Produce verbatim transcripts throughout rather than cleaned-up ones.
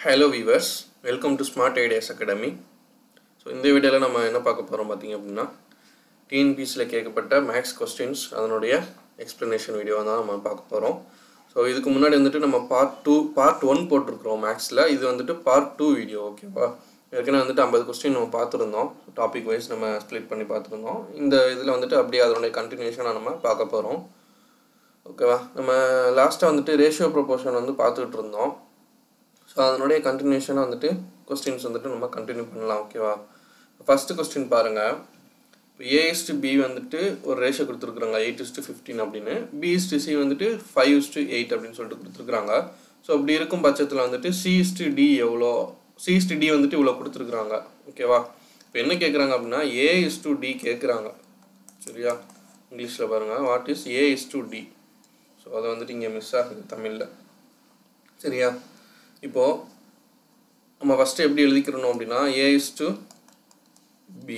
Hello viewers, welcome to Smart Ideas Academy. So இந்த வீடியோல நம்ம என்ன பார்க்க போறோம் பாத்தீங்க அப்படினா T N P S C ல கேட்கப்பட்ட மேக்ஸ் क्वेश्चंस அதனுடைய எக்ஸ்பிளனேஷன் வீடியோ தான் நம்ம பார்க்க போறோம். சோ இதுக்கு முன்னாடி வந்துட்டு நம்ம பார்ட் two பார்ட் one போட்டுருக்கோம் மேக்ஸ்ல. இது வந்துட்டு பார்ட் two வீடியோ, ஓகேவா? ஏற்கனவே வந்துட்டு fifty क्वेश्चन நம்ம பார்த்திருந்தோம். டாபிக் வைஸ் நம்ம ஸ்ப்ளிட் பண்ணி பார்த்திருந்தோம். இந்த இதுல வந்துட்டு அப்படியே அதனுடைய கண்டினியூஷனா நம்ம பார்க்க போறோம். ஓகேவா? நம்ம லாஸ்டா வந்துட்டு ரேஷியோ ப்ரொபோர்ஷன் வந்து பார்த்துட்டு இருந்தோம். So அதனுடைய கண்டினியூஷனா வந்துட்டு क्वेश्चंस வந்துட்டு நம்ம கண்டினியூ பண்ணலாம், ஓகேவா? ஃபர்ஸ்ட் क्वेश्चन பாருங்க. இப்போ A is to B வந்துட்டு ஒரு ரேஷியோ கொடுத்திருக்காங்க eight is to fifteen அப்படினு, B is to C வந்துட்டு five is to eight அப்படினு சொல்லிட்டு கொடுத்திருக்காங்க. சோ அப்படி இருக்கும் பட்சத்துல வந்துட்டு C is to D எவ்வளோ, C is to D வந்துட்டு இவ்வளவு கொடுத்திருக்காங்க, ஓகேவா? இப்போ என்ன கேக்குறாங்க அப்படினா A is to D கேக்குறாங்க. சரியா? இங்கிலீஷ்ல பாருங்க, what is A is to D. So அது வந்துட்டு இங்க மிஸ் ஆகுது தமிழ்ல. சரியா? இப்போ நம்ம ஃபர்ஸ்ட் எப்படி எழுதிக்கிறோம் அப்படினா A is to B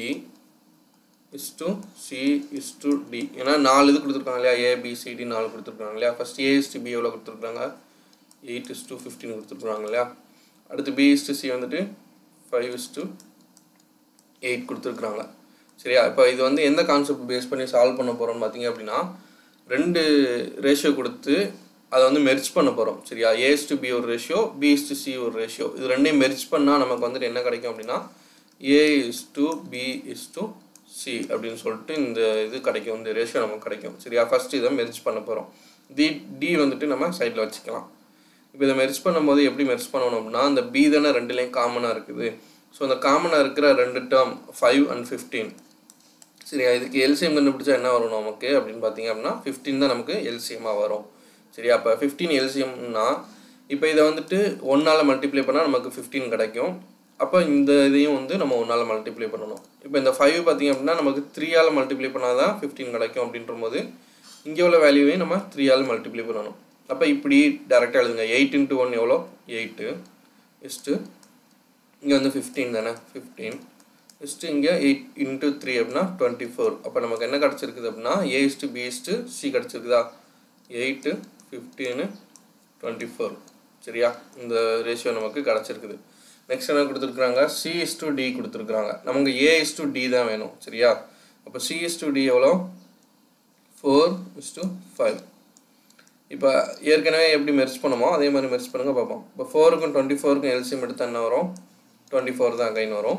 is to C is to D. ஏனா நாலு இது கொடுத்திருக்காங்க இல்லையா, A B C D நாலு கொடுத்திருக்காங்க இல்லையா. First A is to B எவ்வளவு கொடுத்திருக்காங்க, eight is to fifteen கொடுத்திருக்காங்க இல்லையா. அடுத்து B is to C வந்துட்டு five is to eight கொடுத்திருக்காங்க. சரியா? இப்போ இது வந்து எந்த கான்செப்ட் பேஸ் பண்ணி சால்வ் பண்ண போறோம்னு பாத்தீங்க அப்படினா ரெண்டு ரேஷியோ கொடுத்து அத வந்து மெர்ஜ் பண்ண போறோம். சரியா? A is to B ஒரு ratio, B is to C ஒரு ரேஷியோ. இது ரெண்டையும் மெர்ஜ் பண்ணா நமக்கு வந்து என்ன கிடைக்கும் அப்படினா A is to B is to C அப்படினு சொல்லிட்டு இந்த இது கிடைக்கும், இந்த ரேஷியோ நமக்கு கிடைக்கும். சரியா? ஃபர்ஸ்ட் இத மெர்ஜ் பண்ண போறோம். D D வந்துட்டு நம்ம சைடுல வச்சுக்கலாம். இப்போ இத மெர்ஜ் பண்ணும்போது எப்படி மெர்ஜ் பண்ணனும் அப்படினா அந்த B தான ரெண்டுலயும் காமனா இருக்குது. சோ அந்த காமனா இருக்கிற ரெண்டு டேர்ம் five and fifteen. சரியா? இதுக்கு L C M கண்டுபிடிச்சா என்ன வரும் நமக்கு அப்படினு பாத்தீங்க அப்படினா fifteen தான் நமக்கு L C M ஆ வரும். சரியா? அப்ப fifteen L C M னா இப்போ இத வந்துட்டு one ஆல மல்டிப்ளை பண்ணா நமக்கு fifteen கிடைக்கும். அப்ப இந்த இதையும் வந்து நம்ம one ஆல மல்டிப்ளை பண்ணனும். இப்போ இந்த five பாத்தீங்க அப்படினா நமக்கு three ஆல மல்டிப்ளை பண்ணாதான் fifteen கிடைக்கும் அப்படின்றபோது இங்க உள்ள வேல்யூவை நம்ம three ஆல மல்டிப்ளை பண்ணனும். அப்ப இப்படி டைரக்டா எழுதுங்க. eight into one எவ்வளவு eight is to இங்க வந்து fifteen தானே, fifteen is to இங்க eight into three அப்படினா twenty-four. அப்ப நமக்கு என்ன கிடைச்சிருக்குது அப்படினா A is to B is to C கிடைச்சிருக்குதா, eight fifteen twenty-four. சரியா? இந்த ரேஷியோ நமக்கு கிடைச்சிருக்குது. நெக்ஸ்ட் என்ன கொடுத்திருக்காங்க, C is to D கொடுத்திருக்காங்க. நமக்கு A is to D தான் வேணும். சரியா? அப்ப C is to D எவ்வளவு four is to five. இப்போ ஏற்கனவே எப்படி மெர்ஜ் பண்ணோமோ அதே மாதிரி மெர்ஜ் பண்ணுங்க பாப்போம். இப்போ four க்கும் twenty-four க்கும் L C M எடுத்தா என்ன வரும், twenty-four தான் அகைன் வரும்.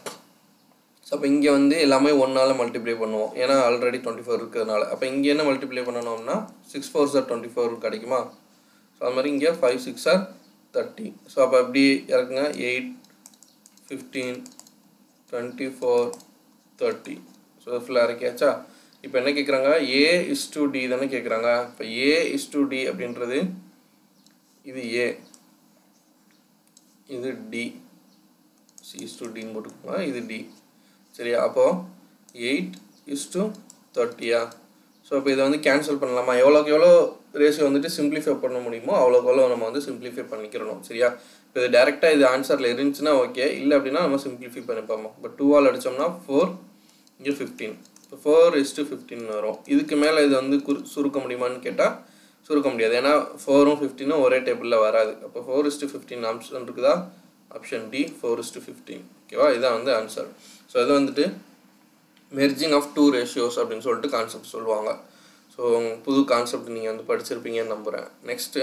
சோ அப்ப இங்க வந்து எல்லாமே one ஆல மல்டிப்ளை பண்ணுவோம். ஏனா ஆல்ரெடி twenty-four இருக்குதுனால. அப்ப இங்க என்ன மல்டிப்ளை பண்ணனும்னா six fours are twenty-four கிடைக்குமா? சோ அந்த மாதிரி இங்க five six are thirty. So அப்ப அப்படி இருக்குங்க eight fifteen twenty-four thirty. So ஃபுல்லா இருக்கியாச்சா? இப்போ என்ன கேக்குறாங்க, A is to D தான கேக்குறாங்க. இப்ப A is to D அப்படின்றது இது A, இது D, C is to D ன்னு போட்டுக்கோங்க, இது D. சரியா? அப்போ eight is to thirty. So இப்போ இத வந்து கேன்சல் பண்ணலாமா? எவ்வளவுக்கு எவ்வளவு ரேஷியோ வந்துட்டு சிம்பிளிஃபை பண்ண முடியுமோ அவ்வளவுக்கு அவ்வளவு நம்ம வந்து சிம்பிளிஃபை பண்ணிக்கிறோம். சரியா? இப்போ இது டைரக்டா இது ஆன்சர்ல இருந்துச்சுனா ஓகே, இல்ல அப்படினா நம்ம சிம்பிளிஃபை பண்ணிப்போம். இப்போ two ஆல் அடிச்சோம்னா four, இங்க fifteen. இப்போ four is to fifteen வரும். இதுக்கு மேல இது வந்து சுருக்க முடியுமான்னு கேட்டா சுருக்க முடியாது. ஏனா four உம் fifteen உம் ஒரே டேபிள்ல வராது. அப்ப four is to fifteen option இருக்குதா? Option D four is to fifteen. ஓகேவா? இதான் வந்து ஆன்சர். சோ இது வந்துட்டு merging of two ratios அப்படினு சொல்லிட்டு கான்செப்ட் சொல்வாங்க. சோ புது கான்செப்ட் நீங்க வந்து படிச்சிருப்பீங்கன்னு நம்புறேன். Next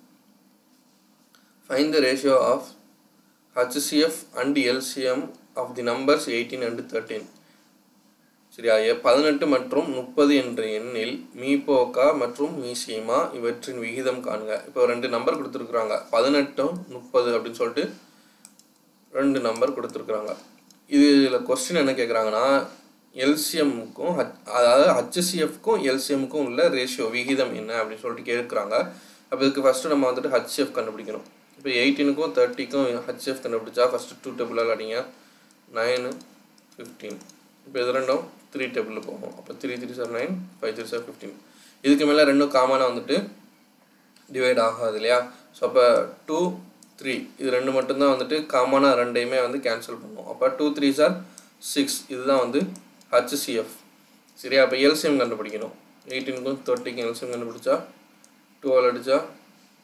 find the ratio of H C F and L C M of the numbers eighteen and thirteen. சரியா? பதினெட்டு மற்றும் முப்பது என்ற எண்ணில் மீபோகா மற்றும் மீசீமா இவற்றின் விகிதம் காண்க. இப்போ ரெண்டு நம்பர் கொடுத்திருக்காங்க, பதினெட்டு முப்பது அப்படினு சொல்லிட்டு ரெண்டு நம்பர் கொடுத்திருக்காங்க. இதுல क्वेश्चन என்ன கேக்குறாங்கன்னா L C M க்கும் அதாவது H C F க்கும் L C M க்கும் உள்ள ரேஷியோ விகிதம் என்ன அப்படி சொல்லிட்டு கேக்குறாங்க. அப்ப இதுக்கு ஃபர்ஸ்ட் நம்ம வந்துட்டு H C F கண்டுபிடிக்கணும். இப்போ eighteen க்கும் thirty க்கும் H C F கண்டுபிடிச்சா ஃபர்ஸ்ட் two டேபிள்ல அடிங்க, nine fifteen. இப்போ இது ரெண்டும் three டேபிள்ல போகும். அப்ப three threes are nine, five threes are fifteen. இதுக்கு மேல ரெண்டும் காமனா வந்துட்டு டிவைட் ஆகாது இல்லையா? சோ அப்ப two three இது ரெண்டு மட்டும் தான் வந்துட்டு காமனா ரெண்டையுமே வந்து கேன்சல் பண்ணுவோம். அப்ப two threes are six. இதுதான் வந்து H C F. சரியா? அப்ப L C M கண்டுபிடிக்கணும். eighteen க்கும் thirty க்கும் L C M கண்டுபிடிச்சா two ஆல் அடிச்சா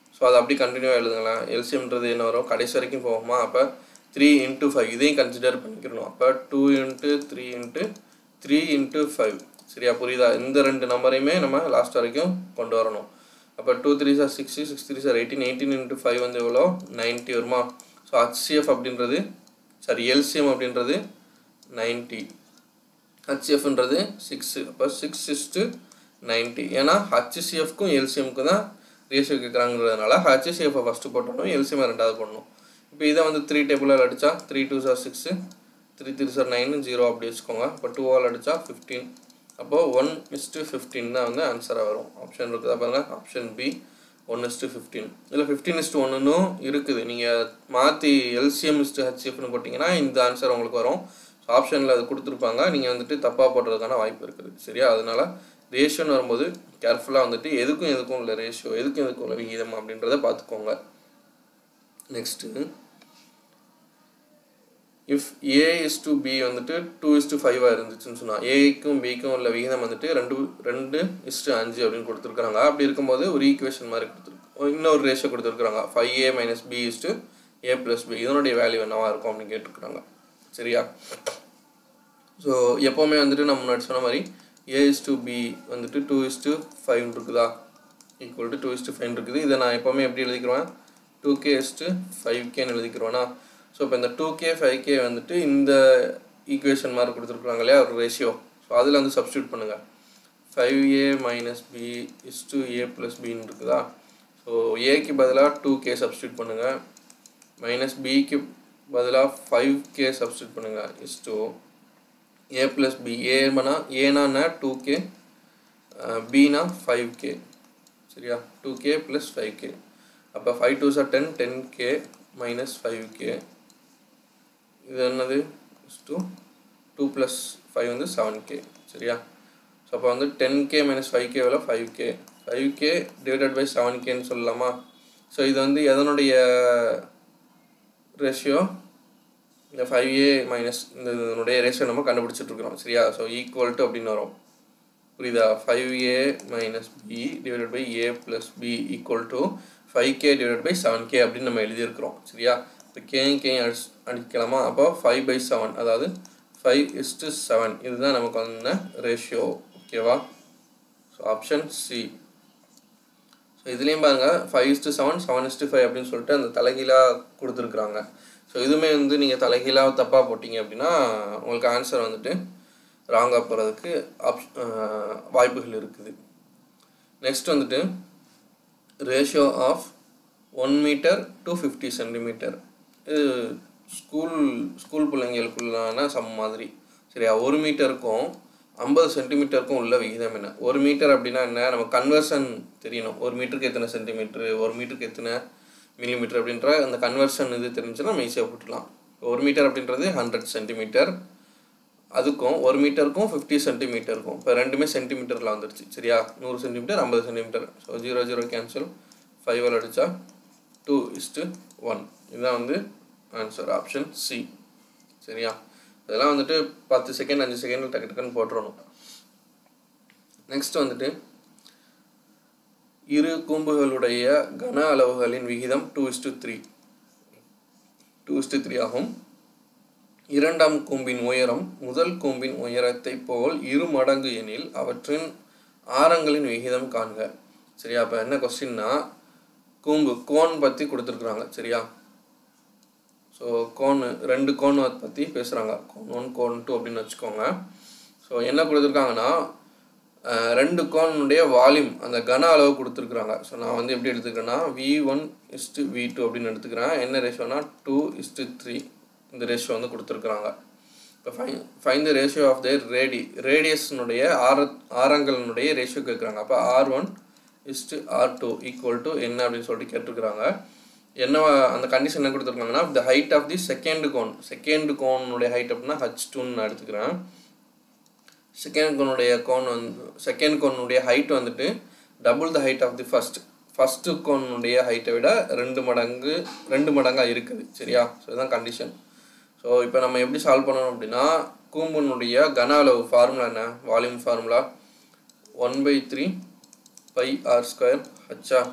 ஸோ அதை அப்படி கண்டினியூவாக எழுதுங்களேன். எல்சிஎம்ன்றது என்ன வரும், கடைசி வரைக்கும் போகுமா, அப்போ த்ரீ இன்ட்டு ஃபைவ் இதையும் கன்சிடர் பண்ணிக்கிறணும். அப்போ two into three into three into five. சரியா, புரியுதா? இந்த ரெண்டு நம்பரையுமே நம்ம லாஸ்ட் வரைக்கும் கொண்டு வரணும். அப்போ two three are sixty, six three sir eighteen, eighteen into five வந்து எவ்வளோ, நைன்ட்டி வருமா? ஸோ ஹச்சிஎஃப் அப்படின்றது, சாரி எல்சிஎம் அப்படின்றது நைன்ட்டி, ஹச்சிஎஃப்ன்றது சிக்ஸு. அப்போ சிக்ஸ் இஸ்ட்டு நைன்ட்டி. ஏன்னா ஹச்சிசிஎஃப்க்கும் எல்சிஎம்க்கு தான் ரேஷியோ கேட்குறாங்கிறதுனால ஹச்சிசிஎஃப்பை ஃபஸ்ட்டு போட்டணும், எல்சிஎம் ரெண்டாவது போடணும். இப்போ இதை வந்து த்ரீ டேபிளால் அடித்தா three two are six, three three sir nine, zero அப்படி வச்சுக்கோங்க. இப்போ டூவால் அடித்தா ஃபிஃப்டீன். அப்போது ஒன் இஸ்ட்டு ஃபிஃப்டீன் தான் வந்து ஆன்சராக வரும். ஆப்ஷன் இருக்குதா பாருங்கள், option B one is to fifteen. இதில் ஃபிஃப்டீன் இஸ்ட்டு ஒன்றுன்னு இருக்குது. நீங்கள் மாற்றி எல்சிஎம் இஸ்ட்டு ஹச்சிஎஃப்னு போட்டிங்கன்னா இந்த ஆன்சர் உங்களுக்கு வரும். ஸோ ஆப்ஷனில் அது கொடுத்துருப்பாங்க, நீங்கள் வந்துட்டு தப்பாக போடுறதுக்கான வாய்ப்பு இருக்குது. சரியா, அதனால் ரேஷியோன்னு வரும்போது கேர்ஃபுல்லாக வந்துட்டு எதுக்கும் எதுக்கும் உள்ள ரேஷியோ, எதுக்கும் எதுக்கும் உள்ள விகிதம் அப்படின்றத பார்த்துக்கோங்க. Next, if A is to B வந்துட்டு டூ இஸ் டு ஃபைவாக இருந்துச்சுன்னு சொன்னால் ஏக்கும் பிக்கும் உள்ள விகிதம் வந்துட்டு ரெண்டு ரெண்டு இஸ்ட்டு அஞ்சு அப்படின்னு கொடுத்துருக்குறாங்க. அப்படி இருக்கும்போது ஒரு ஈக்குவேஷன் மாதிரி கொடுத்துருக்கு, இன்னொரு ரேஷியோ கொடுத்துருக்குறாங்க, five A minus B is to A plus B. இதனுடைய வேல்யூ என்னவாக இருக்கும் அப்படின்னு கேட்டிருக்குறாங்க. சரியா, ஸோ எப்போவுமே வந்துட்டு நம்ம முன்னாடி சொன்ன மாதிரி ஏ இஸ் டு பி வந்துட்டு டூ இஸ் டு ஃபைவ் இருக்குதா, equal to two is to five இருக்குது. இதை நான் எப்போவுமே எப்படி எழுதிக்கிறேன், two K is to five கேன்னு எழுதிக்கிறோன்னா. ஸோ இப்போ இந்த டூ கே ஃபைவ் கே வந்துட்டு இந்த ஈக்குவேஷன் மாதிரி கொடுத்துருக்குறாங்க இல்லையா ஒரு ரேஷியோ, ஸோ அதில் வந்து சப்ஸ்டியூட் பண்ணுங்கள். Five A minus B is to A plus பின்னு இருக்குதா. ஸோ ஏக்கு பதிலாக டூ கே சப்ஸ்டியூட் பண்ணுங்கள், மைனஸ் பிக்கு பதிலாக ஃபைவ் கே சப்ஸ்டியூட் பண்ணுங்கள், is to A plus B. ஏனா ஏனா டூ கே, பினா ஃபைவ் கே. சரியா, two K plus five K. அப்போ five two sir ten, ten K minus five K. இது என்னது, is two two plus five வந்து seven K. சரியா, ஸோ அப்போ வந்து ten K minus five K எவ்வளோ, five K. Five K divided by seven கேன்னு சொல்லலாமா. ஸோ இது வந்து எதனுடைய ரேஷியோ, இந்த ஃபைவ் ஏ மைனஸ் இந்த இதனுடைய ரேஷியோ நம்ம கண்டுபிடிச்சிட்ருக்கிறோம். சரியா, ஸோ ஈக்குவல் டு அப்படின்னு வரும். புரியுதா, five A minus B divided by A plus B equal to five K divide by seven K அப்படின்னு நம்ம எழுதியிருக்கிறோம். சரியா, இப்போ கேயும் கேயும் அடி அடிக்கலாமா. அப்போ ஃபைவ் பை செவன், அதாவது ஃபைவ் இஸ்ட்டு செவன், இதுதான் நமக்கு வந்து ரேஷியோ. ஓகேவா, ஸோ ஆப்ஷன் சி. ஸோ இதுலேயும் பாருங்கள் five is to seven, seven is to five அப்படின்னு சொல்லிட்டு அந்த தலைகீழாக கொடுத்துருக்குறாங்க. ஸோ இதுவுமே வந்து நீங்கள் தலைகீழாக தப்பாக போட்டிங்க அப்படின்னா உங்களுக்கு ஆன்சர் வந்துட்டு ராங்காக போகிறதுக்கு ஆப் வாய்ப்புகள் இருக்குது. நெக்ஸ்ட் வந்துட்டு ratio of one metre to fifty centimetre. இது ஸ்கூல் ஸ்கூல் பிள்ளைங்களுக்குள்ளான சம் மாதிரி. சரியா, ஒரு மீட்டருக்கும் ஐம்பது சென்டிமீட்டருக்கும் உள்ள விகிதம் என்ன. ஒரு மீட்டர் அப்படின்னா என்ன, நம்ம கன்வர்ஷன் தெரியணும். ஒரு மீட்டருக்கு எத்தனை சென்டிமீட்ரு, ஒரு மீட்டருக்கு எத்தனை மில்லிமீட்டர் அப்படின்ற அந்த கன்வர்ஷன் இது தெரிஞ்சுன்னா நம்ம ஈஸியாக போட்டுடலாம். ஒரு மீட்டர் அப்படின்றது ஹண்ட்ரட் சென்டிமீட்டர், அதுக்கும் ஒரு மீட்டருக்கும் ஃபிஃப்டி சென்டிமீட்டருக்கும் இப்போ ரெண்டுமே சென்டிமீட்டரில் வந்துடுச்சு. சரியா, நூறு சென்டிமீட்டர், ஐம்பது centimetre. So zero zero cancel, five அடித்தா டூ இஸ்ட்டு ஒன். இதுதான் வந்து ஆன்சர், ஆப்ஷன் சி. சரியா, இதெல்லாம் வந்துட்டு பத்து செகண்ட் அஞ்சு செகண்டில் டக்கு டக்குன்னு போட்டுறணும். நெக்ஸ்ட் வந்துட்டு இரு கூம்புகளுடைய கன அளவுகளின் விகிதம் two is to three two is to three ஆகும். இரண்டாம் கூம்பின் உயரம் முதல் கூம்பின் உயரத்தை போல் இரு மடங்கு எனில் அவற்றின் ஆரங்களின் விகிதம் காண்க. சரியா, அப்போ என்ன கொஸ்டின்னா கூம்பு கோன் பற்றி கொடுத்துருக்குறாங்க. சரியா, ஸோ கோன் ரெண்டு கோன் பற்றி பேசுகிறாங்க, கோன் ஒன் கோன் டூ அப்படின்னு வச்சுக்கோங்க. ஸோ என்ன கொடுத்துருக்காங்கன்னா ரெண்டு கோனுடைய வால்யூம் அந்த கன அளவு கொடுத்துருக்குறாங்க. ஸோ நான் வந்து எப்படி எடுத்துக்கிறேன்னா V one is to V two அப்படின்னு எடுத்துக்கிறேன். என்ன ரேஷியோனா டூ இஸ்டு த்ரீ இந்த ரேஷியோ வந்து கொடுத்துருக்குறாங்க. இப்போ find find the ratio of the ரேடி ரேடியஸ்னுடைய ஆர ஆரங்களினுடைய ரேஷியோ கேட்குறாங்க. அப்போ R one is to R two equal to என்ன அப்படின்னு சொல்லிட்டு கேட்டிருக்கிறாங்க. என்ன அந்த கண்டிஷன் என்ன கொடுத்துருக்காங்கன்னா the height of the second cone second கோனுடைய ஹைட் அப்படின்னா ஹச் டூன்னு நான் எடுத்துக்கிறேன். செகண்ட் கோனுடைய கோன் வந்து செகண்ட் கோனுடைய ஹைட் வந்துட்டு double the height of the first first கோனுடைய ஹைட்டை விட ரெண்டு மடங்கு ரெண்டு மடங்காக இருக்குது. சரியா, ஸோ இதுதான் கண்டிஷன். ஸோ இப்போ நம்ம எப்படி சால்வ் பண்ணணும் அப்படின்னா கூம்புனுடைய கன அளவு ஃபார்முலா என்ன, volume formula one by three pi R square ஹச்சா. ஸோ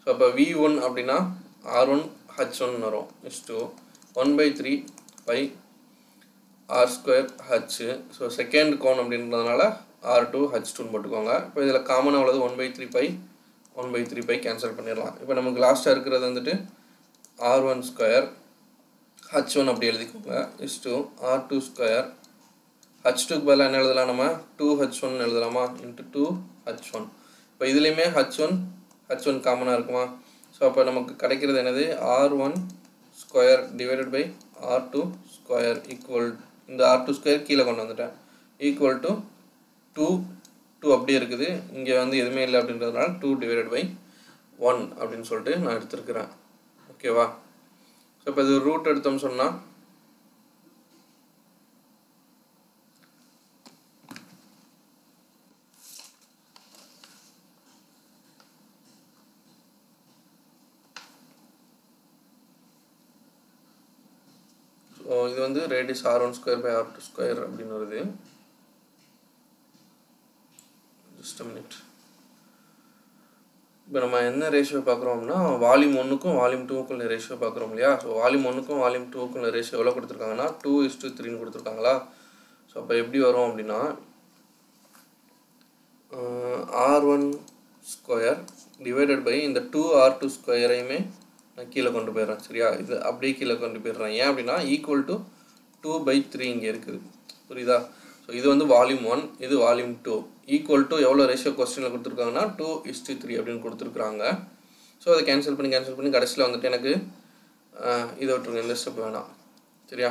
அப்போ வி ஒன் அப்படின்னா ஆர் ஒன் ஹச் ஒன் வரும் is to one by three pi R square H. So second cone அப்படின்றதுனால ஆர் டூ ஹச் டூன்னு போட்டுக்கோங்க. இப்போ இதில் காமனாக உள்ளது one by three pi one by three pi cancel பண்ணிடலாம். இப்போ நமக்கு லாஸ்ட்டாக இருக்கிறது வந்துட்டு R one square H one அப்படி எழுதிக்கோங்க is to R two square H டூக்கு பதிலாக என்ன எழுதலாம், நம்ம டூ ஹச் ஒன் எழுதலாமா இன்ட்டு டூ ஹச் ஒன். இப்போ இதுலேயுமே ஹச் ஒன் ஹச் ஒன் காமனாக இருக்குமா? ஸோ அப்போ நமக்கு கிடைக்கிறது என்னது, R one square divided by R two square equal, இந்த ஆர் டூ ஸ்கொயர் கீழே கொண்டு வந்துட்டேன், ஈக்குவல் டு டூ டூ அப்படியே இருக்குது, இங்கே வந்து எதுவுமே இல்லை அப்படின்றதுனால டூ டிவைடட் பை ஒன் அப்படின்னு சொல்லிட்டு நான் எடுத்துருக்கிறேன். ஓகேவா? ஸோ இப்போ இது ரூட் எடுத்தோம்னு சொன்னால் ஸோ இது வந்து radius R one square by R two square அப்படின்னு வருது. Just a minute. இப்போ நம்ம என்ன ரேஷியோ பார்க்குறோம்னா வால்யூம் ஒன்றுக்கும் வால்யூம் டூக்கும் ரேஷியோ பார்க்குறோம் இல்லையா? ஸோ வால்யூம் ஒன்றுக்கும் வால்யூம் டூக்கும் ரேஷியோ எவ்வளோ கொடுத்துருக்காங்கன்னா டூ இஸ் டூ த்ரீன்னு கொடுத்துருக்காங்களா? ஸோ அப்போ எப்படி வரும் அப்படின்னா R one square divided by இந்த டூ ஆர் டூ ஸ்கொயரையுமே நான் கீழே கொண்டு போயிடுறேன். சரியா? இது அப்படியே கீழே கொண்டு போயிடுறேன். ஏன் அப்படின்னா equal to two by three இங்கே இருக்குது. புரியுதா? ஸோ இது வந்து வால்யூம் ஒன், இது வால்யூம் டூ. ஈக்குவல் டு எவ்வளோ ரேஷியோ கொஸ்டினில் கொடுத்துருக்காங்கன்னா டூ இஸ்டு த்ரீ அப்படின்னு கொடுத்துருக்குறாங்க. ஸோ அதை கேன்சல் பண்ணி கேன்சல் பண்ணி கடைசியில் வந்துட்டு எனக்கு இதை விட்டுருங்க, இந்த ஸ்டெப் வேணாம். சரியா?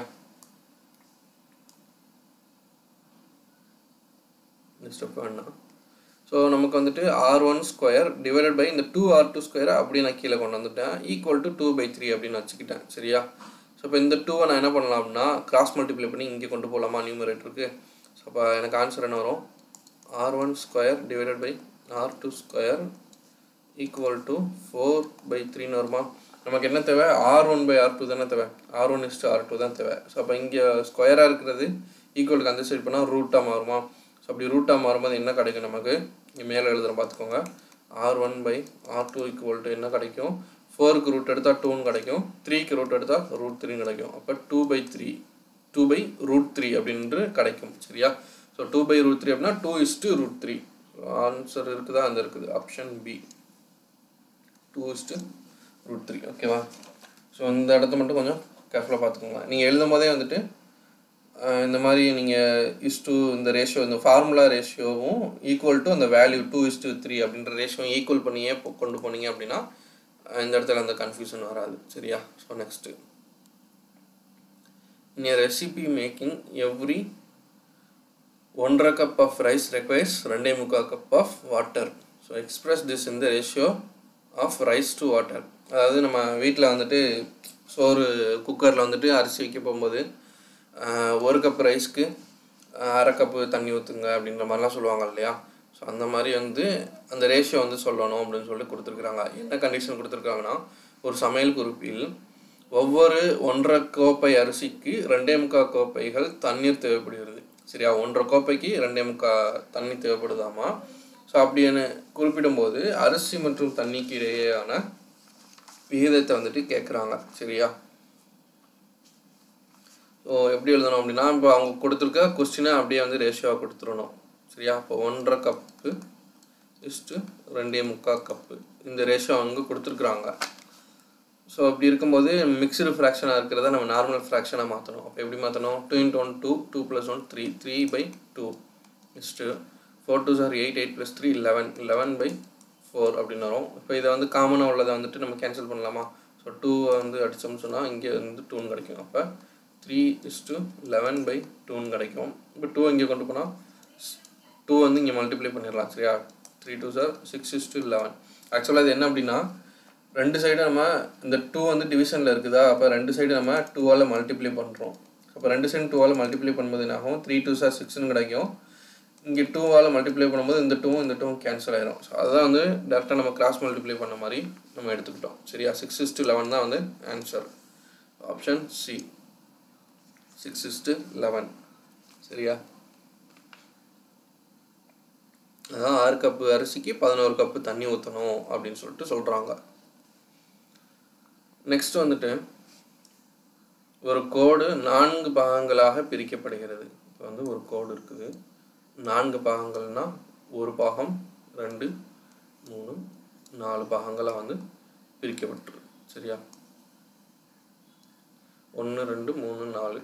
இந்த ஸ்டெப் வேணாம். ஸோ நமக்கு வந்துட்டு R one square divided by இந்த டூ ஆர் டூ ஸ்கொயரை அப்படியே நான் கீழே கொண்டு வந்துட்டேன், equal to two by three அப்படின்னு வச்சுக்கிட்டேன். சரியா? ஸோ இப்போ இந்த டூவை நான் என்ன பண்ணலாம் அப்படின்னா கிராஸ் மல்டிப்ளை பண்ணி இங்கே கொண்டு போகலாமா நியூமரேட்டருக்கு? ஸோ அப்போ எனக்கு ஆன்சர் என்ன வரும், R one square divided by R two square equal to four by த்ரீன்னு வருமா? நமக்கு என்ன தேவை, R one by R two தானே தேவை, R one is to R two தான் தேவை. ஸோ அப்போ இங்கே ஸ்கொயராக இருக்கிறது ஈக்குவலுக்கு அந்த சைட் பண்ணால் ரூட்டாக மாறுமா? ஸோ அப்படி ரூட்டாக மாறும்போது என்ன கிடைக்கும் நமக்கு, இங்கே மேலே எழுதுகிறோம் பார்த்துக்கோங்க, R one by R two equal to என்ன கிடைக்கும், ஃபோருக்கு ரூட் எடுத்தால் டூன்னு கிடைக்கும், த்ரீக்கு ரூட் எடுத்தால் ரூட் த்ரீன்னு கிடைக்கும். அப்போ two by three two by root three அப்படின்று கிடைக்கும். சரியா? So two by root three அப்படின்னா two is to root three. Answer இருக்குதா, அந்த இருக்குது option B, two is to root three. ஓகேவா? ஸோ இந்த இடத்த மட்டும் கொஞ்சம் கேர்ஃபுல்லாக பார்த்துக்கோங்க. நீங்கள் எழுதும் போதே வந்துட்டு இந்த மாதிரி நீங்கள் இஸ் டூ இந்த ரேஷியோ இந்த ஃபார்முலா ரேஷியோவும் ஈக்குவல் டு அந்த value two is to three அப்படின்ற ரேஷியோ ஈக்குவல் பண்ணியே கொண்டு போனீங்க அப்படின்னா இந்த இடத்துல அந்த கன்ஃபியூஷன் வராது. சரியா? So next, in a recipe making every ஒன்றரை கப் ஆஃப் ரைஸ் requires ரெண்டே முக்கால் cup of water. So express this இந்த ratio of rice to water. அதாவது நம்ம வீட்டில் வந்துட்டு சோறு குக்கரில் வந்துட்டு அரிசி வைக்க போகும்போது ஒரு கப் ரைஸ்க்கு அரை கப்பு தண்ணி ஊற்றுங்க அப்படின்ற மாதிரிலாம் சொல்லுவாங்க இல்லையா? ஸோ அந்த மாதிரி வந்து அந்த ரேஷியோ வந்து சொல்லணும் அப்படின்னு சொல்லிட்டு கொடுத்துருக்குறாங்க. என்ன கண்டிஷன் கொடுத்துருக்காங்கன்னா, ஒரு சமையல் குறிப்பில் ஒவ்வொரு ஒன்றரை கோப்பை அரிசிக்கு ரெண்டே முக்கால் கோப்பைகள் தண்ணீர் தேவைப்படுகிறது. சரியா? ஒன்றரை கோப்பைக்கு ரெண்டே முக்கால் தண்ணி தேவைப்படுதாமா? ஸோ அப்படின்னு குறிப்பிடும்போது அரிசி மற்றும் தண்ணிக்கு இடையேயான விகிதத்தை வந்துட்டு கேட்குறாங்க. சரியா? ஸோ எப்படி எழுதணும் அப்படின்னா, இப்போ அவங்க கொடுத்துருக்க கொஸ்டினை அப்படியே வந்து ரேஷியோவாக கொடுத்துடணும். சரியா? இப்போ ஒன்றரை கப்பு இஸ்ட்டு ரெண்டே முக்கால் கப்பு இந்த ரேஷியோ அவங்க கொடுத்துருக்குறாங்க. ஸோ அப்படி இருக்கும்போது மிக்சடு ஃப்ராக்ஷனாக இருக்கிறத நம்ம நார்மல் ஃப்ராக்ஷனாக மாற்றணும். அப்போ எப்படி மாற்றணும், two into one two, two plus one three, three by two is to four two sir eight, eight plus three eleven, eleven by four அப்படின்னு வரும். இப்போ இதை வந்து காமனாக உள்ளதை வந்துட்டு நம்ம கேன்சல் பண்ணலாமா? ஸோ டூவை வந்து அடித்தோம்னு சொன்னால் இங்கே வந்து டூன்னு கிடைக்கும். அப்போ த்ரீ இஸ்ட்டு லெவன் பை டூன்னு கிடைக்கும். இப்போ டூ இங்கே கொண்டு போனால் டூ வந்து இங்கே மல்டிப்ளை பண்ணிடலாம். சரியா? Three two sir six is to eleven. ஆக்சுவலாக இது என்ன அப்படின்னா, ரெண்டு சைடு நம்ம இந்த டூ வந்து டிவிஷனில் இருக்குதா, அப்போ ரெண்டு சைடு நம்ம டூவால் மல்டிப்ளை பண்ணுறோம். அப்போ ரெண்டு சைடு டூவால் மல்டிப்ளை பண்ணும்போது என்ன ஆகும், த்ரீ டூ சார் சிக்ஸ்னு கிடைக்கும். இங்கே டூவால் மல்டிப்ளை பண்ணும்போது இந்த டூவும் இந்த டூவும் கேன்சல் ஆயிரும். ஸோ அதுதான் வந்து டேரெக்டாக நம்ம கிராஸ் மல்டிப்ளை பண்ண மாதிரி நம்ம எடுத்துக்கிட்டோம். சரியா? சிக்ஸ் இஸ்ட்டு லெவன் தான் வந்து answer. Option C, six is to eleven. சரியா? அதான் ஆறு கப்பு அரிசிக்கு பதினோரு கப்பு தண்ணி ஊற்றணும் அப்படின்னு சொல்லிட்டு சொல்கிறாங்க. நெக்ஸ்ட் வந்துட்டு ஒரு கோடு நான்கு பாகங்களாக பிரிக்கப்படுகிறது. இப்போ வந்து ஒரு கோடு இருக்குது, நான்கு பாகங்கள்னா ஒரு பாகம், ரெண்டு, மூணு, நாலு பாகங்களாக வந்து பிரிக்கப்பட்டிருக்கு. சரியா, ஒன்று ரெண்டு மூணு நாலு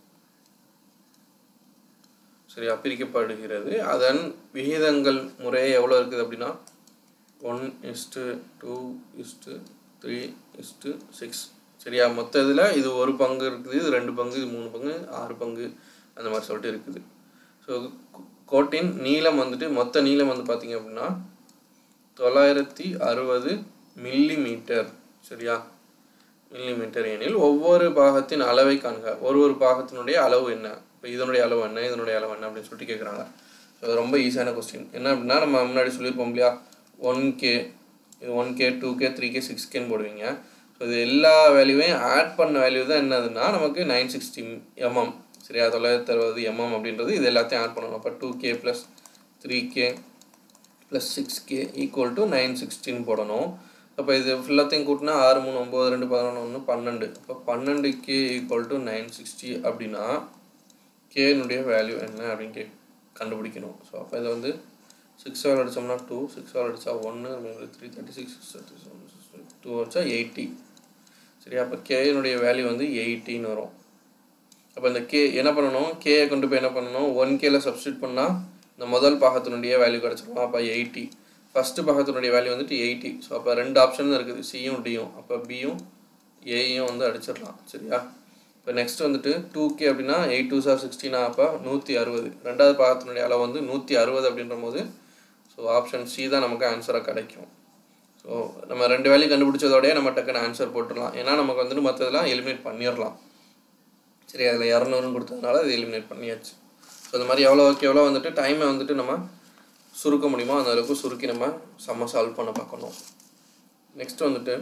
சரியா பிரிக்கப்படுகிறது. அதன் விகிதங்கள் முறையே எவ்வளோ இருக்குது அப்படின்னா one is to two is to three is to six. சரியா, மொத்த இதில் இது ஒரு பங்கு இருக்குது, இது ரெண்டு பங்கு, இது மூணு பங்கு, ஆறு பங்கு, அந்த மாதிரி சொல்லிட்டு இருக்குது. ஸோ கோட்டின் நீளம் வந்துட்டு மொத்த நீளம் வந்து பார்த்திங்க அப்படின்னா தொள்ளாயிரத்தி அறுபது மில்லி மீட்டர். சரியா, மில்லி மீட்டர் எனில் ஒவ்வொரு பாகத்தின் அளவை காண்க. ஒரு ஒரு பாகத்தினுடைய அளவு என்ன, இப்போ இதனுடைய அளவு என்ன, இதனுடைய அளவு என்ன அப்படின்னு சொல்லிட்டு கேட்குறாங்க. ஸோ அது ரொம்ப ஈஸியான கொஸ்டின். என்ன அப்படின்னா நம்ம முன்னாடி சொல்லியிருப்போம் இல்லையா, ஒன் கே, இது one K, two K, three K, six கேன்னு போடுவீங்க. ஸோ இது எல்லா வேல்யூவையும் ஆட் பண்ண வேல்யூ தான் என்னதுன்னா நமக்கு நைன் சிக்ஸ்டி எம்எம். சரியா, தொள்ளாயிரத்தி அறுபது எம்எம் அப்படின்றது இது எல்லாத்தையும் ஆட் பண்ணணும். அப்போ two K plus three K plus six K equal to nine சிக்ஸ்டின்னு போடணும். அப்போ இது ஃபுல்லாத்தையும் கூட்டினா ஆறு மூணு ஒம்பது ரெண்டு பதினொன்று ஒன்று பன்னெண்டு. அப்போ பன்னெண்டு K equal to nine sixty அப்படின்னா கேனுடைய வேல்யூ என்ன அப்படின்னு கே கண்டுபிடிக்கணும். ஸோ அப்போ இதை வந்து சிக்ஸ் ஆல் அடித்தோம்னா டூ, சிக்ஸ் ஆல் அடித்தா ஒன்று, த்ரீ தேர்ட்டி சிக்ஸ், டூ வச்சா எயிட்டி. சரியா, அப்போ கேனுடைய வேல்யூ வந்து எயிட்டின்னு வரும். அப்போ இந்த கே என்ன பண்ணணும், கேயை கொண்டு போய் என்ன பண்ணணும், ஒன் கேல சப்ஸ்டியூட் பண்ணால் இந்த முதல் பாகத்தினுடைய வேல்யூ கிடச்சிடும். அப்போ எயிட்டி. ஃபஸ்ட்டு பாகத்தினுடைய வேல்யூ வந்துட்டு எயிட்டி. ஸோ அப்போ ரெண்டு ஆப்ஷன் தான் இருக்குது, சியும் டியும். அப்போ பியும் ஏயும் வந்து அடிச்சிடலாம். சரியா, இப்போ நெக்ஸ்ட் வந்துட்டு டூ கே அப்படின்னா எயிட் டூ சார் சிக்ஸ்டீனா, அப்போ நூற்றி அறுபது. ரெண்டாவது பாகத்தினுடைய அளவு வந்து நூற்றி அறுபது அப்படின்ற போது ஸோ ஆப்ஷன் சி தான் நமக்கு ஆன்சராக கிடைக்கும். ஸோ நம்ம ரெண்டு வேல்யூ கண்டுபிடிச்சதோடய நம்ம டக்குன்னு ஆன்சர் போட்டுடலாம். ஏன்னா நமக்கு வந்துட்டு மற்றதெல்லாம் எலிமினேட் பண்ணிடலாம். சரி, அதில் இரநூறுன்னு கொடுத்ததுனால அது எலிமினேட் பண்ணியாச்சு. ஸோ இந்த மாதிரி எவ்வளோக்கு எவ்வளோ வந்துட்டு டைமை வந்துட்டு நம்ம சுருக்க முடியுமோ அந்த அளவுக்கு சுருக்கி நம்ம செம்ம சால்வ் பண்ண பார்க்கணும். நெக்ஸ்ட் வந்துட்டு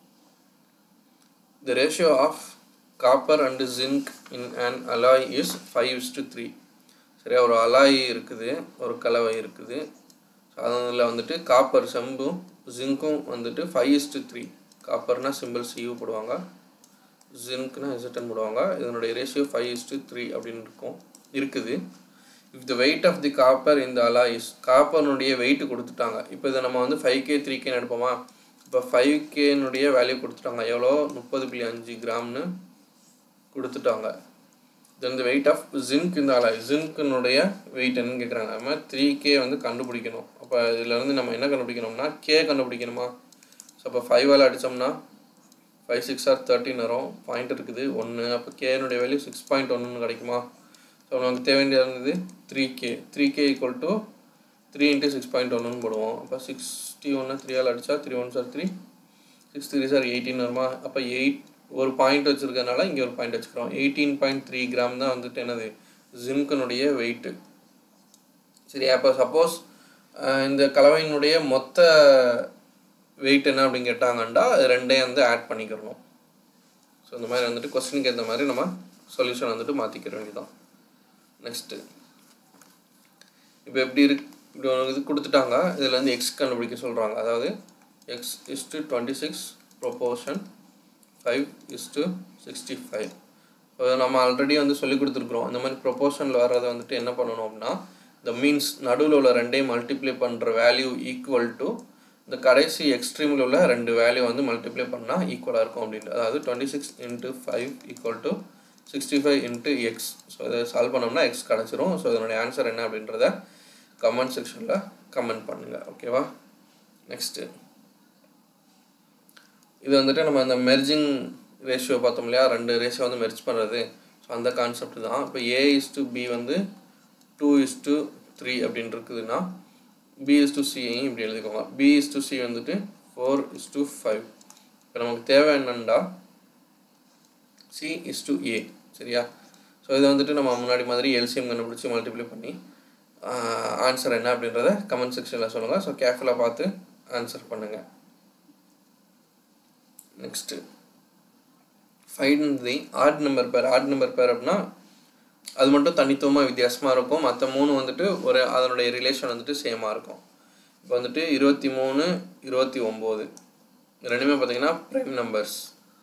the ratio of copper and zinc in an alloy is five is to three. சரியா, ஒரு அலாய் இருக்குது, ஒரு கலவை இருக்குது. ஸோ அதில் வந்துட்டு காப்பர் செம்பும் ஜிங்க்கும் வந்துட்டு ஃபைவ் இஸ் டு த்ரீ. காப்பர்னா சிம்பிள் சியூ போடுவாங்க, ஜிங்க்னா இசட்டன் போடுவாங்க. இதனுடைய ratio five is to three அப்படின்னு இருக்கும் இருக்குது. If the weight of the copper இந்த அலாய் இஸ், காப்பர்னுடைய வெயிட் கொடுத்துட்டாங்க. இப்போ இதை நம்ம வந்து ஃபைவ் கே த்ரீ கேன்னு எடுப்போமா. இப்போ ஃபைவ் கேனுடைய வேல்யூ கொடுத்துட்டாங்க, எவ்வளோ, முப்பது புள்ளி அஞ்சு கிராம்னு கொடுத்துட்டாங்க. Then the weight of zinc இந்த அலாய், ஜிங்க்கினுடைய வெயிட் என்னன்னு கேட்குறாங்க. நம்ம த்ரீ கே வந்து கண்டுபிடிக்கணும். அப்போ இதிலேருந்து நம்ம என்ன கண்டுபிடிக்கணும்னா கே கண்டுபிடிக்கணுமா. ஸோ அப்போ ஃபைவ் ஆல் அடித்தோம்னா ஃபைவ் சிக்ஸ் ஆர் தேர்ட்டின் வரும், பாயிண்ட் இருக்குது ஒன்று. அப்போ கேனுடைய வேல்யூ சிக்ஸ் பாயிண்ட் ஒன்றுன்னு கிடைக்குமா. ஸோ நமக்கு தேவையாக இருந்தது three K. Three K equal to three into six point ஒன்றுன்னு போடுவோம். அப்போ சிக்ஸ்டி ஒன்று த்ரீ ஆல் அடித்தா த்ரீ ஒன் சார் three, six three sir eighteen வருமா. அப்போ எயிட் ஒரு பாயிண்ட் வச்சுருக்கனால இங்கே ஒரு பாயிண்ட் வச்சுக்கிறோம். எயிட்டீன் பாயிண்ட் த்ரீ கிராம் தான் வந்துட்டு என்னது ஜிங்க்கினுடைய வெயிட்டு. சரி, அப்போ சப்போஸ் இந்த கலவையினுடைய மொத்த வெயிட் என்ன அப்படின்னு கேட்டாங்கண்டா ரெண்டையும் வந்து ஆட் பண்ணிக்கிறணும். ஸோ இந்த மாதிரி வந்துட்டு கொஸ்டினுக்கு ஏற்ற மாதிரி நம்ம சொல்யூஷன் வந்துட்டு மாற்றிக்கிற வேண்டியதான். நெக்ஸ்ட்டு இப்போ எப்படி இருக்கு, இப்படி ஒரு இது கொடுத்துட்டாங்க. இதில் வந்து எக்ஸ் கண்டுபிடிக்க சொல்கிறாங்க. அதாவது X is to twenty six proportion five is to sixty five. நம்ம ஆல்ரெடி வந்து சொல்லி கொடுத்துருக்குறோம். இந்த மாதிரி ப்ரொபோர்ஷனில் வர்றதை வந்துட்டு என்ன பண்ணணும் அப்படின்னா இந்த மீன்ஸ் நடுவில் உள்ள ரெண்டையும் மல்டிப்ளை பண்ணுற வேல்யூ ஈக்குவல் டு இந்த கடைசி எக்ஸ்ட்ரீமில் உள்ள ரெண்டு வேல்யூ வந்து மல்டிப்ளை பண்ணால் ஈக்குவலாக இருக்கும் அப்படின்ட்டு. அதாவது twenty six into five equal to sixty five into X. So இதை சால்வ் பண்ணோம்னா எக்ஸ் கிடச்சிரும். ஸோ இதனுடைய ஆன்சர் என்ன அப்படின்றத கமெண்ட் செக்ஷனில் கமெண்ட் பண்ணுங்கள். ஓகேவா. நெக்ஸ்ட்டு இது வந்துட்டு நம்ம இந்த மெர்ஜிங் ரேஷியோ பார்த்தோம் இல்லையா, ரெண்டு ரேஷியோ வந்து மெர்ஜ் பண்ணுறது. ஸோ அந்த கான்செப்ட் தான். இப்போ ஏ இஸ் டு பி வந்து டூ இஸ் டு த்ரீ அப்படின்னு இருக்குதுன்னா பி இஸ் டு சியையும் இப்படி எழுதிக்கோங்க. பி இஸ் டு சி வந்துட்டு ஃபோர் இஸ் டு ஃபைவ். இப்போ நமக்கு தேவை என்னண்டா சி இஸ் டு ஏ. சரியா. ஸோ இதை வந்துட்டு நம்ம முன்னாடி மாதிரி எல்சிஎம் கண்டுபிடிச்சி மல்டிப்ளை பண்ணி ஆன்சர் என்ன அப்படின்றத கமெண்ட் செக்ஷனில் சொல்லுங்கள். ஸோ கேர்ஃபுல்லாக பார்த்து ஆன்சர் பண்ணுங்கள். Next find the odd number pair. Odd number pair அப்படின்னா அது மட்டும் தனித்துவமாக வித்தியாசமாக இருக்கும். மற்ற மூணு வந்துட்டு ஒரு அதனுடைய ரிலேஷன் வந்துட்டு சேமாக இருக்கும். இப்போ வந்துட்டு இருபத்தி மூணு இருபத்தி ஒம்பது ரெண்டுமே பார்த்திங்கன்னா ப்ரைம் நம்பர்ஸ்.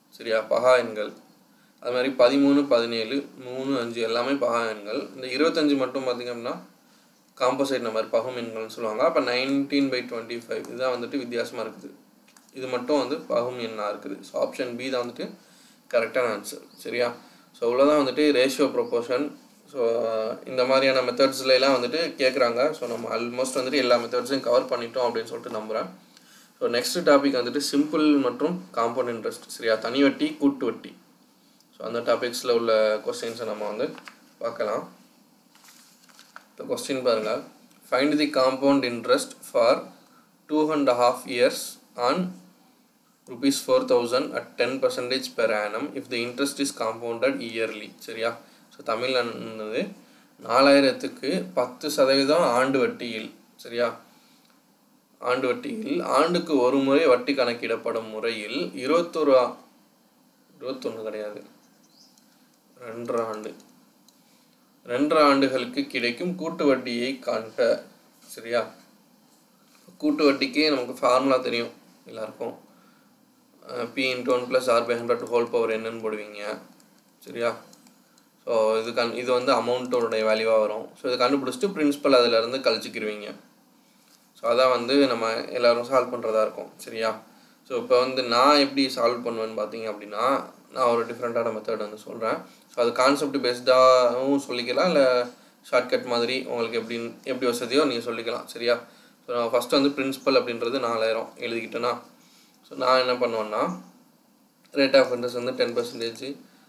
சரியா, பகா எண்கள். அது மாதிரி பதிமூணு பதினேழு மூணு அஞ்சு எல்லாமே பகா எண்கள். இந்த இருபத்தஞ்சு மட்டும் பார்த்திங்க அப்படின்னா காம்போசைட் நம்பர் பகும் எண்கள்னு சொல்லுவாங்க. அப்போ நைன்டீன் பை டுவெண்ட்டி ஃபைவ் இதுதான் வந்துட்டு வித்தியாசமாக இருக்குது. இது மட்டும் வந்து பகும் எண்ணாக இருக்குது. ஸோ ஆப்ஷன் பி தான் வந்துட்டு கரெக்டான ஆன்சர். சரியா, ஸோ இவ்வளோதான் வந்துட்டு ரேஷியோ ப்ரொபோர்ஷன். ஸோ இந்த மாதிரியான மெத்தட்ஸ்லாம் வந்துட்டு கேட்குறாங்க. ஸோ நம்ம ஆல்மோஸ்ட் வந்துட்டு எல்லா மெத்தட்ஸையும் கவர் பண்ணிட்டோம் அப்படின்னு சொல்லிட்டு நம்புகிறேன். ஸோ நெக்ஸ்ட் டாபிக் வந்துட்டு சிம்பிள் மற்றும் காம்பவுண்ட் இன்ட்ரெஸ்ட். சரியா, தனி வட்டி கூட்டு வட்டி. ஸோ அந்த டாபிக்ஸில் உள்ள கொஸ்டின்ஸை நம்ம வந்து பார்க்கலாம். இந்த கொஸ்டின் பாருங்கள். Find the compound interest for two and half years on rupees four thousand at ten percent per annum if the interest is compounded yearly. சரியா, ஸோ தமிழில் வந்து நாலாயிரத்துக்கு பத்து சதவீதம் ஆண்டு வட்டியில். சரியா, ஆண்டு வட்டியில் ஆண்டுக்கு ஒரு முறை வட்டி கணக்கிடப்படும் முறையில் இருபத்தொரு இருபத்தொன்று கிடையாது ரெண்டரை ஆண்டு ரெண்டரை ஆண்டுகளுக்கு கிடைக்கும் கூட்டு வட்டியை காண்க. சரியா, கூட்டு வட்டிக்கு நமக்கு ஃபார்முலா தெரியும் எல்லாருக்கும். P into one plus R by hundred whole power என்னன்னு போடுவீங்க. சரியா, ஸோ இது கண் இது வந்து அமௌண்ட்டோடைய வேல்யூவாக வரும். ஸோ இதை கண்டுபிடிச்சிட்டு பிரின்சிபல் அதிலேருந்து கழிச்சிக்கிருவீங்க. ஸோ அதான் வந்து நம்ம எல்லோரும் சால்வ் பண்ணுறதா இருக்கும். சரியா, ஸோ இப்போ வந்து நான் எப்படி சால்வ் பண்ணுவேன்னு பார்த்தீங்க அப்படின்னா நான் ஒரு டிஃப்ரெண்ட்டான மெத்தட் வந்து சொல்கிறேன். ஸோ அது கான்செப்ட் பேஸ்டாகவும் சொல்லிக்கலாம், இல்லை ஷார்ட்கட் மாதிரி உங்களுக்கு எப்படி எப்படி வசதியோ நீங்கள் சொல்லிக்கலாம். சரியா, ஸோ நான் ஃபஸ்ட்டு வந்து பிரின்சிபல் அப்படின்றது நாலாயிரம் எழுதிக்கிட்டேன்னா, ஸோ நான் என்ன பண்ணுவேன்னா ரேட் ஆஃப் இன்ட்ரெஸ்ட் வந்து ten percentage,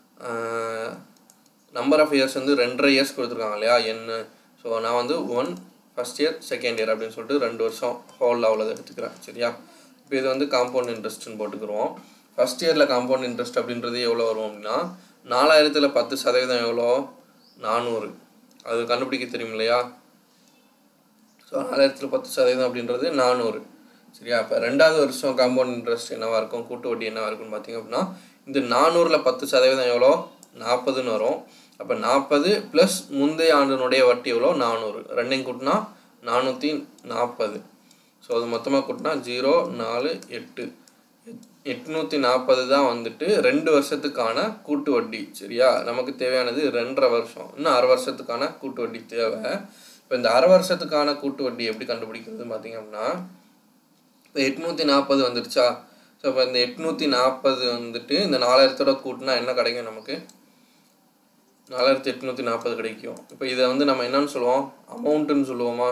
number of years வந்து ரெண்டரை இயர்ஸ் கொடுத்துருக்காங்க இல்லையா என்ன. ஸோ நான் வந்து one first year second year அப்படின்னு சொல்லிட்டு ரெண்டு வருஷம் ஹோல் அவ்வளோதை எடுத்துக்கிறேன். சரியா, இப்போ இது வந்து காம்பவுண்ட் இன்ட்ரெஸ்ட்னு போட்டுக்குருவோம். ஃபஸ்ட் இயரில் காம்பவுண்ட் இன்ட்ரெஸ்ட் அப்படின்றது எவ்வளோ வரும் அப்படின்னா நாலாயிரத்தில் பத்து சதவீதம் எவ்வளோ நானூறு. அது கண்டுபிடிக்க தெரியும் இல்லையா. ஸோ நாலாயிரத்தில் பத்து சதவீதம் அப்படின்றது நானூறு. சரியா, இப்போ ரெண்டாவது வருஷம் காம்பவுண்ட் இன்ட்ரெஸ்ட் என்னவாக இருக்கும், கூட்டு வட்டி என்னவாக இருக்குன்னு பார்த்திங்க அப்படின்னா இந்த நானூறில் பத்து சதவீதம் எவ்வளோ நாற்பதுன்னு வரும். அப்போ நாற்பது ப்ளஸ் முந்தைய ஆண்டினுடைய வட்டி எவ்வளோ நானூறு, ரெண்டையும் கூட்டினா நானூற்றி நாற்பது. ஸோ அது மொத்தமாக கூட்டினா ஜீரோ நாலு எட்டு எட்நூற்றி நாற்பது தான் வந்துட்டு ரெண்டு வருஷத்துக்கான கூட்டு வட்டி. சரியா, நமக்கு தேவையானது ரெண்டரை வருஷம், இன்னும் அரை வருஷத்துக்கான கூட்டு வட்டி தேவை. இப்போ இந்த அரை வருஷத்துக்கான கூட்டு வட்டி எப்படி கண்டுபிடிக்கிறதுன்னு பார்த்திங்க அப்படின்னா இப்போ எட்நூற்றி நாற்பது வந்துடுச்சா. ஸோ இப்போ இந்த எட்நூற்றி நாற்பது வந்துட்டு இந்த நாலாயிரத்தோட கூட்டினா என்ன கிடைக்கும், நமக்கு நாலாயிரத்தி எட்நூற்றி நாற்பது கிடைக்கும். இப்போ இதை வந்து நம்ம என்னன்னு சொல்லுவோம், அமௌண்ட்டுன்னு சொல்லுவோமா.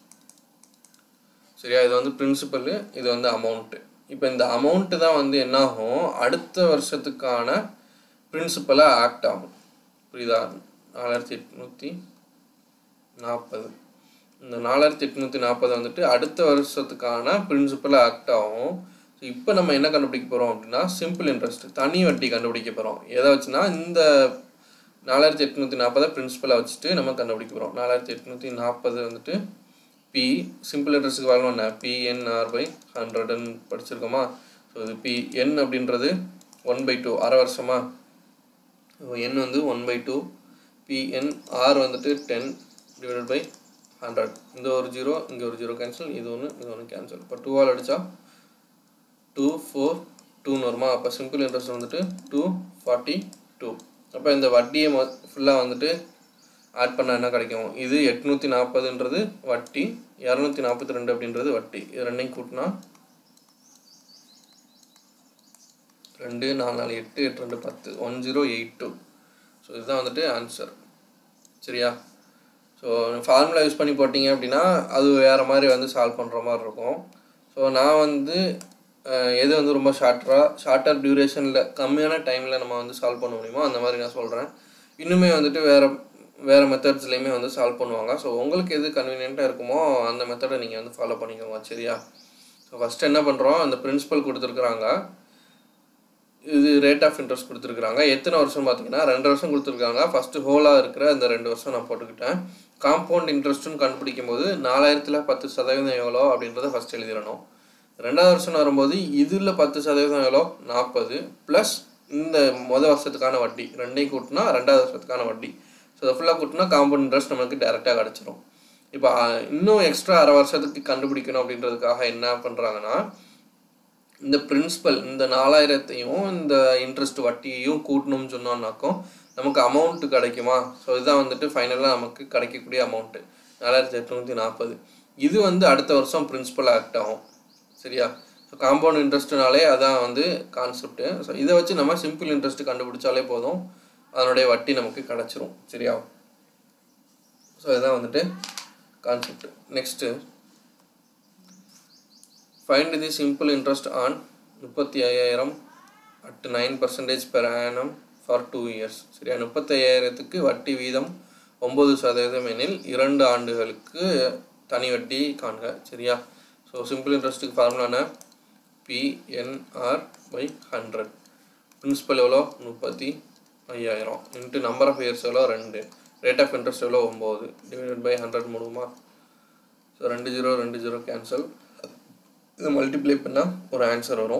சரியா, இது வந்து பிரின்சிபல், இது வந்து அமௌண்ட்டு. இப்போ இந்த அமௌண்ட்டு தான் வந்து என்னாகும் அடுத்த வருஷத்துக்கான பிரின்சிபலாக ஆக்ட் ஆகும். புரியுதா, நாலாயிரத்தி எட்நூற்றி நாற்பது இந்த நாலாயிரத்தி எட்நூற்றி நாற்பது வந்துட்டு அடுத்த வருஷத்துக்கான பிரின்சிபலாக ஆக்ட் ஆகும். ஸோ இப்போ நம்ம என்ன கண்டுபிடிக்க போகிறோம் அப்படின்னா சிம்பிள் இன்ட்ரெஸ்ட் தனி வட்டி கண்டுபிடிக்க போகிறோம். எதை வச்சுன்னா இந்த நாலாயிரத்தி எட்நூற்றி நாற்பதை பிரின்சிபலாக வச்சுட்டு நம்ம கண்டுபிடிக்க போகிறோம். நாலாயிரத்தி எட்நூற்றி நாற்பது வந்துட்டு பி சிம்பிள் இன்ட்ரெஸ்ட்டுக்கு வரணும் என்ன பிஎன்ஆர் பை ஹண்ட்ரட்னு படிச்சிருக்கோமா. ஸோ இது பி என் அப்படின்றது ஒன் பை டூ அரை வருஷமா. என் வந்து one by two PN R வந்துட்டு டென் டிவைடட் பை ஹண்ட்ரட். இந்த ஒரு ஜீரோ இங்கே ஒரு ஜீரோ கேன்சல், இது ஒன்று இது ஒன்று கேன்சல். இப்போ டூவால் அடித்தா டூ ஃபோர் டூன்னு வருமா. அப்போ சிம்பிள் இன்ட்ரெஸ்ட் வந்துட்டு டூ ஃபார்ட்டி டூ. அப்போ இந்த வட்டியை மொ ஃபுல்லாக வந்துட்டு ஆட் பண்ணால் என்ன கிடைக்கும், இது எட்நூற்றி நாற்பதுன்றது வட்டி, இரநூத்தி நாற்பத்தி ரெண்டு அப்படின்றது வட்டி. இது ரெண்டையும் கூட்டினா ரெண்டு நாலு நாலு எட்டு எட்டு ரெண்டு பத்து one zero eight two. So இதுதான் வந்துட்டு ஆன்சர். சரியா, ஸோ ஃபார்முலா யூஸ் பண்ணி போட்டிங்க அப்படின்னா அது வேறு மாதிரி வந்து சால்வ் பண்ணுற மாதிரி இருக்கும். ஸோ நான் வந்து எது வந்து ரொம்ப ஷார்ட்டராக ஷார்ட்டர் டியூரேஷனில் கம்மியான டைமில் நம்ம வந்து சால்வ் பண்ண முடியுமோ அந்த மாதிரி நான் சொல்கிறேன். இன்னுமே வந்துட்டு வேறு வேறு மெத்தட்ஸ்லேயுமே வந்து சால்வ் பண்ணுவாங்க. ஸோ உங்களுக்கு எது கன்வீனியண்ட்டாக இருக்குமோ அந்த மெத்தடை நீங்கள் வந்து ஃபாலோ பண்ணிக்கோங்க. சரியா, ஸோ ஃபஸ்ட்டு என்ன பண்ணுறோம், அந்த பிரின்சிபல் கொடுத்துருக்குறாங்க, இது ரேட் ஆஃப் இன்ட்ரெஸ்ட் கொடுத்துருக்குறாங்க. எத்தனை வருஷம் பார்த்தீங்கன்னா ரெண்டு வருஷம் கொடுத்துருக்காங்க. ஃபஸ்ட்டு ஹோலாக இருக்கிற அந்த ரெண்டு வருஷம் நான் போட்டுக்கிட்டேன். காம்பவுண்ட் இன்ட்ரெஸ்ட்டுன்னு கண்டுபிடிக்கும் போது நாலாயிரத்தில் பத்து சதவீதம் எவ்வளோ அப்படின்றத ஃபஸ்ட் எழுதிடணும். ரெண்டாவது வருஷம் வரும்போது இதில் பத்து சதவீதம் எவ்வளோ நாற்பது ப்ளஸ் இந்த மொதல் வருஷத்துக்கான வட்டி ரெண்டையும் கூட்டினா ரெண்டாவது வருஷத்துக்கான வட்டி. ஸோ அதை ஃபுல்லாக கூட்டினா காம்பவுண்ட் இன்ட்ரெஸ்ட் நமக்கு டேரெக்டாக கிடச்சிரும். இப்போ இன்னும் எக்ஸ்ட்ரா அரை வருஷத்துக்கு கண்டுபிடிக்கணும் அப்படின்றதுக்காக என்ன பண்ணுறாங்கன்னா இந்த பிரின்சிபல் இந்த நாலாயிரத்தையும் இந்த இன்ட்ரெஸ்ட் வட்டியையும் கூட்டணும்னு சொன்னோம்னாக்கும் நமக்கு அமௌண்ட்டு கிடைக்குமா? ஸோ இதுதான் வந்துட்டு ஃபைனலாக நமக்கு கிடைக்கக்கூடிய அமௌண்ட்டு நாலாயிரத்தி எட்நூற்றி நாற்பது. இது வந்து அடுத்த வருஷம் பிரின்சிபல் ஆக்ட் ஆகும். சரியா? ஸோ காம்பவுண்ட் இன்ட்ரெஸ்ட்னாலே அதான் வந்து கான்செப்ட்டு. ஸோ இதை வச்சு நம்ம சிம்பிள் இன்ட்ரெஸ்ட் கண்டுபிடிச்சாலே போதும், அதனுடைய வட்டி நமக்கு கிடச்சிரும். சரியா? ஸோ இதுதான் வந்துட்டு concept. Next find the simple interest on முப்பத்தி ஐயாயிரம் at nine percentage per annum for two years. சரியா? முப்பத்தி ஐயாயிரத்துக்கு வட்டி வீதம் ஒம்பது சதவீதம் எனில் இரண்டு ஆண்டுகளுக்கு தனி வட்டி காண்க. சரியா? ஸோ சிம்பிள் இன்ட்ரெஸ்ட்டுக்கு ஃபார்முலான பிஎன்ஆர் பை ஹண்ட்ரட். பிரின்சிபல் எவ்வளோ? முப்பத்தி ஐயாயிரம் இன்ட்டு நம்பர் ஆஃப் இயர்ஸ் எவ்வளோ? ரெண்டு. ரேட் ஆஃப் இன்ட்ரெஸ்ட் எவ்வளோ? ஒம்பது டிவைடட் பை ஹண்ட்ரட் மூணுமா? ஸோ ரெண்டு ஜீரோ ரெண்டு ஜீரோ கேன்சல். இதை மல்டிப்ளை பண்ணால் ஒரு ஆன்சர் வரும்.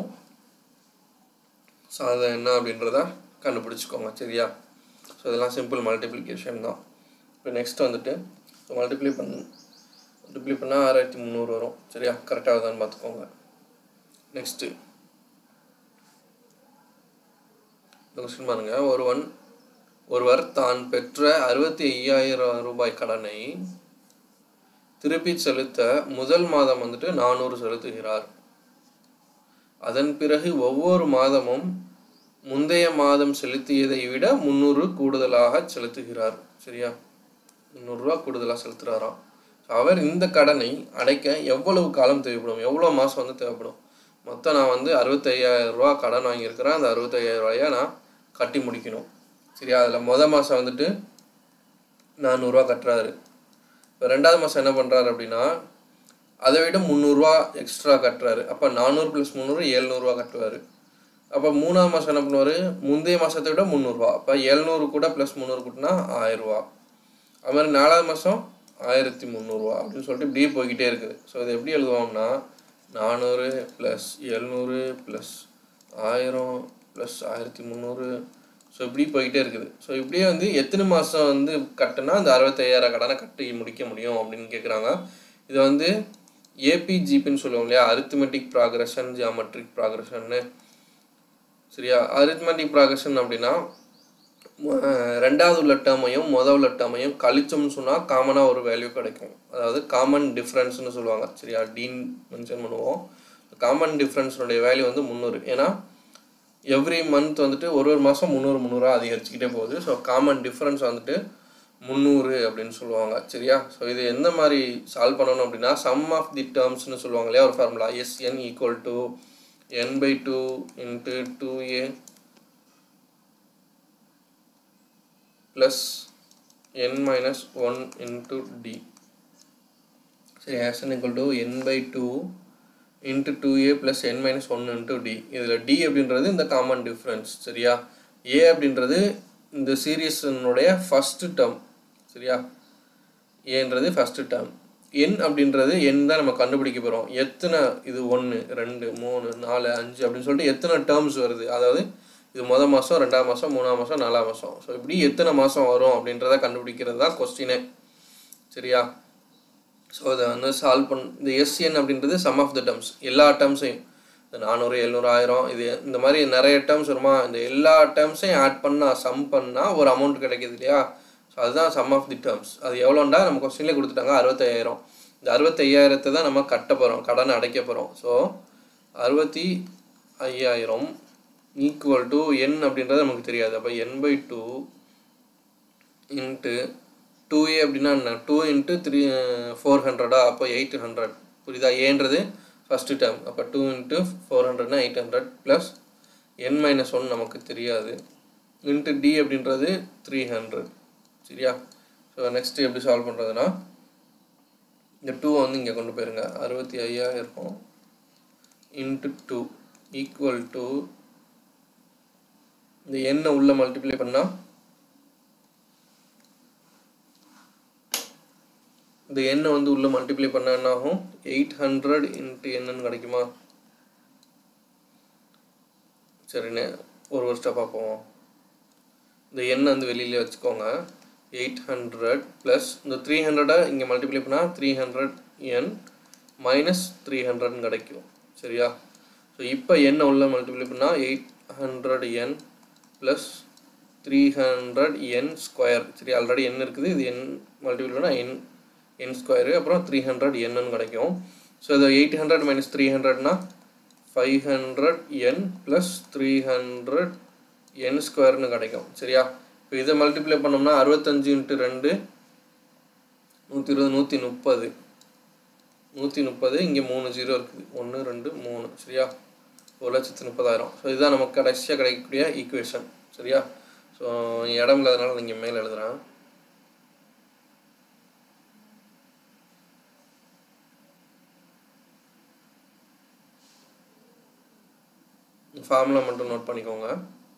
ஸோ அது என்ன அப்படின்றத கண்டுபிடிச்சிக்கோங்க. சரியா? ஸோ இதெல்லாம் சிம்பிள் மல்டிப்ளிகேஷன் தான். இப்போ நெக்ஸ்ட் வந்துட்டு ஸோ மல்டிப்ளை பண்ண மல்டிப்ளை பண்ணால் ஆறாயிரத்தி முந்நூறு வரும். சரியா? கரெக்டாக வருதான்னு பார்த்துக்கோங்க. நெக்ஸ்ட்டு இந்த கொஸ்டின் பாருங்கள். ஒருவன் ஒருவர் தான் பெற்ற அறுபத்தி ஐயாயிரம் ரூபாய் கடனை திருப்பி செலுத்த முதல் மாதம் வந்துட்டு நானூறு செலுத்துகிறார். அதன் பிறகு ஒவ்வொரு மாதமும் முந்தைய மாதம் செலுத்தியதை விட முந்நூறு கூடுதலாக செலுத்துகிறார். சரியா? முந்நூறுரூவா கூடுதலாக செலுத்துகிறாராம். அவர் இந்த கடனை அடைக்க எவ்வளவு காலம் தேவைப்படும், எவ்வளோ மாதம் வந்து தேவைப்படும்? மொத்தம் நான் வந்து அறுபத்தி ஐயாயிரம் ரூபா கடன் வாங்கியிருக்கிறேன். அந்த அறுபத்தி ஐயாயிரம் ரூபாயை நான் கட்டி முடிக்கணும். சரியா? அதில் மொதல் மாதம் வந்துட்டு நானூறுரூவா கட்டுறாரு. இப்போ ரெண்டாவது மாதம் என்ன பண்ணுறாரு அப்படின்னா அதை விட முந்நூறுரூவா எக்ஸ்ட்ரா கட்டுறாரு. அப்போ நானூறு ப்ளஸ் முந்நூறு எழுநூறுவா கட்டுவார். அப்போ மூணாவது மாதம் என்ன பண்ணுவார்? முந்தைய மாதத்தை விட முந்நூறுரூவா. அப்போ எழுநூறு கூட ப்ளஸ் முந்நூறு கூட்டினா ஆயிரரூவா. அது மாதிரி நாலாவது மாதம் ஆயிரத்தி முந்நூறுரூவா அப்படின்னு சொல்லிட்டு இப்படியே போய்கிட்டே இருக்குது. ஸோ இதை எப்படி எழுதுவோம்னா நானூறு ப்ளஸ் எழுநூறு ப்ளஸ் ஆயிரம் ப்ளஸ் ஆயிரத்தி முந்நூறு. ஸோ இப்படி போய்கிட்டே இருக்குது. ஸோ இப்படியே வந்து எத்தனை மாதம் வந்து கட்டுனா அந்த அறுபத்தையாயிரம் கடனை கட்டி முடிக்க முடியும் அப்படின்னு கேட்குறாங்க. இதை வந்து ஏபிஜிபின்னு சொல்லுவோம் இல்லையா? அரித்மெட்டிக் ப்ராக்ரஷன் ஜியாமெட்ரிக் ப்ராக்ரஷன்னு. சரியா? அரித்மெட்டிக் ப்ராக்ரஷன் அப்படின்னா ரெண்டாவது உள்ள டேர்மையும் மொதல் உள்ள டேர்மையும் கழிச்சோம்னு சொன்னால் காமனாக ஒரு வேல்யூ கிடைக்கும். அதாவது காமன் டிஃப்ரென்ஸ்னு சொல்லுவாங்க. சரியா? டீன் மென்ஷன் பண்ணுவோம். காமன் டிஃப்ரென்ஸுடைய வேல்யூ வந்து முந்நூறு. ஏன்னா எவ்ரி மந்த் வந்துட்டு ஒரு ஒரு மாதம் முந்நூறு முந்நூறுரூவா அதிகரிச்சுக்கிட்டே போகுது. ஸோ காமன் டிஃப்ரென்ஸ் வந்துட்டு முந்நூறு அப்படின்னு சொல்லுவாங்க. சரியா? ஸோ இது எந்த மாதிரி சால்வ் பண்ணணும் அப்படின்னா சம் ஆஃப் தி டேர்ம்ஸ்னு சொல்லுவாங்க இல்லையா? ஒரு formula SN equal to N by two into two A plus N minus one into D. சரி, SN equal to N by two into two A plus N minus one into D. இதில் D அப்படின்றது இந்த common difference. சரியா? ஏ அப்படின்றது இந்த சீரீஸினுடைய first term. சரியா? ஏன்றது first term. என் அப்படின்றது என் தான் நம்ம கண்டுபிடிக்க போகிறோம். எத்தனை இது ஒன்று ரெண்டு மூணு நாலு அஞ்சு அப்படின்னு சொல்லிட்டு எத்தனை டேர்ம்ஸ் வருது, அதாவது இது மொதல் மாதம் ரெண்டாம் மாதம் மூணாம் மாதம் நாலாம் மாதம். ஸோ இப்படி எத்தனை மாதம் வரும் அப்படின்றத கண்டுபிடிக்கிறது தான் கொஸ்டினே. சரியா? ஸோ அதை வந்து சால்வ் பண்ண இந்த எஸ்என் அப்படின்றது சம் ஆஃப் த டேர்ம்ஸ், எல்லா டேர்ம்ஸையும் இந்த நானூறு எழுநூறு ஆயிரம் இது இந்த மாதிரி நிறைய டேர்ம்ஸ் வருமா, இந்த எல்லா டேர்ம்ஸையும் ஆட் பண்ணால் சம் பண்ணால் ஒரு அமௌண்ட் கிடைக்கிது இல்லையா? ஸோ அதுதான் சம் ஆஃப் தி டேர்ம்ஸ். அது எவ்வளோண்டா நம்ம கொஸ்டின்லேயே கொடுத்துட்டாங்க அறுபத்தையாயிரம். இந்த அறுபத்தையாயிரத்தை தான் நம்ம கட்ட போகிறோம், கடனை அடைக்க போகிறோம். ஸோ அறுபத்தி ஐயாயிரம் ஈக்குவல் டு என் அப்படின்றது நமக்கு தெரியாது. அப்போ N by two into two A அப்படின்னா என்ன, டூ இன்ட்டு த்ரீ ஃபோர் ஹண்ட்ரடா, அப்போ எயிட் ஹண்ட்ரட். புரியுதா? ஏன்றது ஃபஸ்ட்டு டேர்ம். அப்போ டூ இன்ட்டு ஃபோர் ஹண்ட்ரட்னா eight hundred plus N minus one நமக்கு தெரியாது இன்ட்டு டி அப்படின்றது த்ரீ ஹண்ட்ரட். சரியா? ஸோ நெக்ஸ்ட்டு எப்படி சால்வ் பண்ணுறதுன்னா இந்த டூவை வந்து இங்கே கொண்டு போயிருங்க. அறுபத்தி ஐயாயிரம் இன்ட்டு டூ ஈக்குவல் டு இந்த எண்ணை உள்ள மல்டிப்ளை பண்ணால் இந்த எண்ணை வந்து உள்ள மல்டிப்ளை பண்ண என்ன ஆகும், எயிட் ஹண்ட்ரட் இன்ட்டு என்னன்னு கிடைக்குமா? சரிண்ணே, ஒரு ஒரு ஸ்டெப்பாக போவோம். இந்த எண்ணை வந்து வெளியிலே வச்சுக்கோங்க. எயிட் ஹண்ட்ரட் ப்ளஸ் இந்த த்ரீ ஹண்ட்ரடை இங்கே மல்டிப்ளை பண்ணால் three hundred N minus three ஹண்ட்ரட்னு கிடைக்கும். சரியா? ஸோ இப்போ n உள்ள மல்டிப்ளை பண்ணால் eight hundred N plus three hundred N square. சரி, ஆல்ரெடி n இருக்குது, இது n மல்டிப்ளை பண்ணால் n என் ஸ்கொயரு, அப்புறம் த்ரீ ஹண்ட்ரட் என்னன்னு கிடைக்கும். ஸோ இது எயிட் ஹண்ட்ரட் மைனஸ் த்ரீ ஹண்ட்ரட்னா five hundred N plus three hundred N ஸ்கொயர்னு கிடைக்கும். சரியா, இப்போ இதை மல்டிப்ளை பண்ணோம்னா அறுபத்தஞ்சு இன்ட்டு ரெண்டு நூற்றி இருபது நூற்றி முப்பது நூற்றி முப்பது இங்கே மூணு ஜீரோ இருக்குது, ஒன்று ரெண்டு மூணு. சரியா, ஒரு லட்சத்து முப்பதாயிரம். ஸோ இதுதான் நமக்கு கடைசியாக கிடைக்கக்கூடிய ஈக்குவேஷன். சரியா, ஸோ இடம் இல்லாதனால நீங்கள் மேலே எழுதுகிறேன். ஃபார்முலா மட்டும் நோட் பண்ணிக்கோங்க.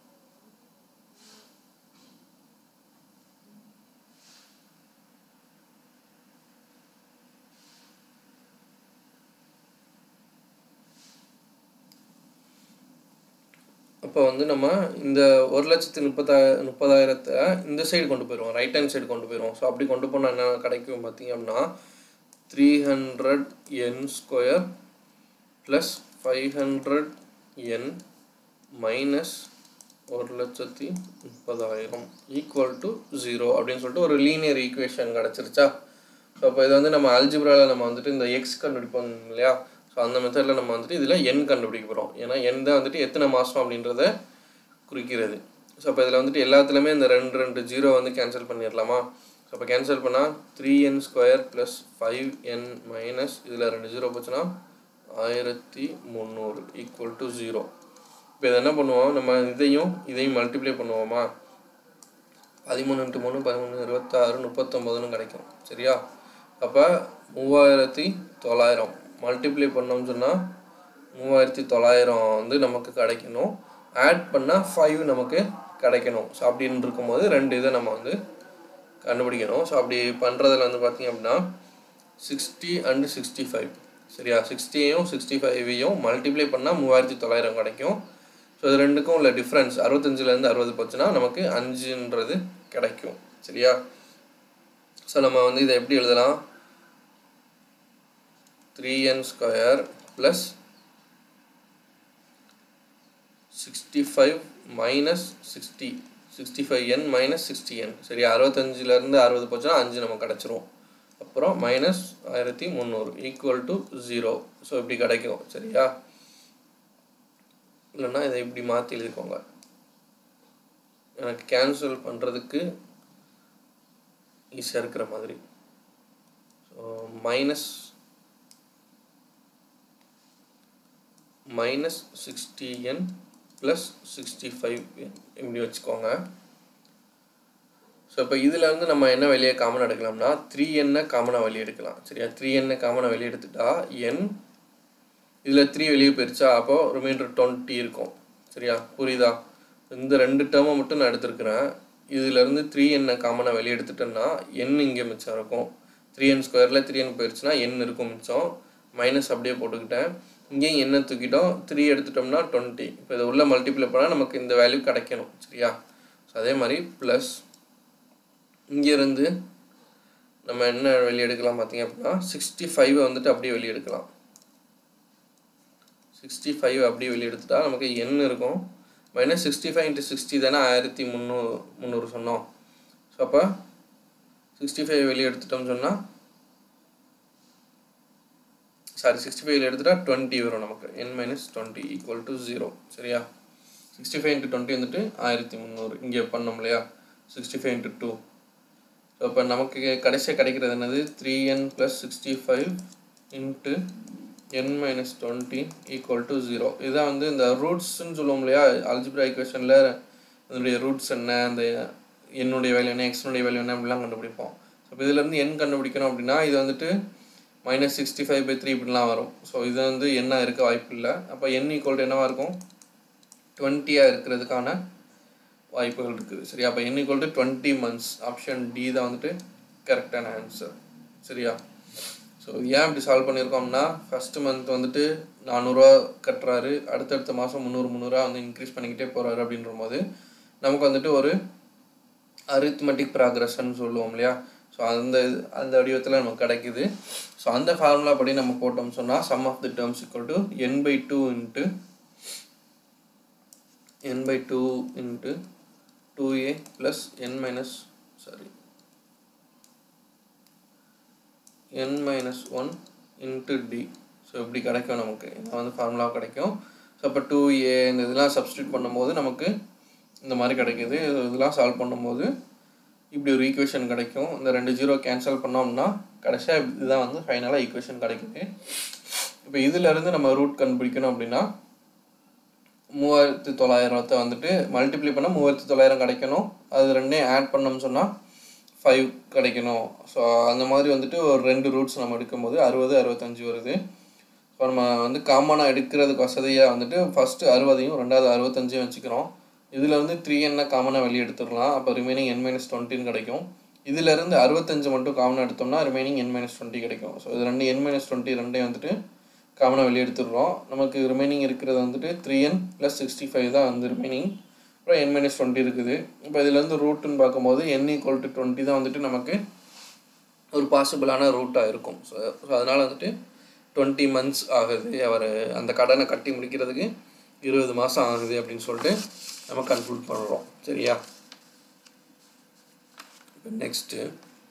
அப்போ வந்து நம்ம இந்த ஒரு லட்சத்து முப்பதாய முப்பதாயிரத்தை இந்த சைடு கொண்டு போயிடுவோம், ரைட் ஹேண்ட் சைடு கொண்டு போயிடுவோம். ஸோ அப்படி கொண்டு போனால் என்ன கிடைக்கும் பார்த்தீங்க அப்படின்னா three hundred N square plus five hundred N minus ஒரு லட்சத்தி முப்பதாயிரம் ஈக்குவல் டு ஜீரோ அப்படின்னு சொல்லிட்டு ஒரு லீனியர் ஈக்குவேஷன் கிடச்சிருச்சா. ஸோ அப்போ இதை வந்து நம்ம அல்ஜிப்ராவில் நம்ம வந்துட்டு இந்த எக்ஸ் கண்டுபிடிப்போம் இல்லையா. ஸோ அந்த மெத்தடில் நம்ம வந்துட்டு இதில் என் கண்டுபிடிக்க போகிறோம். ஏன்னா என் தான் வந்துட்டு எத்தனை மாதம் அப்படின்றத குறிக்கிறது. ஸோ அப்போ இதில் வந்துட்டு எல்லாத்துலேயுமே இந்த ரெண்டு ரெண்டு ஜீரோ வந்து கேன்சல் பண்ணிடலாமா. ஸோ அப்போ கேன்சல் பண்ணால் three N square plus five N minus இதில் ரெண்டு ஜீரோ போச்சுன்னா ஆயிரத்தி முந்நூறு ஈக்குவல் டு ஜீரோ. இப்போ இதை என்ன பண்ணுவோம், நம்ம இதையும் இதையும் மல்டிப்ளை பண்ணுவோமா. பதிமூணு இன்ட்டு மூணு பதிமூணு இருபத்தாறு முப்பத்தொம்போதுன்னு கிடைக்கும். சரியா, அப்போ மூவாயிரத்தி தொள்ளாயிரம் மல்டிப்ளை பண்ணோம்னு சொன்னால் மூவாயிரத்தி தொள்ளாயிரம் வந்து நமக்கு கிடைக்கணும். ஆட் பண்ணால் ஃபைவ் நமக்கு கிடைக்கணும். ஸோ அப்படின்னு இருக்கும்போது ரெண்டு இதை நம்ம வந்து கண்டுபிடிக்கணும். ஸோ அப்படி பண்ணுறதுல வந்து பார்த்திங்க அப்படின்னா சிக்ஸ்டி அண்டு சிக்ஸ்டி ஃபைவ். சரியா, சிக்ஸ்டியையும் சிக்ஸ்டி ஃபைவையும் மல்டிப்ளை பண்ணால் மூவாயிரத்தி தொள்ளாயிரம் கிடைக்கும். ஸோ இது ரெண்டுக்கும் உள்ள டிஃப்ரென்ஸ் அறுபத்தஞ்சிலேருந்து அறுபது போச்சுன்னா நமக்கு அஞ்சுன்றது கிடைக்கும். சரியா, ஸோ நம்ம வந்து இதை எப்படி எழுதலாம், three N square plus sixty five minus sixty sixty five N minus sixty N. சரியா, அறுபத்தஞ்சிலேருந்து அறுபது போச்சுன்னா அஞ்சு நமக்கு கிடச்சிரும். அப்புறம் மைனஸ் ஆயிரத்தி முந்நூறு ஈக்குவல் டு ஜீரோ. ஸோ இப்படி கிடைக்கும். சரியா, இல்லைன்னா இதை இப்படி மாற்றி எழுதிக்கோங்க, எனக்கு கேன்சல் பண்ணுறதுக்கு ஈஸியாக இருக்கிற மாதிரி. So minus minus sixty N plus sixty five N இப்படி வச்சுக்கோங்க. ஸோ இப்போ இதில் வந்து நம்ம என்ன வெளியே காமனாக எடுக்கலாம்னா த்ரீ எண்ணை காமனாக வெளியே எடுக்கலாம். சரியா, த்ரீ எண்ணை காமனாக வெளியே எடுத்துட்டா என் இதில் த்ரீ வெளியே போயிடுச்சா, அப்போது ரிமைண்டர் டுவெண்ட்டி இருக்கும். சரியா, புரியுதா. இந்த ரெண்டு டேர்மை மட்டும் நான் எடுத்துருக்கிறேன். இதிலேருந்து த்ரீ எண்ணை காமனாக வெளியே எடுத்துட்டேன்னா என் இங்கே மிச்சம் இருக்கும். த்ரீ என் ஸ்கொயரில் த்ரீ என் போயிடுச்சுன்னா என் இருக்கும் மிச்சம். மைனஸ் அப்படியே போட்டுக்கிட்டேன். இங்கேயும் என்ன தூக்கிட்டோம், த்ரீ எடுத்துட்டோம்னா டுவெண்ட்டி. இப்போ இதை உள்ள மல்டிப்ளை பண்ணால் நமக்கு இந்த வேல்யூ கிடைக்கணும். சரியா, ஸோ அதே மாதிரி ப்ளஸ் இங்கேருந்து நம்ம என்ன வெளியே எடுக்கலாம் பார்த்தீங்க அப்படின்னா சிக்ஸ்டி ஃபைவ் வந்துட்டு அப்படியே வெளியே எடுக்கலாம். சிக்ஸ்டி ஃபைவ் அப்படியே வெளியே எடுத்துட்டா நமக்கு என் இருக்கும். Minus sixty five into sixty தானே ஆயிரத்தி முந்நூறு முந்நூறு சொன்னோம். ஸோ அப்போ சிக்ஸ்டி ஃபைவ் வெளியே எடுத்துட்டோம்னு சொன்னால் சாரி சிக்ஸ்டி ஃபைவ் எடுத்துட்டா டுவெண்ட்டி வரும் நமக்கு. N minus twenty equal to zero. சரியா, சிக்ஸ்டி ஃபைவ் இன்ட்டு டுவெண்ட்டி வந்துட்டு ஆயிரத்தி முந்நூறு இங்கே பண்ணோம் இல்லையா. Sixty five into two. So இப்போ நமக்கு கடைசியாக கிடைக்கிறது என்னது, three N plus sixty five into N minus twenty equal to zero. இதுதான் வந்து இந்த ரூட்ஸ்ன்னு சொல்லுவோம் இல்லையா அல்ஜிப்ரா ஈக்குவேஷனில். இதனுடைய ரூட்ஸ் என்ன, அந்த என்னுடைய வேல்யூ என்ன, எக்ஸ்னுடைய வேல்யூ என்ன அப்படிலாம் கண்டுபிடிப்போம். ஸோ இப்போ இதுலேருந்து என் கண்டுபிடிக்கணும் அப்படின்னா இது வந்துட்டு minus sixty five by three இப்படிலாம் வரும். ஸோ இது வந்து என்ன இருக்க வாய்ப்பு இல்லை. அப்போ என் ஈக்குவல் டு என்னவாக இருக்கும், டுவெண்ட்டியாக இருக்கிறதுக்கான வாய்ப்புகள் இருக்குது. சரியா, அப்போ N equal to twenty months. Option D தான் வந்துட்டு கரெக்டான ஆன்சர். சரியா, ஸோ ஏன் இப்படி சால்வ் பண்ணியிருக்கோம்னா ஃபஸ்ட்டு மந்த் வந்துட்டு நானூறுரூவா கட்டுறாரு, அடுத்தடுத்த மாதம் முந்நூறு முந்நூறுரூவா வந்து இன்க்ரீஸ் பண்ணிக்கிட்டே போகிறாரு அப்படின்ற போது நமக்கு வந்துட்டு ஒரு அரித்மெட்டிக் ப்ராக்ரஷன் சொல்லுவோம் இல்லையா. ஸோ அந்த அந்த வடிவத்தில் நமக்கு கிடைக்குது. ஸோ அந்த ஃபார்முலா படி நம்ம போட்டோம்னு சொன்னால் sum of the terms equal to N by two into n by two into two a plus n minus sorry n minus one into d. So இப்படி கிடைக்கும் நமக்கு, இதான் வந்து ஃபார்முலா கிடைக்கும். ஸோ அப்போ டூ ஏ இந்த இதெல்லாம் சப்ஸ்டியூட் பண்ணும்போது நமக்கு இந்த மாதிரி கிடைக்கிது. இதெல்லாம் சால்வ் பண்ணும்போது இப்படி ஒரு ஈக்குவேஷன் கிடைக்கும். இந்த ரெண்டு ஜீரோ கேன்சல் பண்ணோம்னா கடைசியாக இதுதான் வந்து ஃபைனலாக ஈக்குவேஷன் கிடைக்குது. இப்போ இதிலேருந்து நம்ம ரூட் கண்டுபிடிக்கணும் அப்படின்னா மூவாயிரத்தி தொள்ளாயிரத்தை வந்துட்டு மல்டிப்ளை பண்ணால் மூவாயிரத்தி தொள்ளாயிரம் கிடைக்கணும். அது ரெண்டே ஆட் பண்ணோம்னு சொன்னால் ஃபைவ் கிடைக்கணும். ஸோ அந்த மாதிரி வந்துட்டு ஒரு ரெண்டு ரூட்ஸ் நம்ம எடுக்கும்போது அறுபது அறுபத்தஞ்சு வருது. ஸோ நம்ம வந்து காமனாக எடுக்கிறதுக்கு வசதியாக வந்துட்டு ஃபஸ்ட்டு அறுபதையும் ரெண்டாவது அறுபத்தஞ்சையும் வச்சுக்கிறோம். இதில் வந்து த்ரீ என்ன காமனாக வெளியே எடுத்துடலாம். அப்போ ரிமைனிங் என் மைனஸ் டுவெண்ட்டின்னு கிடைக்கும். இதிலேருந்து அறுபத்தஞ்சு மட்டும் காமனாக எடுத்தோம்னா ரிமைனிங் என் மைனஸ் டுவெண்ட்டி கிடைக்கும். ஸோ இது ரெண்டு என் மைனஸ் டுவெண்ட்டி ரெண்டே வந்துட்டு காமனாக வெளியே எடுத்துடுறோம். நமக்கு ரிமைனிங் இருக்கிறது வந்துட்டு three N plus sixty five தான் வந்து ரிமைனிங். அப்புறம் என் மைனஸ் டுவெண்ட்டி இருக்குது. இப்போ இதுலேருந்து ரூட்டுன்னு பார்க்கும்போது என் ஈக்குவல் டு டுவெண்ட்டி தான் வந்துட்டு நமக்கு ஒரு பாசிபிளான ரூட்டாக இருக்கும். ஸோ ஸோ அதனால் வந்துட்டு டுவெண்ட்டி மந்த்ஸ் ஆகுது, அவர் அந்த கடனை கட்டி முடிக்கிறதுக்கு இருபது மாதம் ஆகுது அப்படின்னு சொல்லிட்டு நம்ம கன்க்ளூட் பண்ணுறோம். சரியா? இப்போ next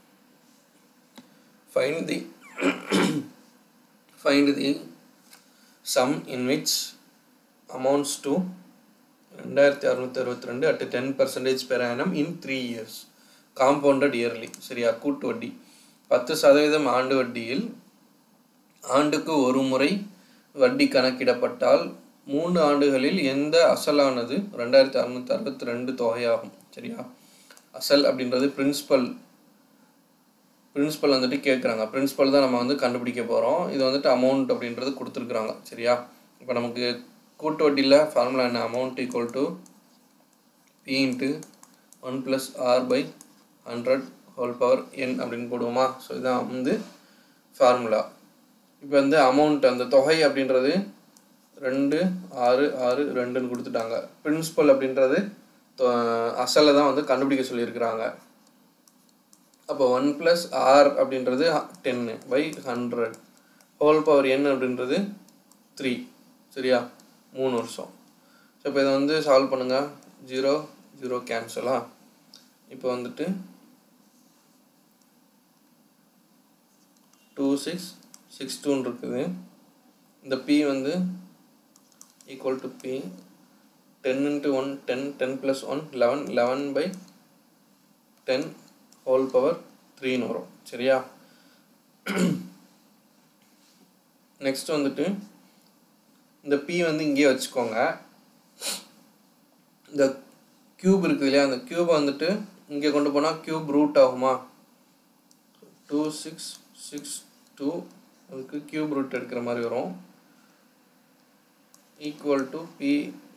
find the find the sum in which amounts to ரெண்டாயிரத்தி அறுநூற்றி அறுபத்தி ரெண்டு at ten percentage per annum in three years compounded yearly. சரியா? கூட்டு வட்டி பத்து சதவீதம் ஆண்டு வட்டியில் ஆண்டுக்கு ஒரு முறை வட்டி கணக்கிடப்பட்டால் மூன்று ஆண்டுகளில் எந்த அசலானது ரெண்டாயிரத்தி அறுநூற்றி அறுபத்தி ரெண்டு தொகையாகும். சரியா? அசல் அப்படின்றது பிரின்சிபல் பிரின்சிபல் வந்துட்டு கேட்குறாங்க. பிரின்சிபல் தான் நம்ம வந்து கண்டுபிடிக்க போகிறோம். இது வந்துட்டு அமௌண்ட் அப்படின்றது கொடுத்துருக்குறாங்க. சரியா? இப்போ நமக்கு கூட்டு வட்டியில் ஃபார்முலா என்ன? Amount equal to P into one plus R by hundred whole power N அப்படின்னு போடுவோமா? ஸோ இதுதான் வந்து ஃபார்முலா. இப்போ வந்து அமௌண்ட் அந்த தொகை அப்படின்றது ரெண்டு ஆறு ஆறு ரெண்டுன்னு கொடுத்துட்டாங்க. பிரின்சிபல் அப்படின்றது அசலை தான் வந்து கண்டுபிடிக்க சொல்லியிருக்கிறாங்க. அப்போ ஒன் ப்ளஸ் ஆர் அப்படின்றது டென்னு by hundred whole power N அப்படின்றது த்ரீ. சரியா? மூணு வருஷம். ஸோ இப்போ இதை வந்து சால்வ் பண்ணுங்கள். ஜீரோ ஜீரோ கேன்சலா. இப்போ வந்துட்டு டூ சிக்ஸ் சிக்ஸ் டூன்னு இருக்குது. இந்த பி வந்து equal to P ten into one ten ten plus one eleven eleven by ten whole power த்ரீன்னு வரும். சரியா? நெக்ஸ்ட் வந்துட்டு இந்த பி வந்து இங்கேயே வச்சுக்கோங்க. இந்த கியூப் இருக்குது இல்லையா, அந்த கியூபை வந்துட்டு இங்கே கொண்டு போனால் கியூப் ரூட் ஆகுமா? டூ சிக்ஸ் சிக்ஸ் டூ அதுக்கு கியூப் ரூட் எடுக்கிற மாதிரி வரும். Equal to P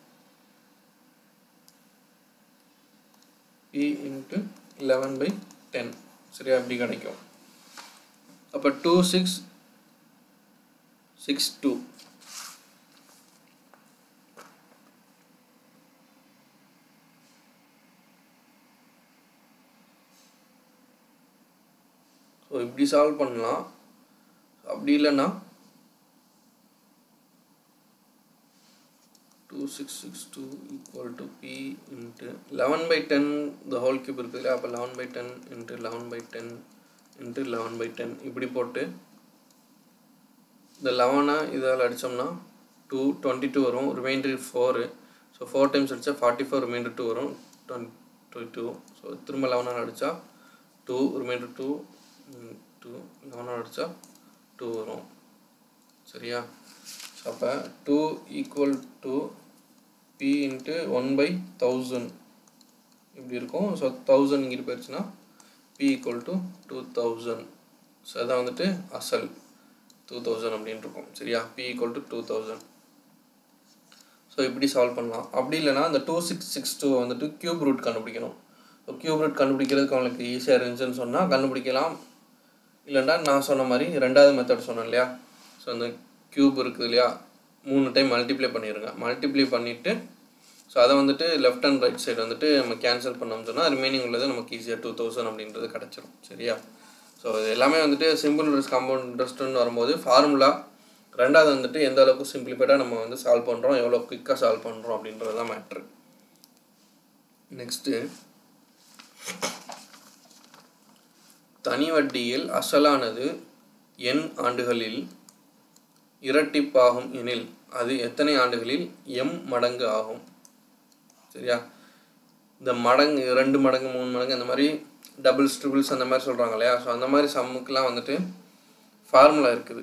P into eleven by ten. சரியா? இப்படி கிடைக்கும். அப்போ two six six two so இப்படி சால்வ் பண்ணலாம். அப்படி இல்லைன்னா two six six two equal to P into eleven by ten the whole cube இருக்குது இல்லையா? அப்போ eleven by ten into eleven by ten into eleven by ten இப்படி போட்டு இந்த லெவனை இதால் அடித்தோம்னா டூ டுவெண்ட்டி டூ வரும். Remainder four. So four times அடித்தா ஃபார்ட்டி ஃபோர் ரிமைண்டர் டூ வரும். Twenty two. ஸோ திரும்ப லெவனால் அடித்தா டூ ரிமைண்டர் டூ டூ லெவனால் அடித்தா டூ வரும். சரியா? ஸோ அப்போ two equal to P into one by thousand இப்படி இருக்கும். ஸோ தௌசண்ட் இங்கிட்டு போயிடுச்சுன்னா P equal to two thousand. So அதான் வந்துட்டு அசல் டூ தௌசண்ட் அப்படின்னு இருக்கும். சரியா? P equal to two thousand. So இப்படி சால்வ் பண்ணலாம். அப்படி இல்லைனா அந்த டூ சிக்ஸ் சிக்ஸ் டூ வந்துட்டு கியூப் ரூட் கண்டுபிடிக்கணும். ஸோ கியூப் ரூட் கண்டுபிடிக்கிறதுக்கு அவங்களுக்கு ஈஸியாக இருந்துச்சுன்னு சொன்னால் கண்டுபிடிக்கலாம். இல்லைன்னா நான் சொன்ன மாதிரி ரெண்டாவது மெத்தட் சொன்னேன் இல்லையா? ஸோ அந்த கியூப் இருக்குது இல்லையா, மூணு டைம் மல்டிப்ளை பண்ணிடுங்க. மல்டிப்ளை பண்ணிவிட்டு ஸோ அதை வந்துட்டு லெஃப்ட் அண்ட் ரைட் சைடு வந்துட்டு நம்ம கேன்சல் பண்ணோம்னு சொன்னால் ரிமைனிங் உள்ளது நமக்கு ஈஸியாக டூ தௌசண்ட் அப்படின்றது கிடச்சிரும். சரியா? ஸோ இது எல்லாமே வந்துட்டு சிம்பிள் இன்ட்ரெஸ்ட் காம்பவுண்ட் இன்ட்ரெஸ்ட்டுன்னு வரும்போது ஃபார்முலா ரெண்டாவது வந்துட்டு எந்த அளவுக்கு சிம்பிளிஃபைடாக நம்ம வந்து சால்வ் பண்ணுறோம், எவ்வளோ குயிக்காக சால்வ் பண்ணுறோம் அப்படின்றது தான் மேட்ரு. நெக்ஸ்ட்டு தனி வட்டியில் அசலானது n ஆண்டுகளில் இரட்டிப்பாகும் எனில் அது எத்தனை ஆண்டுகளில் m மடங்கு ஆகும். சரியா, இந்த மடங்கு ரெண்டு மடங்கு மூணு மடங்கு அந்த மாதிரி டபுள்ஸ் ட்ரிபிள்ஸ் அந்த மாதிரி சொல்கிறாங்க இல்லையா. ஸோ அந்த மாதிரி சம்முக்கெலாம் வந்துட்டு ஃபார்முலா இருக்குது.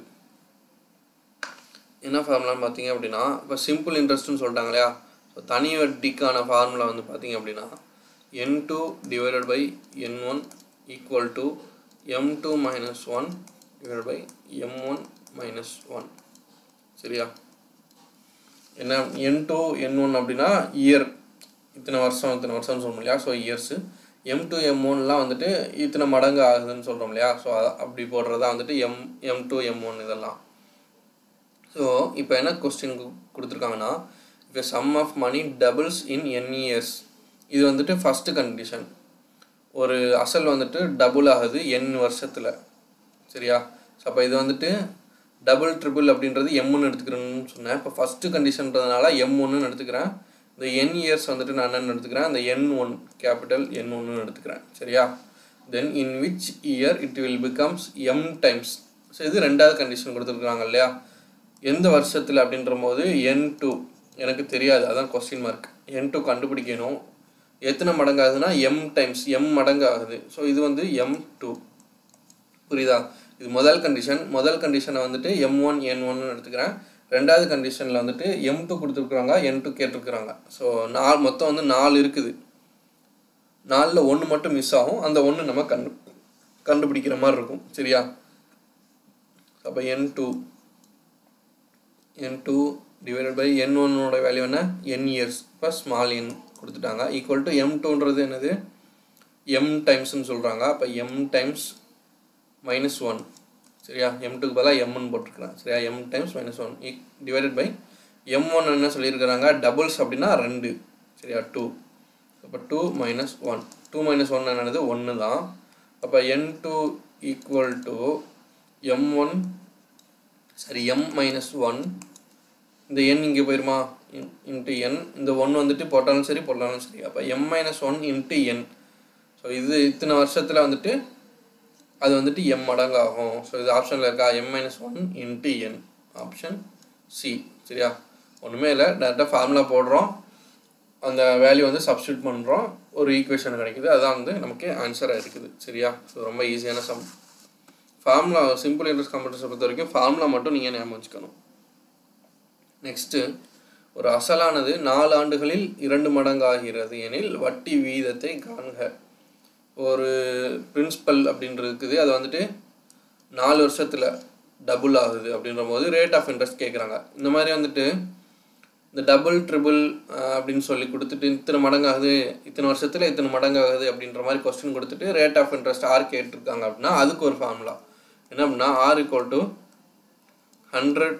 என்ன ஃபார்முலான்னு பார்த்தீங்க அப்படின்னா, இப்போ சிம்பிள் இன்ட்ரெஸ்ட்னு சொல்லிட்டாங்க இல்லையா. ஸோ தனி வட்டிக்கான ஃபார்முலா வந்து பார்த்தீங்க அப்படின்னா N two divided by N one equal to M two minus one divided by M one minus one. சரியா, என்ன என் டூ என் ஒன் அப்படின்னா இயர், இத்தனை வருஷம் இத்தனை வருஷம்னு சொல்லணும் இல்லையா. So years. M two M ஒன்லாம் வந்துட்டு இத்தனை மடங்கு ஆகுதுன்னு சொல்கிறோம் இல்லையா. ஸோ அப்படி போடுறதா வந்துட்டு M M two M one இதெல்லாம். ஸோ இப்போ என்ன கொஸ்டின் கொடுத்துருக்காங்கன்னா, இப்போ sum of money doubles in N years. இது வந்துட்டு ஃபஸ்ட்டு கண்டிஷன். ஒரு அசல் வந்துட்டு டபுள் ஆகுது என் வருஷத்தில். சரியா, ஸோ அப்போ இது வந்துட்டு டபுள் ட்ரிபிள் அப்படின்றது எம்முன்னு எடுத்துக்கிறேன்னு சொன்னேன். இப்போ ஃபஸ்ட்டு கண்டிஷன்றதுனால எம் ஒன்றுன்னு எடுத்துக்கிறேன். இந்த என் இயர்ஸ் வந்துட்டு நான் என்னென்னு எடுத்துக்கிறேன், அந்த என் ஒன் கேபிட்டல் என் ஒன்றுன்னு எடுத்துக்கிறேன். சரியா, then in which year it will becomes M times. So இது ரெண்டாவது கண்டிஷன் கொடுத்துருக்குறாங்க இல்லையா. எந்த வருஷத்தில் அப்படின்ற போது என் டூ எனக்கு தெரியாது, அதான் கொஸ்டின் மார்க். என் டூ கண்டுபிடிக்கணும். எத்தனை மடங்கு ஆகுதுன்னா எம் டைம்ஸ், எம் மடங்கு ஆகுது. ஸோ இது வந்து எம் டூ. புரியுதா, இது முதல் கண்டிஷன். முதல் கண்டிஷனை வந்துட்டு எம் ஒன் என் ஒன்னு எடுத்துக்கிறேன். ரெண்டாவது கண்டிஷனில் வந்துட்டு எம் டூ கொடுத்துருக்குறாங்க, என் டூ கேட்டிருக்கிறாங்க. ஸோ நாலு மொத்தம் வந்து நாலு இருக்குது. நாலில் ஒன்று மட்டும் மிஸ் ஆகும். அந்த ஒன்று நம்ம கண்டு கண்டுபிடிக்கிற மாதிரி இருக்கும். சரியா, அப்போ N two N two divided by N ஒன்னோட வேல்யூ என்ன, என் இயர்ஸ். இப்போ ஸ்மால் என் கொடுத்துட்டாங்க ஈக்குவல் டு எம் டூன்றது என்னது, எம் டைம்ஸ்ன்னு சொல்கிறாங்க. அப்போ எம் டைம்ஸ் மைனஸ் ஒன். சரியா, எம் டூக்கு பதிலாக எம்னு போட்டிருக்கிறேன். சரியா, M times minus one divided by M one என்ன சொல்லியிருக்கிறாங்க, டபுள்ஸ் அப்படின்னா ரெண்டு. சரியா, டூ. அப்போ two minus one. Two minus one என்னது, ஒன்று தான். அப்போ N two equal to M one சரி எம் மைனஸ் ஒன். இந்த என் இங்கே போயிருமா, இன்ட்டு என். இந்த ஒன் வந்துட்டு போட்டாலும் சரி போட்டாலும் சரி. அப்போ M minus one into N. So இது இத்தனை வருஷத்தில் வந்துட்டு அது வந்துட்டு எம் மடங்கு ஆகும். ஸோ இது ஆப்ஷனில் இருக்கா, M minus one into N, option C. சரியா, ஒன்றுமே இல்லை, டேரெக்டாக ஃபார்முலா போடுறோம், அந்த வேல்யூ வந்து சப்ஸ்டியூட் பண்ணுறோம், ஒரு ஈக்குவேஷன் கிடைக்குது. அதுதான் வந்து நமக்கு ஆன்சராக இருக்குது. சரியா, ஸோ ரொம்ப ஈஸியான சம். ஃபார்முலா சிம்பிள் இன்ட்ரெஸ்ட் கம்ப்யூட்டர்ஸை பொறுத்த வரைக்கும் ஃபார்முலா மட்டும் நீங்கள் ஞாபகம் வச்சுக்கணும். நெக்ஸ்ட்டு, ஒரு அசலானது நாலு ஆண்டுகளில் இரண்டு மடங்கு ஆகிறது எனில் வட்டி வீதத்தை காண்க. ஒரு பிரின்சிபல் அப்படின்றது இருக்குது, அது வந்துட்டு நாலு வருஷத்தில் டபுள் ஆகுது அப்படின்ற போது ரேட் ஆஃப் இன்ட்ரெஸ்ட் கேட்குறாங்க. இந்த மாதிரி வந்துட்டு இந்த டபுள் ட்ரிபிள் அப்படின்னு சொல்லி கொடுத்துட்டு இத்தனை மடங்கு ஆகுது, இத்தனை வருஷத்தில் இத்தனை மடங்கு ஆகுது அப்படின்ற மாதிரி கொஸ்டின் கொடுத்துட்டு ரேட் ஆஃப் இன்ட்ரெஸ்ட் ஆர் கேட்டிருக்காங்க அப்படின்னா அதுக்கு ஒரு ஃபார்முலா என்ன அப்படின்னா, R equal to hundred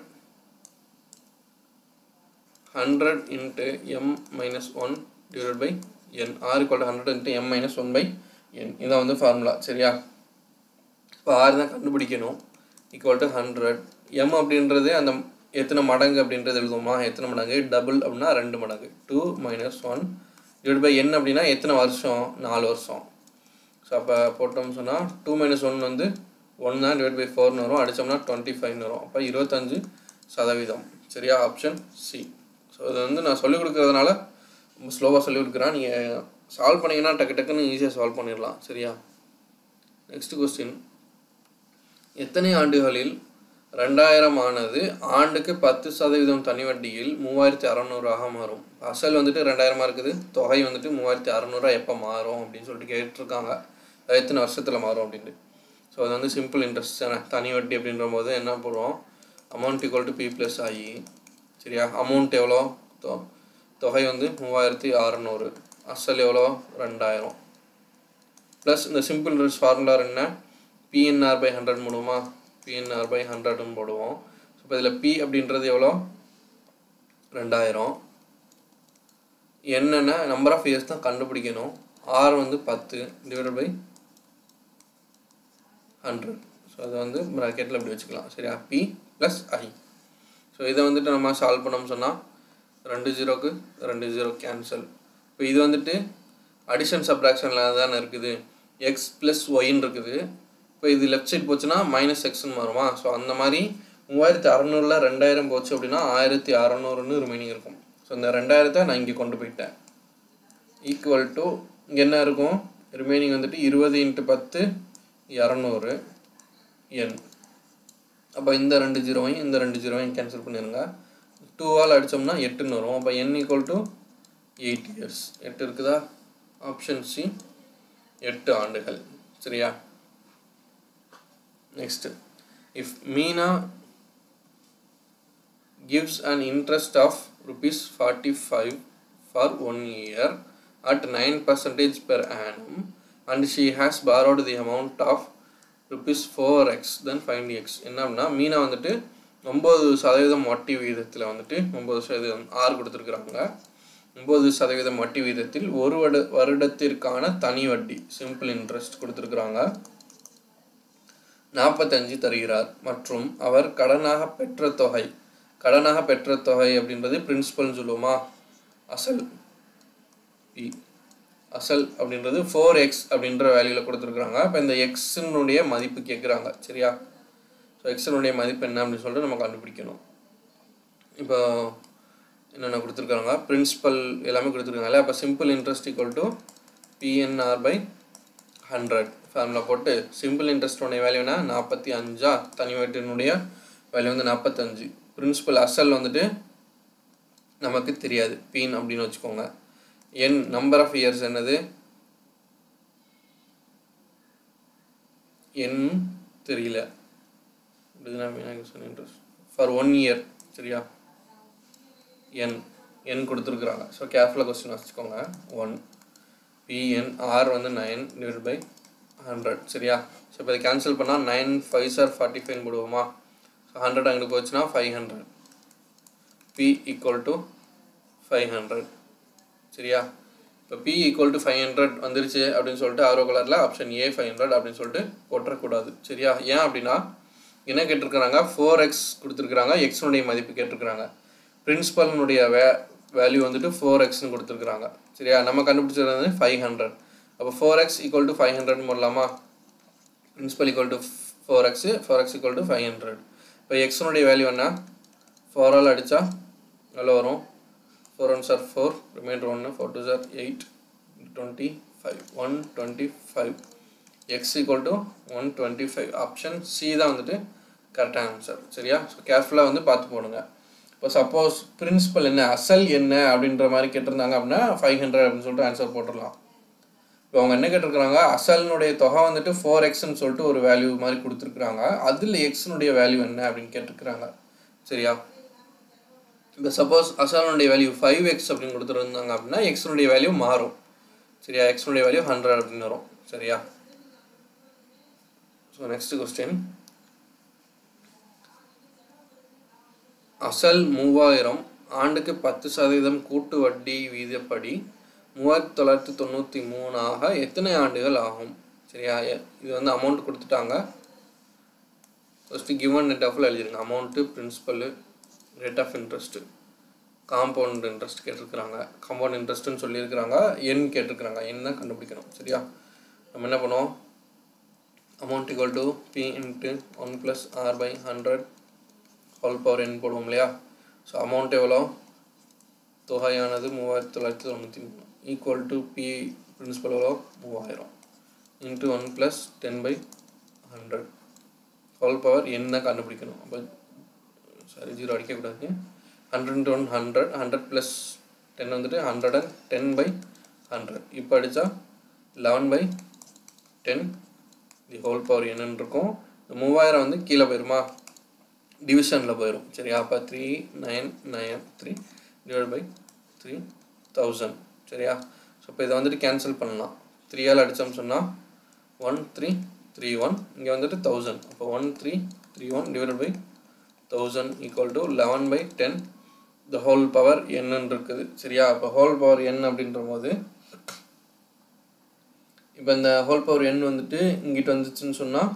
hundred into M minus one divide by N. R equal to hundred into M minus one by N. இதான் வந்து ஃபார்முலா. சரியா, இப்போ ஆர் தான் கண்டுபிடிக்கணும். Equal to hundred. எம் அப்படின்றது அந்த எத்தனை மடங்கு அப்படின்றது எழுதுவோமா, எத்தனை மடங்கு, டபுள் அப்படின்னா ரெண்டு மடங்கு, two minus one divide by N அப்படின்னா எத்தனை வருஷம், நாலு வருஷம். ஸோ அப்போ போட்டோம்னு சொன்னால் டூ மைனஸ் ஒன் வந்து ஒன் தான், டிவைட் பை ஃபோர்னு வரும், அடித்தோம்னா டுவெண்ட்டி ஃபைவ்னு வரும். அப்போ இருபத்தஞ்சு சதவீதம். சரியா, ஆப்ஷன் சி. ஸோ இது வந்து நான் சொல்லிக் கொடுக்குறதுனால ரொம்ப ஸ்லோவாக சொல்லிக் கொடுக்குறேன். நீங்கள் சால்வ் பண்ணிங்கன்னா டக்கு டக்குன்னு ஈஸியாக சால்வ் பண்ணிடலாம். சரியா, நெக்ஸ்ட் கொஸ்டின், எத்தனை ஆண்டுகளில் ரெண்டாயிரம் ஆனது ஆண்டுக்கு பத்து சதவீதம் தனி வட்டியில் மூவாயிரத்தி அறநூறாக மாறும். அசல் வந்துட்டு ரெண்டாயிரமாக இருக்குது, தொகை வந்துட்டு மூவாயிரத்தி அறநூறுவா எப்போ மாறும் அப்படின்னு சொல்லிட்டு கேட்டிருக்காங்க. அது எத்தனை வருஷத்தில் மாறும் அப்படின்ட்டு. ஸோ அது வந்து சிம்பிள் இன்ட்ரெஸ்ட் தானே. தனி வட்டி அப்படின்ற போது என்ன போடுவோம், amount equal to B plus I. சரியா, அமௌண்ட் எவ்வளோ, தொ தொகை வந்து மூவாயிரத்தி அறநூறு, அசல் எவ்வளோ ரெண்டாயிரம், ப்ளஸ் இந்த சிம்பிள் இன்ட்ரெஸ்ட் ஃபார்முலா என்ன, பிஎன்ஆர் பை ஹண்ட்ரட் போடுவோமா, பிஎன்ஆர் பை ஹண்ட்ரட்னு போடுவோம். ஸோ இப்போ இதில் பி அப்படின்றது எவ்வளோ, ரெண்டாயிரம். என்னென்ன நம்பர் ஆஃப் இயர்ஸ் தான் கண்டுபிடிக்கணும். ஆர் வந்து பத்து டிவைட் பை ஹண்ட்ரட். ஸோ அதை வந்து ப்ராக்கெட்டில் இப்படி வச்சுக்கலாம். சரியா, பி ப்ளஸ் ஐ. ஸோ இதை வந்துட்டு நம்ம சால்வ் பண்ணோம்னு சொன்னால் ரெண்டு ஜீரோக்கு ரெண்டு ஜீரோ கேன்சல். இப்போ இது வந்துட்டு அடிஷன் சப்ராக்ஷனில் தானே இருக்குது, எக்ஸ் ப்ளஸ் ஒய்ன்னு இருக்குது. இப்போ இது லெஃப்ட் சைட் போச்சுன்னா மைனஸ் எக்ஸ்ன்னு வருமா. ஸோ அந்த மாதிரி மூவாயிரத்தி அறநூறில் ரெண்டாயிரம் போச்சு அப்படின்னா ஆயிரத்தி அறநூறுன்னு ரிமைனிங் இருக்கும். ஸோ இந்த ரெண்டாயிரத்தை நான் இங்கே கொண்டு போயிட்டேன். ஈக்குவல் டு இங்கே என்ன இருக்கும், ரிமைனிங் வந்துட்டு இருபது இன்ட்டு பத்து இரநூறு என். அப்போ இந்த ரெண்டு ஜீரோவையும் இந்த ரெண்டு ஜீரோவையும் கேன்சல் பண்ணிடுங்க. டூவால் அடித்தோம்னா எட்டுன்னு வரும். அப்போ N equal to eight years. எட்டு இருக்குதா, ஆப்ஷன் சி எட்டு ஆண்டுகள். சரியா. Next, if Meena gives an interest of rupees forty-five for one year at nine percent per annum and she has borrowed the amount of rupees four x, then find x. என்ன அப்படின்னா மீனா வந்துட்டு ஒம்பது சதவீதம் வட்டி விகிதத்தில் வந்துட்டு ஒம்பது சதவீதம் ஆறு கொடுத்துருக்குறாங்க. ஒம்பது சதவீதம் வட்டி விகிதத்தில் ஒரு வட வருடத்திற்கான தனி வட்டி சிம்பிள் இன்ட்ரெஸ்ட் கொடுத்துருக்குறாங்க. நாற்பத்தஞ்சு தருகிறார் மற்றும் அவர் கடனாக பெற்ற தொகை, கடனாக பெற்ற தொகை அப்படின்றது பிரின்சிபல்னு சொல்லுவோமா, அசல் பி, அசல் அப்படின்றது ஃபோர் எக்ஸ் அப்படின்ற வேல்யூவில் கொடுத்துருக்குறாங்க. இப்போ இந்த எக்ஸினுடைய மதிப்பு கேட்குறாங்க. சரியா. ஸோ எக்ஸினுடைய மதிப்பு என்ன அப்படின்னு சொல்லிட்டு நம்ம கண்டுபிடிக்கணும். இப்போ என்னென்ன கொடுத்துருக்காங்க, பிரின்சிபல் எல்லாமே கொடுத்துருக்காங்கல்ல. அப்போ simple interest equal to PNR by hundred formula போட்டு சிம்பிள் இன்ட்ரெஸ்டோடைய வேல்யூனா நாற்பத்தி அஞ்சா, தனி வட்டினுடைய வேல்யூ வந்து நாற்பத்தஞ்சு. பிரின்சிபல் அசல் வந்துட்டு நமக்கு தெரியாது, பீன் அப்படின்னு வச்சுக்கோங்க. என் நம்பர் ஆஃப் இயர்ஸ் என்னது, என் தெரியல, இன்ட்ரெஸ்ட் ஃபார் ஒன் இயர். சரியா. என் என் கொடுத்துருக்குறாங்க. ஸோ கேர்ஃபுல்லாக கொஸ்டின் வச்சுக்கோங்க. ஒன் பிஎன் ஆர் வந்து நைன் டிவைட் பை ஹண்ட்ரட். சரியா. ஸோ இப்போ இதை கேன்சல் பண்ணால் நைன் ஃபைவ் சார் ஃபார்ட்டி ஃபைவ் போடுவோமா. ஸோ ஹண்ட்ரட் அங்கே போச்சுன்னா five hundred. P equal to five hundred. சரியா. இப்போ P equal to five hundred வந்துருச்சு அப்படின்னு சொல்லிட்டு ஆரோ கலரில் ஆப்ஷன் ஏ ஃபைவ் ஹண்ட்ரட் அப்படின்னு சொல்லிட்டு போட்டுறக்கூடாது. சரியா. ஏன் அப்படின்னா என்ன கேட்டிருக்கிறாங்க, ஃபோர் எக்ஸ் கொடுத்துருக்குறாங்க, எக்ஸனுடைய மதிப்பு கேட்டிருக்கிறாங்க. பிரின்சிபல்னுடைய வே வேல்யூ வந்துட்டு ஃபோர் எக்ஸ்னு கொடுத்துருக்குறாங்க. சரியா. நம்ம கண்டுபிடிச்சது வந்து ஃபைவ் ஹண்ட்ரட். அப்போ four X equal to five ஹண்ட்ரட்னு போடலாமா. Principal equal to four X, four X equal to five hundred. இப்போ எக்ஸனுடைய வேல்யூ என்ன, ஃபோரால் அடித்தா எவ்வளோ வரும், ஃபோர் ஒன் சார் ஃபோர், ரிமைண்டர் ஒன்று, four two sir eight, twenty five, one twenty five. X equal to one twenty five. Option C தான் வந்துட்டு கரெக்டாக ஆன்சர். சரியா. ஸோ கேர்ஃபுல்லாக வந்து பார்த்து போடுங்க. இப்போ சப்போஸ் பிரின்சிபல் என்ன, அசல் என்ன அப்படின்ற மாதிரி கேட்டிருந்தாங்க அப்படின்னா ஃபைவ் ஹண்ட்ரட் அப்படின்னு சொல்லிட்டு ஆன்சர் போட்டுடலாம். இப்போ அவங்க என்ன கேட்டிருக்கிறாங்க, அசலினுடைய தொகை வந்துட்டு ஃபோர் எக்ஸ்ன்னு சொல்லிட்டு ஒரு வேல்யூ மாதிரி கொடுத்துருக்குறாங்க, அதில் எக்ஸினுடைய வேல்யூ என்ன அப்படின்னு கேட்டிருக்கிறாங்க. சரியா. இப்போ சப்போஸ் அசலினுடைய வேல்யூ ஃபைவ் எக்ஸ் அப்படின்னு கொடுத்துருந்தாங்க அப்படின்னா எக்ஸினுடைய வேல்யூ மாறும். சரியா. எக்ஸினுடைய வேல்யூ ஹண்ட்ரட் அப்படின்னு வரும். சரியா. ஸோ நெக்ஸ்ட் கொஸ்டின், அசல் மூவாயிரம், ஆண்டுக்கு பத்து சதவீதம் கூட்டு வட்டி வீதப்படி மூவாயிரத்தி தொள்ளாயிரத்தி தொண்ணூற்றி மூணாக எத்தனை ஆண்டுகள் ஆகும். சரியா. இது வந்து அமௌண்ட் கொடுத்துட்டாங்க. ஃபஸ்ட்டு கிவன் நெட் ஆஃபில் எழுதிருங்க. Amount, principal, rate of interest, compound interest கேட்டிருக்கிறாங்க, காம்பவுண்ட் இன்ட்ரெஸ்ட்டுன்னு சொல்லியிருக்கிறாங்க, எண் கேட்டிருக்கிறாங்க, எண் தான் கண்டுபிடிக்கணும். சரியா. நம்ம என்ன பண்ணுவோம், amount equal to P into one plus R by hundred whole power N போடுவோம் இல்லையா. ஸோ அமௌண்ட் எவ்வளோ, தொகையானது மூவாயிரத்தி தொள்ளாயிரத்தி தொண்ணூற்றி மூணு ஈக்குவல் டு பி பிரின்சிபல் எவ்வளோ மூவாயிரம் into one plus ten by hundred whole power N தான் கண்டுபிடிக்கணும். அப்போ சாரி ஜீரோ அடிக்கக்கூடாது. Hundred into one hundred, hundred plus ten வந்துட்டு hundred and ten by hundred. இப்போ அடித்தா eleven by ten the whole power என்னன்னு இருக்கும். இந்த மூவாயிரம் வந்து கீழே போயிருமா, டிவிஷனில் போயிடும். சரியா. அப்போ three nine nine three divide by three thousand. சரியா. ஸோ இப்போ இதை வந்துட்டு கேன்சல் பண்ணலாம். த்ரீயால் அடித்தோம்னு சொன்னால் ஒன் த்ரீ த்ரீ ஒன், இங்கே வந்துட்டு தௌசண்ட். அப்போ one three three one divide by thousand equal to eleven by ten the whole power என்னன்னு இருக்குது. சரியா. இப்போ ஹோல் பவர் என் அப்படின்ற போது இப்போ இந்த ஹோல் பவர் என் வந்துட்டு இங்கிட்ட வந்துச்சுன்னு சொன்னால்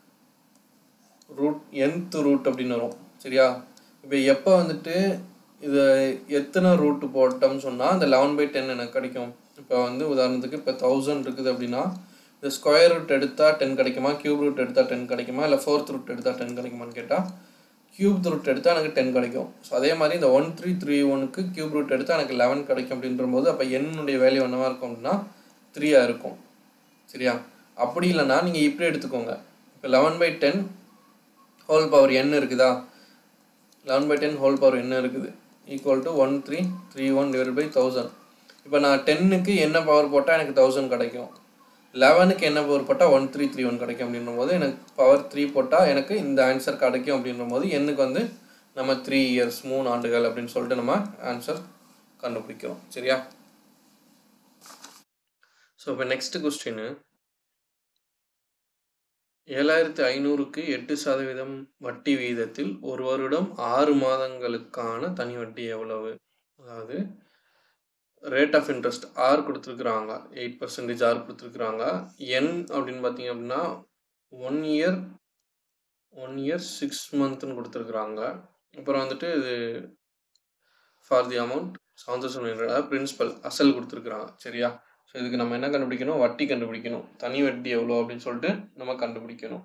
ரூட் nth ரூட் அப்படின்னு வரும். சரியா. இப்போ எப்போ வந்துட்டு இது எத்தனை ரூட் போட்டோம்னு சொன்னால் அந்த லெவன் பை டென் எனக்கு கிடைக்கும் இப்போ வந்து உதாரணத்துக்கு இப்போ தௌசண்ட் இருக்குது அப்படின்னா இந்த ஸ்கொயர் ரூட் எடுத்தால் டென் கிடைக்குமா, கியூப் ரூட் எடுத்தால் டென் கிடைக்குமா, இல்லை ஃபோர்த் ரூட் எடுத்தால் டென் கிடைக்குமான்னு கேட்டால் கியூப் ரூட் எடுத்தால் எனக்கு டென் கிடைக்கும். ஸோ அதே மாதிரி இந்த ஒன் த்ரீ த்ரீ ஒனுக்கு கியூப் ரூட் எடுத்தால் எனக்கு லெவன் கிடைக்கும் அப்படின்ற போது அப்போ என்னுடைய வேல்யூ என்னவா இருக்கும் அப்படின்னா த்ரீயாக இருக்கும். சரியா? அப்படி இல்லைன்னா நீங்கள் இப்படி எடுத்துக்கோங்க. இப்போ eleven by ten whole power N இருக்குதா, eleven by ten whole power என்ன இருக்குது equal to one three three one divide by thousand. இப்போ நான் டென்னுக்கு என்ன பவர் போட்டால் எனக்கு தௌசண்ட் கிடைக்கும், லெவனுக்கு என்ன பவர் போட்டால் ஒன் த்ரீ த்ரீ ஒன் கிடைக்கும் அப்படின்ற போது எனக்கு பவர் த்ரீ போட்டால் எனக்கு இந்த ஆன்சர் கிடைக்கும் அப்படின்ற போது என்னுக்கு வந்து நம்ம த்ரீ இயர்ஸ் மூணு ஆண்டுகள் அப்படின்னு சொல்லிட்டு நம்ம ஆன்சர் கண்டுபிடிக்கிறோம். சரியா? ஸோ இப்போ நெக்ஸ்ட் கொஸ்டின், ஏழாயிரத்தி ஐநூறுக்கு எட்டு சதவீதம் வட்டி வீதத்தில் ஒரு வருடம் ஆறு மாதங்களுக்கான தனி வட்டி எவ்வளவு? அதாவது ரேட் ஆஃப் இன்ட்ரெஸ்ட் ஆர் கொடுத்துருக்குறாங்க, எயிட் பர்சன்டேஜ் ஆர் கொடுத்துருக்குறாங்க. என் அப்படின்னு பார்த்தீங்க அப்படின்னா one year one year six மந்த்னு கொடுத்துருக்குறாங்க. அப்புறம் வந்துட்டு இது for the amount seven thousand hundred principal அசல் கொடுத்துருக்குறாங்க. சரியா? ஸோ இதுக்கு நம்ம என்ன கண்டுபிடிக்கணும், வட்டி கண்டுபிடிக்கணும். தனி வட்டி எவ்வளோ அப்படின்னு சொல்லிட்டு நம்ம கண்டுபிடிக்கணும்.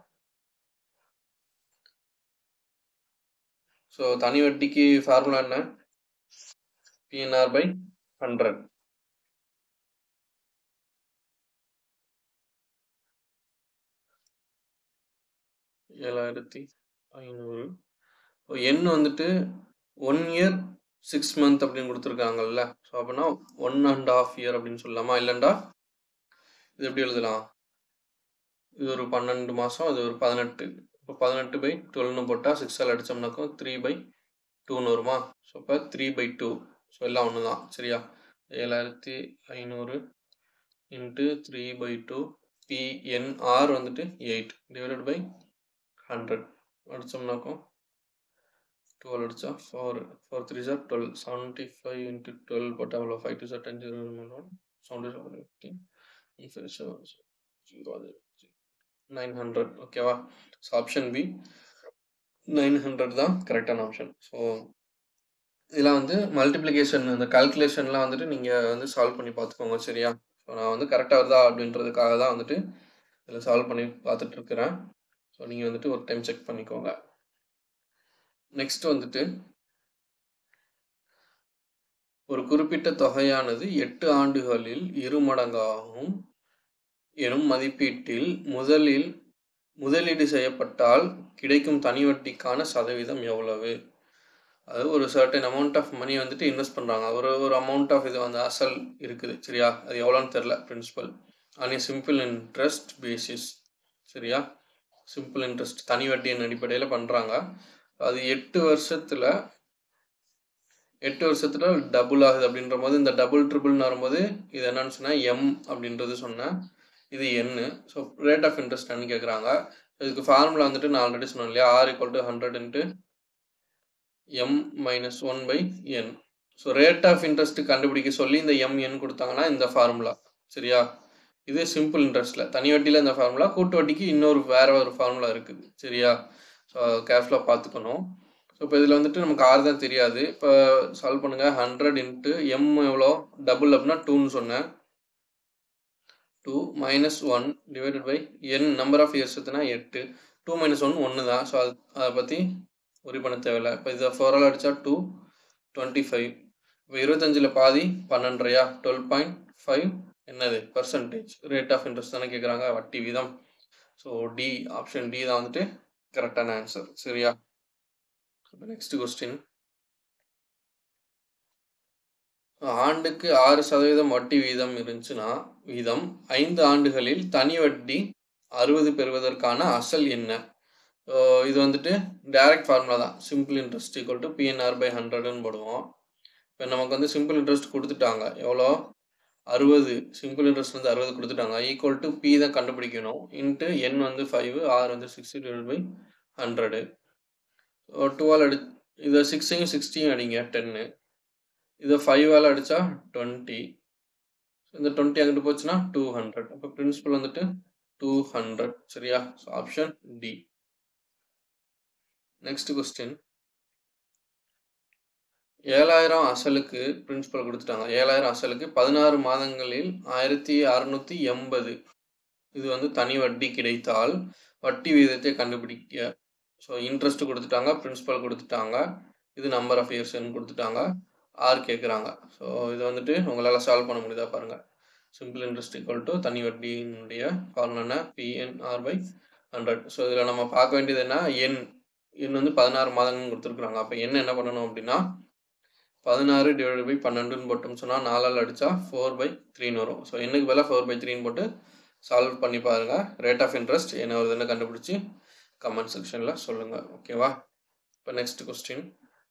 ஸோ தனி வட்டிக்கு ஃபார்முலா என்ன, பிஎன்ஆர் பை ஹண்ட்ரட். ஏழாயிரத்தி ஐநூறு எண் வந்துட்டு ஒன் இயர் சிக்ஸ் மந்த் அப்படின்னு கொடுத்துருக்காங்கல்ல. ஸோ அப்படின்னா ஒன் அண்ட் ஆஃப் இயர் அப்படின்னு சொல்லலாமா, இல்லைண்டா இது எப்படி எழுதலாம், இது ஒரு பன்னெண்டு மாதம், இது ஒரு பதினெட்டு. இப்போ பதினெட்டு பை டுவெல்னு போட்டால் சிக்ஸால் அடித்தோம்னாக்கும் த்ரீ பை டூன்னு வருமா. ஸோ இப்போ த்ரீ பை டூ. ஸோ எல்லாம் ஒன்று தான். சரியா? ஏழாயிரத்தி ஐநூறு into three by two PNR வந்துட்டு எயிட் டிவைடட் பை ஹண்ட்ரட் அடித்தோம்னாக்கும் டுவெல் அடித்தா four four three sir twelve, seventy five into twelve போட்டால் அவ்வளோ, five two sir ten zero seventy seven fifteen zero nine hundred. ஓகேவா? So option B nine hundred தான் கரெக்டான option. So இதெல்லாம் வந்து multiplication இந்த கால்குலேஷன்லாம் வந்துட்டு நீங்கள் வந்து சால்வ் பண்ணி பார்த்துக்கோங்க. சரியா? ஸோ நான் வந்து கரெக்டாக வருதா அப்படின்றதுக்காக தான் வந்துட்டு இதில் சால்வ் பண்ணி பார்த்துட்டு இருக்கிறேன். ஸோ நீங்கள் வந்துட்டு ஒரு டைம் செக் பண்ணிக்கோங்க. நெக்ஸ்ட் வந்துட்டு ஒரு குறிப்பிட்ட தொகையானது எட்டு ஆண்டுகளில் இரு மடங்காகும் எனும் மதிப்பீட்டில் முதலில் முதலீடு செய்யப்பட்டால் கிடைக்கும் தனி வட்டிக்கான சதவீதம் எவ்வளவு? அது ஒரு சர்டன் அமௌண்ட் ஆஃப் மணி வந்துட்டு இன்வெஸ்ட் பண்ணுறாங்க, ஒரு ஒரு அமௌண்ட் ஆஃப் இது வந்து அசல் இருக்குது. சரியா? அது எவ்வளோன்னு தெரில, principal on simple interest basis. சரியா? சிம்பிள் இன்ட்ரெஸ்ட் தனி வட்டியின் அடிப்படையில் பண்ணுறாங்க. அது எட்டு வருஷத்தில் எட்டு வருஷத்துல டபுள் ஆகுது அப்படின்ற போது இந்த டபுள் ட்ரிபிள்னு வரும்போது இது என்னன்னு சொன்னால் எம் அப்படின்றது சொன்னேன், இது என்னு. ஸோ ரேட் ஆஃப் இன்ட்ரெஸ்ட் என்ன கேட்குறாங்க. இதுக்கு ஃபார்முலா வந்துட்டு நான் ஆல்ரெடி சொன்னேன் இல்லையா, R equal to hundred into M minus one by N. So rate of interest கண்டுபிடிக்க சொல்லி இந்த எம் என் கொடுத்தாங்கன்னா இந்த ஃபார்முலா. சரியா? இது சிம்பிள் இன்ட்ரெஸ்ட்டில். தனி வட்டியில் இந்த ஃபார்முலா, கூட்டு வட்டிக்கு இன்னொரு வேற ஒரு ஃபார்முலா இருக்குது. சரியா? ஸோ கேர்ஃபுல்லாக பார்த்துக்கணும். ஸோ இப்போ இதில் வந்துட்டு நமக்கு ஆறு தான் தெரியாது. இப்போ சால்வ் பண்ணுங்கள். ஹண்ட்ரட் இன்ட்டு எம் எவ்வளோ, டபுள் அப்படின்னா டூன்னு சொன்னேன், two minus one divided by N number of years எத்தனா எட்டு, டூ மைனஸ் ஒன் ஒன்று தான். ஸோ அது அதை பற்றி ஒரி பண்ண தேவையில்லை. இப்போ இதை ஃபோரால் அடித்தா டூ டுவெண்ட்டி ஃபைவ். இப்போ இருபத்தஞ்சில் பாதி பன்னெண்டரையா, டுவெல் பாயிண்ட் ஃபைவ் என்னது பர்சன்டேஜ் ரேட் ஆஃப் இன்ட்ரெஸ்ட் தானே கேட்குறாங்க, வட்டி வீதம். ஸோ டி ஆப்ஷன் டி தான் வந்துட்டு கரெக்டான ஆன்சர். சரியா? நெக்ஸ்ட் கொஸ்டின், ஆண்டுக்கு ஆறு சதவீதம் வட்டி வீதம் இருந்துச்சுன்னா வீதம் ஐந்து ஆண்டுகளில் தனி வட்டி அறுபது பெறுவதற்கான அசல் என்ன? இது வந்துட்டு டைரக்ட் ஃபார்முலா தான், simple interest equal to PNR by ஹண்ட்ரட்னு போடுவோம். இப்போ நமக்கு வந்து சிம்பிள் இன்ட்ரெஸ்ட் கொடுத்துட்டாங்க, எவ்வளோ, அறுபது. சிம்பிள் இன்ட்ரெஸ்ட் வந்து அறுபது கொடுத்துட்டாங்க, ஈக்குவல் டு பி தான் கண்டுபிடிக்கணும், இன்ட்டு என் வந்து ஃபைவ், ஆர் வந்து sixty divide by hundred. Twelve அடி இதை சிக்ஸையும் சிக்ஸ்டியும் அடிங்க டென்னு, இதை ஃபைவால் அடித்தா டுவெண்ட்டி, இந்த டுவெண்ட்டி அங்கிட்டு போச்சுன்னா டூ ஹண்ட்ரட். அப்போ பிரின்சிபல் வந்துட்டு டூ ஹண்ட்ரட். சரியா? So option D. Next question, ஏழாயிரம் அசலுக்கு பிரின்சிபல் கொடுத்துட்டாங்க. ஏழாயிரம் அசலுக்கு பதினாறு மாதங்களில் ஆயிரத்தி அறுநூற்றி எண்பது இது வந்து தனி வட்டி கிடைத்தால் வட்டி விகிதத்தை கண்டுபிடிக்க. ஸோ இன்ட்ரெஸ்ட் கொடுத்துட்டாங்க, பிரின்சிபல் கொடுத்துட்டாங்க, இது நம்பர் ஆஃப் இயர்ஸ்ன்னு கொடுத்துட்டாங்க, ஆர் கேட்குறாங்க. ஸோ இது வந்துட்டு உங்களால் சால்வ் பண்ண முடியுதா பாருங்கள். சிம்பிள் இன்ட்ரெஸ்ட் ஈக்குவல் டு தனி வட்டியினுடைய formula PNR by hundred. So இதில் நம்ம பார்க்க வேண்டியது என்ன, எண் எண் வந்து பதினாறு மாதங்கள் கொடுத்துருக்குறாங்க. அப்போ என்ன என்ன பண்ணணும் அப்படின்னா பதினாறு டிவைட் பை பன்னெண்டுன்னு போட்டோம்னு சொன்னால் நாலால் அடித்தா ஃபோர் பை த்ரீன்னு வரும். ஸோ என்னுக்கு பதிலாக ஃபோர் பை த்ரீன்னு போட்டு சால்வ் பண்ணி பாருங்கள். ரேட் ஆஃப் இன்ட்ரெஸ்ட் என்ன வருதுன்னு கண்டுபிடிச்சி கமெண்ட் செக்ஷனில் சொல்லுங்கள். ஓகேவா? இப்போ நெக்ஸ்ட் கொஸ்டின்.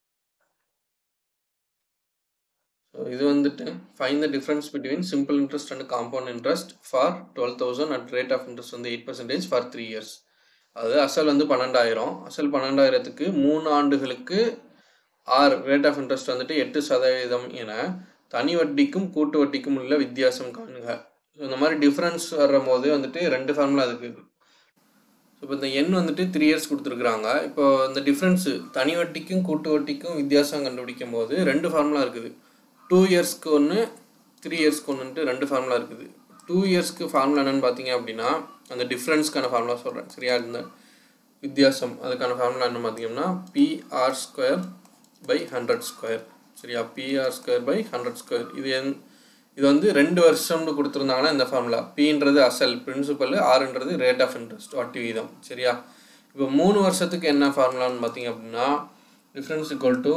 ஸோ இது வந்துட்டு find the difference between simple interest and compound interest for twelve thousand at rate of interest வந்து eight percentage for three years. அது அசல் வந்து பன்னெண்டாயிரம். அசல் பன்னெண்டாயிரத்துக்கு மூணு ஆண்டுகளுக்கு ஆர் ரேட் ஆஃப் இன்ட்ரெஸ்ட் வந்துட்டு எட்டு சதவீதம் என தனி வட்டிக்கும் கூட்டு வட்டிக்கும் உள்ள வித்தியாசம் காணுங்க. ஸோ இந்த மாதிரி டிஃப்ரென்ஸ் வர்ற போது வந்துட்டு ரெண்டு ஃபார்முலா இருக்குது. ஸோ இப்போ இந்த எண் வந்துட்டு த்ரீ இயர்ஸ் கொடுத்துருக்குறாங்க. இப்போ இந்த டிஃப்ரென்ஸு தனி வட்டிக்கும் கூட்டு வட்டிக்கும் வித்தியாசம் கண்டுபிடிக்கும் போது ரெண்டு ஃபார்முலா இருக்குது. டூ இயர்ஸ்க்கு ஒன்று, த்ரீ இயர்ஸ்க்கு ஒன்றுன்ட்டு ரெண்டு ஃபார்முலா இருக்குது. டூ இயர்ஸ்க்கு ஃபார்முலா என்னென்னு பார்த்தீங்க அப்படின்னா அந்த டிஃப்ரென்ஸ்க்கான ஃபார்முலா சொல்கிறேன். சரியா? இந்த வித்தியாசம் அதுக்கான ஃபார்முலா என்ன பார்த்தீங்கன்னா PR square by hundred square. சரியா? PR square by hundred square. இது என் இது வந்து ரெண்டு வருஷம்னு கொடுத்துருந்தாங்கன்னா இந்த ஃபார்முலா பின்றது அசல் பிரின்சிபல், ஆறுன்றது ரேட் ஆஃப் இன்ட்ரெஸ்ட் வட்டி வீதம். சரியா? இப்போ மூணு வருஷத்துக்கு என்ன ஃபார்முலான்னு பார்த்தீங்க அப்படின்னா difference equal to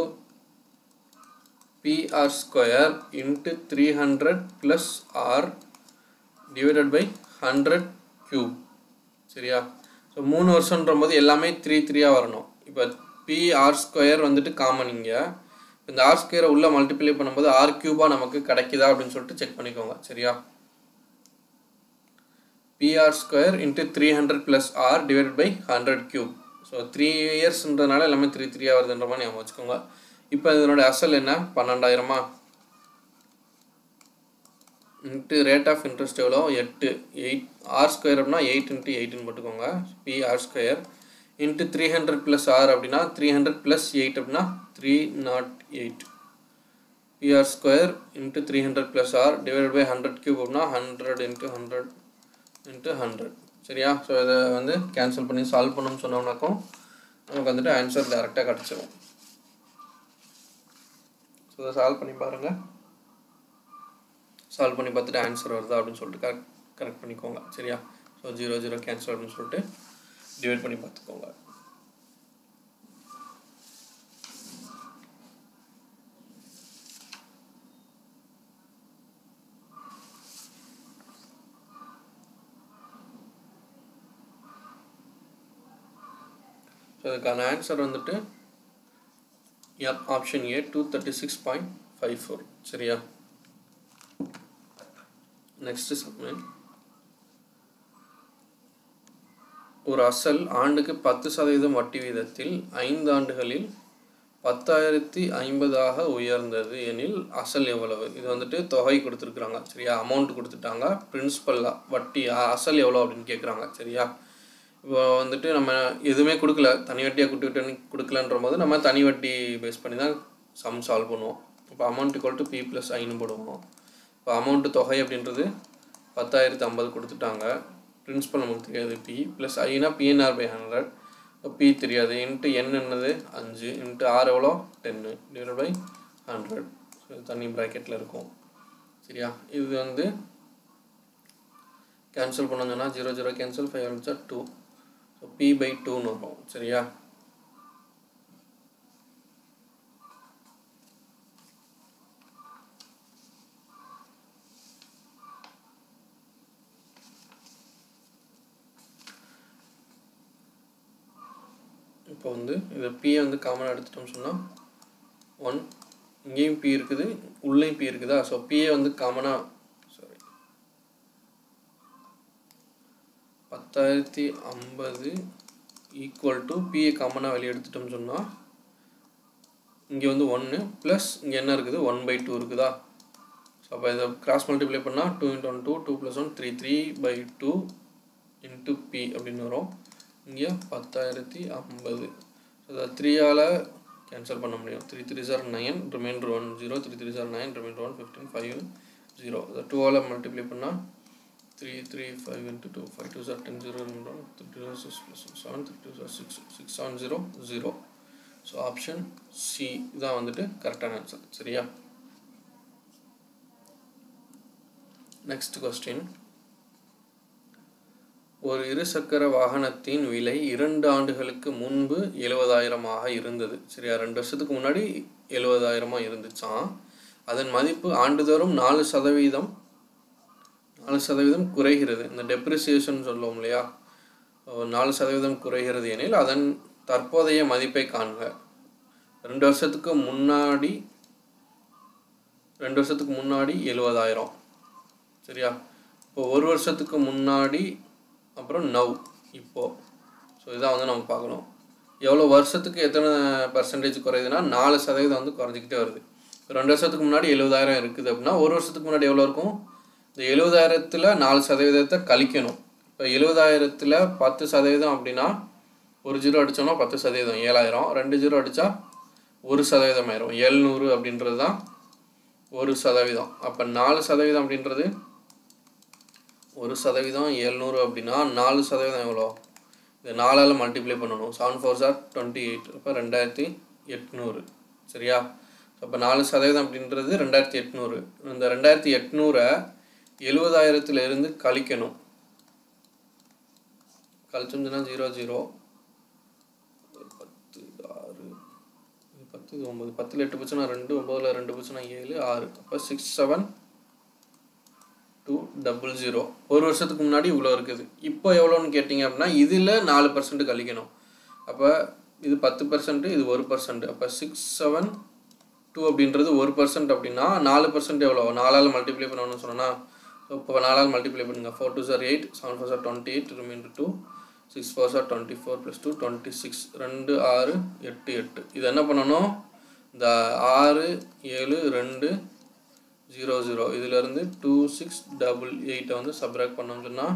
PR square into three hundred plus R divided by hundred cube. சரியா? ஸோ மூணு வருஷன்ற போது எல்லாமே த்ரீ த்ரீயாக வரணும். இப்போ பி ஆர் ஸ்கொயர் வந்துட்டு காமன். இங்கே இந்த ஆர் ஸ்கொயரை உள்ளே மல்டிப்ளை பண்ணும்போது ஆர் கியூபாக நமக்கு கிடைக்குதா அப்படின்னு சொல்லிட்டு செக் பண்ணிக்கோங்க. சரியா? PR square into three hundred plus R divided by hundred cube. So three இயர்ஸ்ன்றதுனால எல்லாமே த்ரீ த்ரீயாக வருதுன்ற மாதிரி ஞாபகம் வச்சுக்கோங்க. இப்போ இதனுடைய அசல் என்ன, பன்னெண்டாயிரமா இன்ட்டு ரேட் ஆஃப் இன்ட்ரெஸ்ட் எவ்வளோ, எட்டு. எயிட் ஆர் ஸ்கொயர் அப்படின்னா எயிட் இன்ட்டு எயிட்டுன்னு போட்டுக்கோங்க. P R square into three hundred plus R அப்படின்னா த்ரீ ஹண்ட்ரட் ப்ளஸ் எயிட் அப்படின்னா three nought eight. PR square into three hundred plus R divide by hundred cube அப்படின்னா hundred into hundred into hundred. சரியா? So இதை வந்து cancel பண்ணி solve பண்ணணும்னு சொன்னோம்னாக்கும் நமக்கு வந்துட்டு ஆன்சர் டேரெக்டாக கிடச்சிடும். ஸோ இதை சால்வ் பண்ணி பாருங்கள். சால்வ் பண்ணி பார்த்துட்டு ஆன்சர் வருதா அப்படின்னு சொல்லிட்டு கரெக்ட் கரெக்ட் பண்ணிக்கோங்க. சரியா? ஸோ ஜீரோ ஜீரோ கேன்சல் அப்படின்னு சொல்லிட்டு டிவைட் பண்ணி பார்த்துக்கோங்க. ஸோ இதுக்கான ஆன்சர் வந்துட்டு option A two thirty six point five four. சரியா? Next sum. ஒரு அசல் ஆண்டுக்கு பத்து சதவீதம் வட்டி வீதத்தில் ஐந்து ஆண்டுகளில் பத்தாயிரத்தி ஐம்பதாக உயர்ந்தது எனில் அசல் எவ்வளவு? இது வந்துட்டு தொகை கொடுத்துருக்குறாங்க. சரியா? அமௌண்ட் கொடுத்துட்டாங்க. பிரின்சிபல் வட்டி அசல் எவ்வளோ அப்படின்னு கேட்குறாங்க. சரியா? இப்போ வந்துட்டு நம்ம எதுவுமே கொடுக்கல, தனி வட்டியாக கொடுத்துக்கிட்டு கொடுக்கலன்ற போது நம்ம தனி வட்டி பேஸ் பண்ணி தான் சம் சால்வ் பண்ணுவோம். இப்போ amount equal to B plus ஐன்னு போடுவோம். இப்போ அமௌண்ட்டு தொகை அப்படின்றது பத்தாயிரத்து ஐம்பது கொடுத்துட்டாங்க. பிரின்சிபல் நமக்கு தெரியாது பி ப்ளஸ் ஐனா பிஎன்ஆர் பை ஹண்ட்ரட். பி தெரியாது. இன்ட்டு என் என்னது அஞ்சு இன்ட்டு ஆறு எவ்வளோ டென்னு டிவைட் பை ஹண்ட்ரட். தனி ப்ராக்கெட்டில் இருக்கும். சரியா? இது வந்து கேன்சல் பண்ணோம்னா ஜீரோ ஜீரோ கேன்சல், ஃபைவ் வந்துச்சா டூ. ஸோ பி பை டூன்னு வரும். சரியா? இப்போ வந்து இது பியை வந்து காமனாக எடுத்துட்டோம்னு சொன்னால் ஒன், இங்கேயும் பி இருக்குது உள்ளேயும் பி இருக்குதா. ஸோ பியை வந்து காமனாக சாரி பத்தாயிரத்தி ஐம்பது ஈக்குவல் டு பியை காமனாக வெளியே எடுத்துட்டோம்னு சொன்னால் இங்கே வந்து ஒன்று ப்ளஸ் இங்கே என்ன இருக்குது ஒன் பை டூ இருக்குதா. ஸோ அப்போ இதை கிராஸ் மல்டிப்ளை பண்ணால் two into one two, two plus one three, three by two into P அப்படின்னு வரும். இங்கே பத்தாயிரத்தி ஐம்பது. ஸோ அதை த்ரீயால் கேன்சல் பண்ண முடியும். Three three sir nine, remainder one zero, three three sir nine, remainder one fifteen, five zero. இதை டூவால் மல்டிப்ளை பண்ணால் three three five into two, five two sir ten zero, remainder one three two sir six plus seven, three two sir six, six seven zero zero. So option C தான் வந்துட்டு கரெக்டான answer. சரியா? Next question. ஒரு இருசக்கர வாகனத்தின் விலை இரண்டு ஆண்டுகளுக்கு முன்பு எழுபதாயிரமாக இருந்தது. சரியா? ரெண்டு வருஷத்துக்கு முன்னாடி எழுபதாயிரமாக இருந்துச்சான். அதன் மதிப்பு ஆண்டுதோறும் நாலு சதவீதம் நாலு சதவீதம் குறைகிறது. இந்த டெப்ரிசியேஷன் சொல்லுவோம் இல்லையா, நாலு சதவீதம் குறைகிறது எனில் அதன் தற்போதைய மதிப்பை காண்க. ரெண்டு வருஷத்துக்கு முன்னாடி ரெண்டு வருஷத்துக்கு முன்னாடி எழுபதாயிரம். சரியா? இப்போ ஒரு வருஷத்துக்கு முன்னாடி, அப்புறம் நவ் இப்போது. ஸோ இதான் வந்து நம்ம பார்க்கணும். எவ்வளோ வருஷத்துக்கு எத்தனை பர்சன்டேஜ் குறையுதுன்னா நாலு சதவீதம் வந்து குறைஞ்சிக்கிட்டே வருது. ரெண்டு வருஷத்துக்கு முன்னாடி எழுபதாயிரம் இருக்குது அப்படின்னா ஒரு வருஷத்துக்கு முன்னாடி எவ்வளோ இருக்கும்? இந்த எழுபதாயிரத்தில் நாலு சதவீதத்தை கழிக்கணும். இப்போ எழுபதாயிரத்தில் பத்து சதவீதம் அப்படின்னா ஒரு ஜீரோ அடித்தோம்னா பத்து சதவீதம் ஏழாயிரம், ரெண்டு ஜீரோ அடித்தா ஒரு சதவீதம் ஆயிரும். எழுநூறு அப்படின்றது தான் ஒரு சதவீதம். அப்போ நாலு சதவீதம் அப்படின்றது ஒரு சதவீதம் எழுநூறு அப்படின்னா நாலு சதவீதம் எவ்வளோ? இந்த நாலால் மல்டிப்ளை பண்ணணும். Seven four sir twenty eight. இப்போ ரெண்டாயிரத்தி எட்நூறு. சரியா? அப்போ நாலு சதவீதம் அப்படின்றது ரெண்டாயிரத்தி எட்நூறு. இந்த ரெண்டாயிரத்தி எட்நூறை எழுபதாயிரத்துல இருந்து கழிக்கணும். கழிச்சோம்னா ஜீரோ ஜீரோ, பத்து ஆறு, பத்து இது ஒம்பது, பத்தில் எட்டு போச்சுன்னா ரெண்டு, ஒம்பதில் ரெண்டு போச்சுன்னா ஏழு, ஆறு. அப்போ six seven two double zero. ஒரு வருஷத்துக்கு முன்னாடி இவ்வளோ இருக்குது. இப்போ எவ்வளோன்னு கேட்டிங்க அப்படின்னா இதில் நாலு பர்சன்ட் கழிக்கணும். அப்போ இது பத்து பர்சன்ட், இது ஒரு பர்சன்ட். அப்போ சிக்ஸ் செவன் டூ அப்படின்றது ஒரு பர்சன்ட் அப்படின்னா நாலு பர்சன்ட் எவ்வளோ? நாலால் மல்டிப்ளை பண்ணணும்னு சொன்னால் இப்போ நாலால் மல்டிப்ளை பண்ணுங்கள். Four two sir eight, seven four sir twenty eight, remainder two, six four sir twenty four plus two twenty six, ரெண்டு ஆறு எட்டு எட்டு. இது என்ன பண்ணணும்? இந்த ஆறு ஏழு ரெண்டு ஜீரோ ஜீரோ இதிலேருந்து டூ சிக்ஸ் டபுள் எயிட்டை வந்து சப்ராக்ட் பண்ணோம்னு சொன்னால்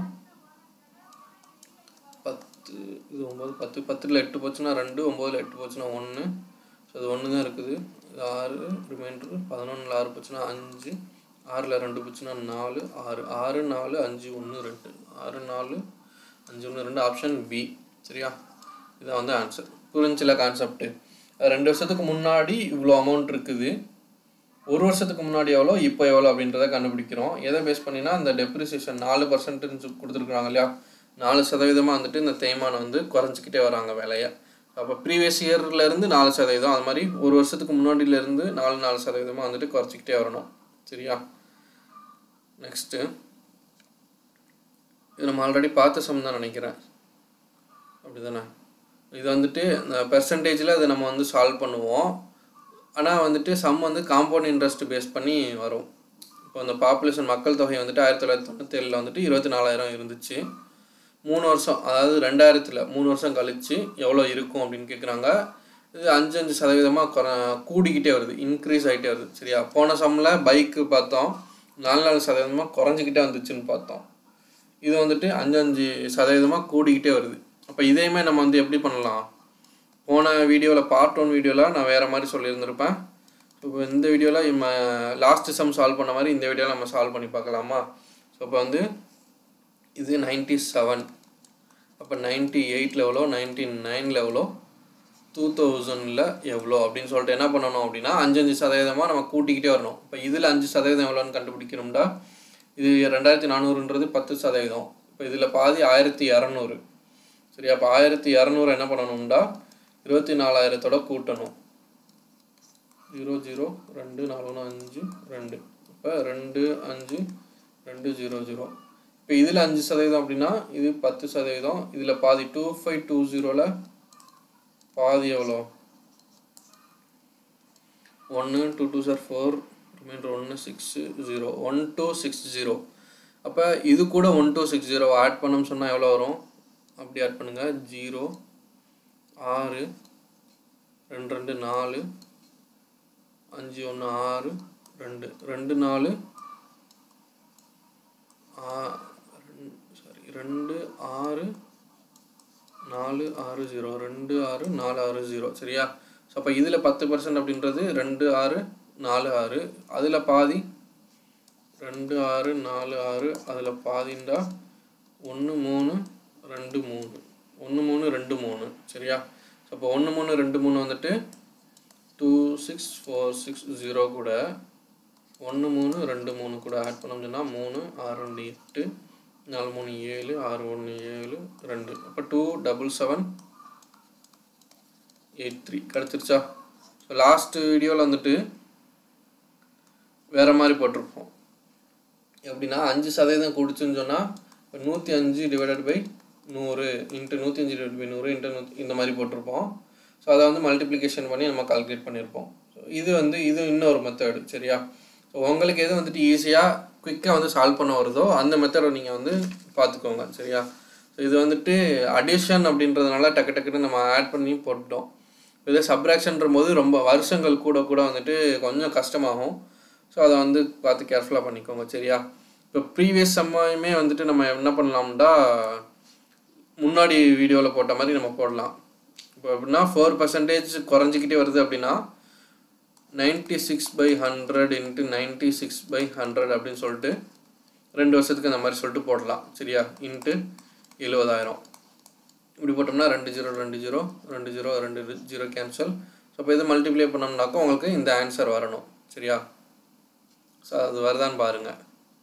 பத்து, இது ஒம்பது, பத்து, பத்தில் எட்டு போச்சுன்னா ரெண்டு, ஒம்பதில் எட்டு போச்சுன்னா ஒன்று. ஸோ அது ஒன்று தான் இருக்குது. இது ஆறு, ரிமைண்டர் பதினொன்றில் ஆறு போச்சுன்னா அஞ்சு, ஆறில் ரெண்டு போச்சுன்னா நாலு, ஆறு, ஆறு நாலு அஞ்சு ஒன்று ரெண்டு, ஆறு நாலு அஞ்சு ஒன்று ரெண்டு. Option B. சரியா? இதான் வந்து ஆன்சர். புரிஞ்சில கான்செப்ட்டு? ரெண்டு வருஷத்துக்கு முன்னாடி இவ்வளோ அமௌண்ட் இருக்குது, ஒரு வருஷத்துக்கு முன்னாடி எவ்வளோ, இப்போ எவ்வளோ அப்படின்றத கண்டுபிடிக்கிறோம். எதை பேஸ் பண்ணினா இந்த டெப்ரிசியேஷன் நாலு பர்சன்ட்னு கொடுத்துருக்குறாங்க இல்லையா, நாலு சதவீதமாக வந்துட்டு இந்த தேய்மானம் வந்து குறைஞ்சிக்கிட்டே வராங்க விலையை. அப்போ ப்ரீவியஸ் இயர்லேருந்து நாலு சதவீதம், அது மாதிரி ஒரு வருஷத்துக்கு முன்னாடியிலேருந்து நாலு நாலு சதவீதமாக வந்துட்டு குறைச்சிக்கிட்டே வரணும். சரியா? நெக்ஸ்ட்டு இது நம்ம ஆல்ரெடி பார்த்த சம் தான் நினைக்கிறேன், அப்படி தானே? இது வந்துட்டு இந்த பெர்சன்டேஜில் அதை நம்ம வந்து சால்வ் பண்ணுவோம். ஆனால் வந்துட்டு சம் வந்து காம்பவுண்ட் இன்ட்ரெஸ்ட் பேஸ் பண்ணி வரும். இப்போ அந்த பாப்புலேஷன் மக்கள் தொகை வந்துட்டு ஆயிரத்தி தொள்ளாயிரத்தி தொண்ணூற்றி ஏழில் வந்துட்டு இருபத்தி நாலாயிரம் இருந்துச்சு. மூணு வருஷம், அதாவது ரெண்டாயிரத்தில் மூணு வருஷம் கழித்து எவ்வளோ இருக்கும் அப்படின்னு கேட்குறாங்க. இது அஞ்சு அஞ்சு சதவீதமாக குற கூடிக்கிட்டே வருது, இன்க்ரீஸ் ஆகிட்டே வருது. சரியா? போன சம்மில் பைக்கு பார்த்தோம், நாலு நாலு சதவீதமாக குறைஞ்சிக்கிட்டே வந்துச்சுன்னு பார்த்தோம். இது வந்துட்டு அஞ்சு அஞ்சு சதவீதமாக கூடிக்கிட்டே வருது. அப்போ இதையுமே நம்ம வந்து எப்படி பண்ணலாம்? போன வீடியோவில் பார்ட் ஒன் வீடியோவில் நான் வேறு மாதிரி சொல்லியிருந்திருப்பேன். இப்போ இந்த வீடியோவில் நம்ம லாஸ்ட்டு சம் சால்வ் பண்ண மாதிரி இந்த வீடியோவில் நம்ம சால்வ் பண்ணி பார்க்கலாமா? ஸோ இப்போ வந்து இது நைன்ட்டி செவன், அப்போ நைன்ட்டி எயிட்டில் எவ்வளோ, நைன்ட்டி நைனில் எவ்வளோ, டூ தௌசண்டில் எவ்வளோ அப்படின்னு சொல்லிட்டு என்ன பண்ணணும் அப்படின்னா அஞ்சு அஞ்சு சதவீதமாக நம்ம கூட்டிக்கிட்டே வரணும். இப்போ இதில் அஞ்சு சதவீதம் எவ்வளோன்னு கண்டுபிடிக்கணும்டா, இது ரெண்டாயிரத்தி நானூறுன்றது பத்து சதவீதம். இப்போ இதில் பாதி ஆயிரத்தி இரநூறு. சரி, அப்போ ஆயிரத்தி இரநூறு என்ன பண்ணணும்டா இருபத்தி நாலாயிரத்தோட கூட்டணும். ஜீரோ ஜீரோ ரெண்டு நாலு அஞ்சு ரெண்டு, இப்போ ரெண்டு அஞ்சு ரெண்டு ஜீரோ ஜீரோ. இப்போ இதில் அஞ்சு சதவீதம் அப்படின்னா இது பத்து சதவீதம். இதில் பாதி டூ ஃபைவ் டூ ஜீரோவில் பாதி எவ்வளோ, ஒன்று, two two sir four, remainder ஒன்று, six zero, one two six zero. அப்போ இது கூட one two six zero add பண்ணோம்னு சொன்னால் எவ்வளோ வரும்? அப்படி ஆட் பண்ணுங்கள். ஜீரோ ஆறு ரெண்டு ரெண்டு நாலு அஞ்சு ஒன்று ஆறு ரெண்டு ரெண்டு நாலு சாரி ரெண்டு ஆறு நாலு ஆறு ஜீரோ, ரெண்டு ஆறு நாலு ஆறு ஜீரோ. சரியா? ஸோ அப்போ இதில் பத்து பர்சன்ட் அப்படின்றது ரெண்டு ஆறு நாலு ஆறு, அதில் பாதி ரெண்டு ஆறு நாலு ஆறு, அதில் பாதிண்டா ஒன்று மூணு ரெண்டு மூணு ஒன்று மூணு ரெண்டு மூணு சரியா. ஸோ அப்போ ஒன்று மூணு ரெண்டு மூணு வந்துட்டு two six four six zero கூட ஒன்று மூணு ரெண்டு மூணு கூட ஆட் பண்ணோம்னா மூணு ஆறு ரெண்டு எட்டு நாலு மூணு ஏழு ஆறு ஒன்று ஏழு ரெண்டு, அப்போ two double seven eight three கிடச்சிருச்சா. ஸோ லாஸ்ட்டு வீடியோவில் வந்துட்டு வேறு மாதிரி போட்டிருப்போம். எப்படின்னா அஞ்சு சதவீதம் கொடுத்துன்னு சொன்னால் இப்போ நூற்றி அஞ்சு டிவைடட் பை நூறு இன்ட்டு நூற்றி அஞ்சு டிவைட் பை நூறு இன்ட்டு நூற்றி இந்த மாதிரி போட்டிருப்போம். ஸோ அதை வந்து மல்டிப்ளிகேஷன் பண்ணி நம்ம கால்குலேட் பண்ணியிருப்போம். ஸோ இது வந்து இது இன்னொரு மெத்தடு சரியா. ஸோ உங்களுக்கு எது வந்துட்டு ஈஸியாக குயிக்காக வந்து சால்வ் பண்ண வருதோ அந்த மெத்தடை நீங்கள் வந்து பார்த்துக்கோங்க சரியா. ஸோ இது வந்துட்டு அடிஷன் அப்படின்றதுனால டக்கு டக்குன்னு நம்ம ஆட் பண்ணி போட்டுட்டோம். இதே சப்ராக்ஷன்ற போது ரொம்ப வருஷங்கள் கூட கூட வந்துட்டு கொஞ்சம் கஷ்டமாகும். ஸோ அதை வந்து பார்த்து கேர்ஃபுல்லாக பண்ணிக்கோங்க சரியா. இப்போ ப்ரீவியஸ் சம்மையுமே வந்துட்டு நம்ம என்ன பண்ணலாம்டா முன்னாடி வீடியோவில் போட்ட மாதிரி நம்ம போடலாம். இப்போ எப்படின்னா ஃபோர் பர்சன்டேஜ் குறைஞ்சிக்கிட்டே வருது அப்படின்னா ninety six by hundred into ninety six by hundred அப்படின்னு சொல்லிட்டு ரெண்டு வருஷத்துக்கு அந்த மாதிரி சொல்லிட்டு போடலாம் சரியா. இன்ட்டு எழுபதாயிரம் இப்படி போட்டோம்னா ரெண்டு ஜீரோ ரெண்டு ஜீரோ ரெண்டு ஜீரோ ரெண்டு ஜீரோ கேன்சல். ஸோ இப்போ இது மல்டிப்ளை பண்ணோம்னாக்கா உங்களுக்கு இந்த ஆன்சர் வரணும் சரியா. ஸோ அது வருதான்னு பாருங்கள்.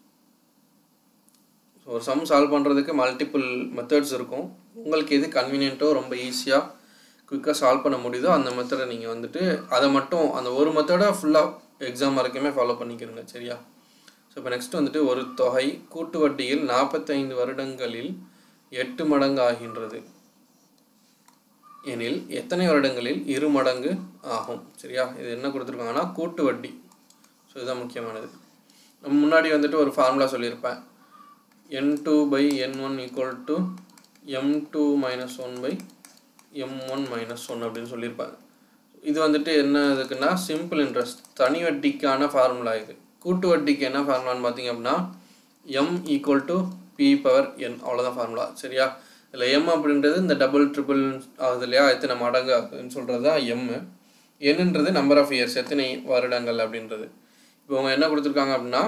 ஸோ ஒரு சம் சால்வ் பண்ணுறதுக்கு மல்டிபிள் மெத்தட்ஸ் இருக்கும். உங்களுக்கு எது கன்வீனியன்ட்டோ ரொம்ப ஈஸியாக குயிக்காக சால்வ் பண்ண முடியுதோ அந்த மெத்தடை நீங்கள் வந்துட்டு அதை மட்டும் அந்த ஒரு மெத்தடை ஃபுல்லாக எக்ஸாம் வரைக்குமே ஃபாலோ பண்ணிக்கிறங்க சரியா. ஸோ இப்போ நெக்ஸ்ட் வந்துட்டு ஒரு தொகை கூட்டு வட்டியில் நாற்பத்தைந்து வருடங்களில் எட்டு மடங்கு ஆகின்றது எனில் எத்தனை வருடங்களில் இரு மடங்கு ஆகும் சரியா. இது என்ன கொடுத்துருக்காங்கன்னா கூட்டு வட்டி. ஸோ இதுதான் முக்கியமானது. நம்ம முன்னாடி வந்துட்டு ஒரு ஃபார்முலா சொல்லியிருப்பேன். N two by N one equal to M two minus one by M one minus one அப்படின்னு சொல்லியிருப்பாங்க. இது வந்துட்டு என்ன இதுக்குன்னா சிம்பிள் இன்ட்ரெஸ்ட் தனி வட்டிக்கான ஃபார்முலா. இது கூட்டு வட்டிக்கு என்ன ஃபார்முலான்னு பார்த்தீங்க அப்படின்னா M equal to P power N அவ்வளோதான் ஃபார்முலா சரியா. இதில் எம் அப்படின்றது இந்த டபுள் ட்ரிபிள் ஆகுது இல்லையா, எத்தனை மடங்கு ஆகுதுன்னு சொல்கிறது தான் எம். என்னன்றது நம்பர் ஆஃப் இயர்ஸ் எத்தனை வருடங்கள் அப்படின்றது. இப்போ அவங்க என்ன கொடுத்துருக்காங்க அப்படின்னா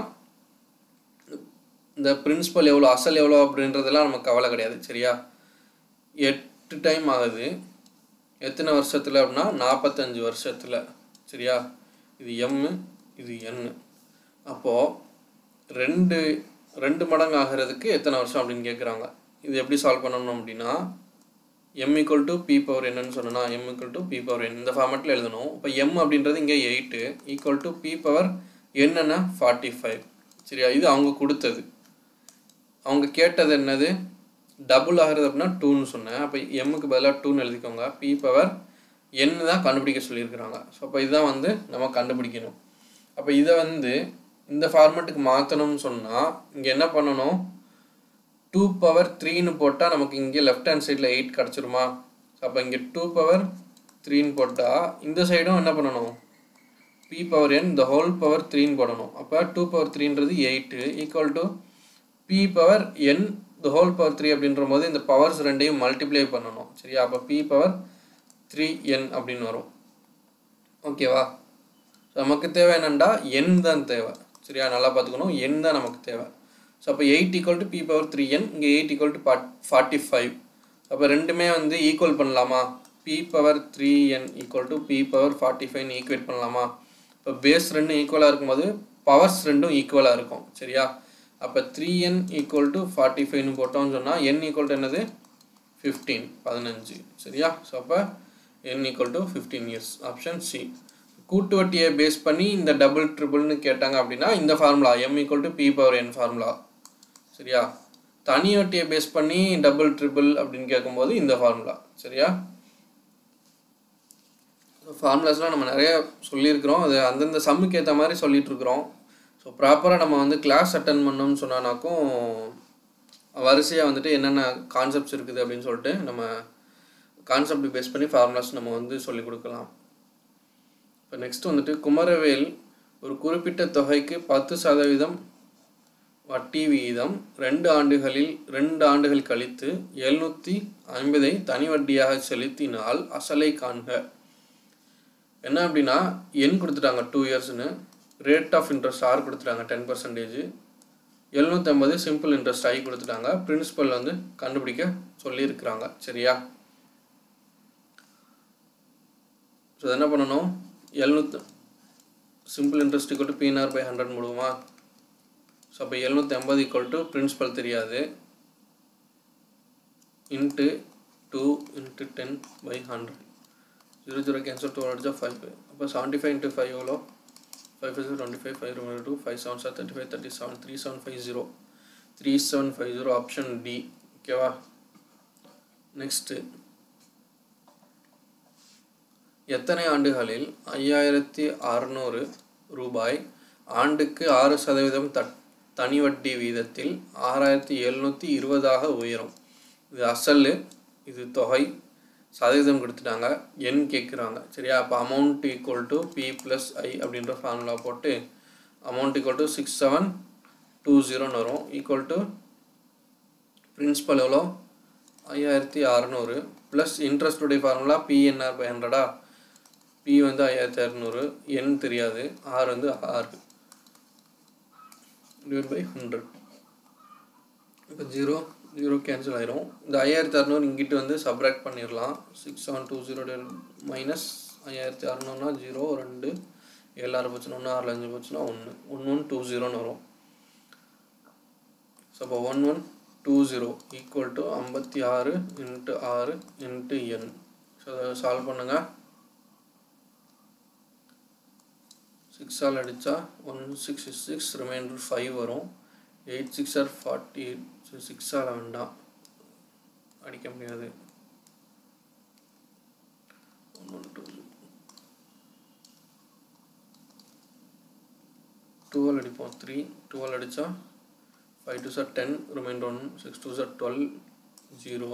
இந்த பிரின்சிபல் எவ்வளோ அசல் எவ்வளோ அப்படின்றதெல்லாம் நமக்கு கவலை கிடையாது சரியா. எட்டு டைம் ஆகுது எத்தனை வருஷத்தில் அப்படின்னா நாற்பத்தஞ்சு வருஷத்தில் சரியா. இது எம்மு இது என்னு. அப்போது ரெண்டு ரெண்டு மடங்கு ஆகிறதுக்கு எத்தனை வருஷம் அப்படின்னு கேட்குறாங்க. இது எப்படி சால்வ் பண்ணணும் அப்படின்னா M equal to P power என்னன்னு சொன்னா M equal to P power N இந்த ஃபார்மெட்டில் எழுதணும். இப்போ எம் அப்படின்றது இங்கே eight equal to P power என்னன்னா ஃபார்ட்டி ஃபைவ் சரியா. இது அவங்க கொடுத்தது. அவங்க கேட்டது என்னது டபுள் ஆகிறது அப்படின்னா டூன்னு சொன்னேன். அப்போ எம்முக்கு பதிலாக டூன்னு எழுதிக்கோங்க. பி பவர் என்னு தான் கண்டுபிடிக்க சொல்லியிருக்கிறாங்க. ஸோ அப்போ இதுதான் வந்து நம்ம கண்டுபிடிக்கணும். அப்போ இதை வந்து இந்த ஃபார்மெட்டுக்கு மாற்றணும்னு சொன்னால் இங்கே என்ன பண்ணணும் டூ பவர் த்ரீன்னு போட்டால் நமக்கு இங்கே லெஃப்ட் ஹேண்ட் சைடில் எயிட் கிடச்சிருமா. அப்போ இங்கே டூ பவர் த்ரீன்னு போட்டால் இந்த சைடும் என்ன பண்ணணும் P power N the whole power த்ரீன்னு போடணும். அப்போ டூ பவர் த்ரீன்றது eight equal to P power N the whole power three அப்படின்ற போது இந்த பவர்ஸ் ரெண்டையும் மல்டிப்ளை பண்ணணும் சரியா. அப்போ பி பவர் த்ரீ என் அப்படின்னு வரும் ஓகேவா. நமக்கு தேவை என்னென்னா என் தான் தேவை சரியா. நல்லா பார்த்துக்கணும் என் தான் நமக்கு தேவை. ஸோ அப்போ eight equal to P power three N இங்கே eight equal to forty five. அப்போ ரெண்டுமே வந்து ஈக்குவல் பண்ணலாமா. P power three N equal to P power forty ஃபைவ்னு ஈக்குவேட் பண்ணலாமா. இப்போ பேஸ் ரெண்டும் ஈக்குவலாக இருக்கும்போது பவர்ஸ் ரெண்டும் ஈக்குவலாக இருக்கும் சரியா. அப்போ three N equal to forty ஃபைவ்னு போட்டோம்னு சொன்னால் என் ஈக்குவல் டு என்னது ஃபிஃப்டீன் பதினஞ்சு சரியா. ஸோ அப்போ N equal to fifteen years option C. கூட்டு வட்டியை பேஸ் பண்ணி இந்த டபுள் ட்ரிபிள்னு கேட்டாங்க அப்படின்னா இந்த formula M equal to P power N formula சரியா. தனி வட்டியை பேஸ் பண்ணி டபுள் ட்ரிபிள் அப்படின்னு கேட்கும்போது இந்த ஃபார்முலா சரியா. ஃபார்முலாஸ்லாம் நம்ம நிறைய சொல்லியிருக்கிறோம். அது அந்தந்த சம்முக்கு ஏற்ற மாதிரி சொல்லிட்டு இருக்கிறோம். ஸோ ப்ராப்பராக நம்ம வந்து கிளாஸ் அட்டன் பண்ணோம்னு சொன்னானாக்கும் வரிசையாக வந்துட்டு என்னென்ன கான்செப்ட்ஸ் இருக்குது அப்படின்னு சொல்லிட்டு நம்ம கான்செப்ட் பேஸ் பண்ணி ஃபார்முலாஸ் நம்ம வந்து சொல்லிக் கொடுக்கலாம். இப்போ நெக்ஸ்ட் வந்துட்டு குமரவேல் ஒரு குறிப்பிட்ட தொகைக்கு பத்து சதவீதம் வட்டி வீதம் ரெண்டு ஆண்டுகளில் ரெண்டு ஆண்டுகள் கழித்து எழுநூற்றி ஐம்பதை தனி வட்டியாக செலுத்தினால் அசலை காண்க. என்ன அப்படின்னா என் கொடுத்துட்டாங்க டூ இயர்ஸ்னு, ரேட் ஆஃப் இன்ட்ரெஸ்ட் ஆர் கொடுத்துட்டாங்க டென் பர்சன்டேஜ், எழுநூற்றி ஐம்பது சிம்பிள் இன்ட்ரெஸ்ட் ஐ கொடுத்துட்டாங்க, பிரின்சிபல் வந்து கண்டுபிடிக்க சொல்லியிருக்கிறாங்க. சரியா? ஸோ என்ன பண்ணணும், எழுநூற்றி simple interest equal to PNR by hundred முடியுமா? ஸோ அப்போ எழுநூற்றி ஐம்பது ஈக்குவல் டு பிரின்சிபல் தெரியாது into two into ten by hundred, zero zero cancel, two அடிச்சா ஃபைவ், அப்போ செவன்ட்டி ஃபைவ் இன்ட்டு ஃபைவ் எவ்வளோ, five five twenty five, five remainder two, five seven are thirty five, thirty seven, three seven five zero, three seven five zero option D. ஓகேவா? Next, எத்தனை ஆண்டுகளில் ஐயாயிரத்தி அறநூறு ரூபாய் ஆண்டுக்கு ஆறு சதவீதம் த தனி வட்டி வீதத்தில் ஆறாயிரத்தி எழுநூற்றி இருபதாக உயரும்? இது அசல், இது தொகை, சதவீதம் கொடுத்துட்டாங்க, என் கேட்குறாங்க. சரியா? அப்போ amount equal to B plus I அப்படின்ற ஃபார்முலா போட்டு amount equal to six seven two ஜீரோன்னு வரும், ஈக்குவல் டு பிரின்சிபல் எவ்வளோ ஐயாயிரத்தி அறநூறு ப்ளஸ் இன்ட்ரெஸ்டுடைய ஃபார்முலா பிஎன்ஆர் பை ஹண்ட்ரடா, பி வந்து ஐயாயிரத்தி அறநூறு, என் தெரியாது, ஆர் வந்து ஆறு டிவைட் பை ஹண்ட்ரட். இப்போ ஜீரோ ஜீரோ கேன்சல் ஆயிரும். இந்த ஐயாயிரத்தி அறநூறு இங்கிட்டு வந்து சப்ராக்ட் பண்ணிடலாம். Six seven two zero minus ஐயாயிரத்தி அறநூறுனா ஜீரோ, ரெண்டு ஏழு ஆறு போச்சுன்னா ஒன்று, ஆறு அஞ்சு போச்சுன்னா ஒன்று, ஒன்று ஒன் டூ ஜீரோன்னு வரும். ஸோ அப்போ one one two zero equal to ஐம்பத்தி ஆறு இன்ட்டு ஆறு இன்ட்டு என். ஸோ அதை சால்வ் பண்ணுங்க. சிக்ஸால் அடித்தா one six six, remainder five வரும், eight six are forty eight. So சிக்ஸால் வேண்டாம், அடிக்க முடியாது. ஒன் ஒன் டூ டுவெல் அடிப்போம், த்ரீ டுவெல் அடித்தா five two sir ten, remainder one, six two sir twelve, zero.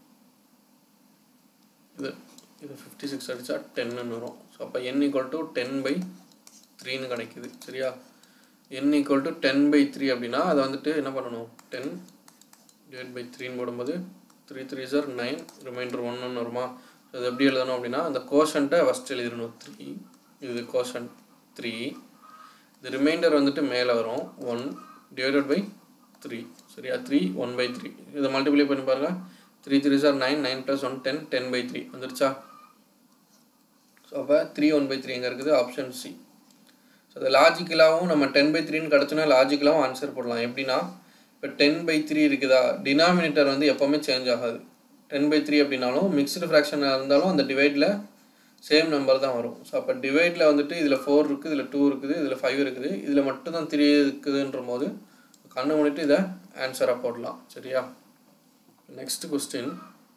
இது இது ஃபிஃப்டி சிக்ஸ் அடித்தா டென்னு வரும். ஸோ அப்போ N equal to ten by த்ரீன்னு கிடைக்குது. சரியா? n equal to ten by three அப்படின்னா அதை வந்துட்டு என்ன பண்ணணும், ten divided by த்ரீன்னு போடும்போது three three sir nine, remainder one ஒன்று வருமா? ஸோ அது எப்படி எழுதணும் அப்படின்னா அந்த கோஷன்ட்டை ஃபஸ்ட் எழுதிடணும், த்ரீ, இது கோஷன் த்ரீ, இது ரிமைண்டர் வந்துட்டு மேலே வரும் ஒன் டிவைடட் பை த்ரீ. சரியா? த்ரீ ஒன் பை த்ரீ, இதை மல்டிப்ளை பண்ணி பாருங்கள், three three sir nine, nine plus one ten, ten by three வந்துருச்சா? ஸோ அப்போ த்ரீ ஒன் பை த்ரீ எங்கே இருக்குது, ஆப்ஷன் சி. ஸோ அது லாஜிக்கலாகவும் நம்ம டென் பை த்ரீன்னு கிடச்சுன்னா லாஜிக்கலாகவும் ஆன்சர் போடலாம். எப்படின்னா இப்போ டென் பை த்ரீ இருக்குதா, டினாமினேட்டர் வந்து எப்போவுமே சேஞ்ச் ஆகாது. டென் பை த்ரீ அப்படின்னாலும் மிக்ஸ்டு ஃப்ராக்ஷனாக இருந்தாலும் அந்த டிவைடில் சேம் நம்பர் தான் வரும். ஸோ அப்போ டிவைடில் வந்துட்டு இதில் ஃபோர் இருக்குது, இதில் டூ இருக்குது, இதில் ஃபைவ் இருக்குது, இதில் மட்டும்தான் த்ரீ இருக்குதுன்ற போது கண்ணை மூடிட்டு இதை ஆன்சராக போடலாம். சரியா? நெக்ஸ்ட் கொஸ்டின்,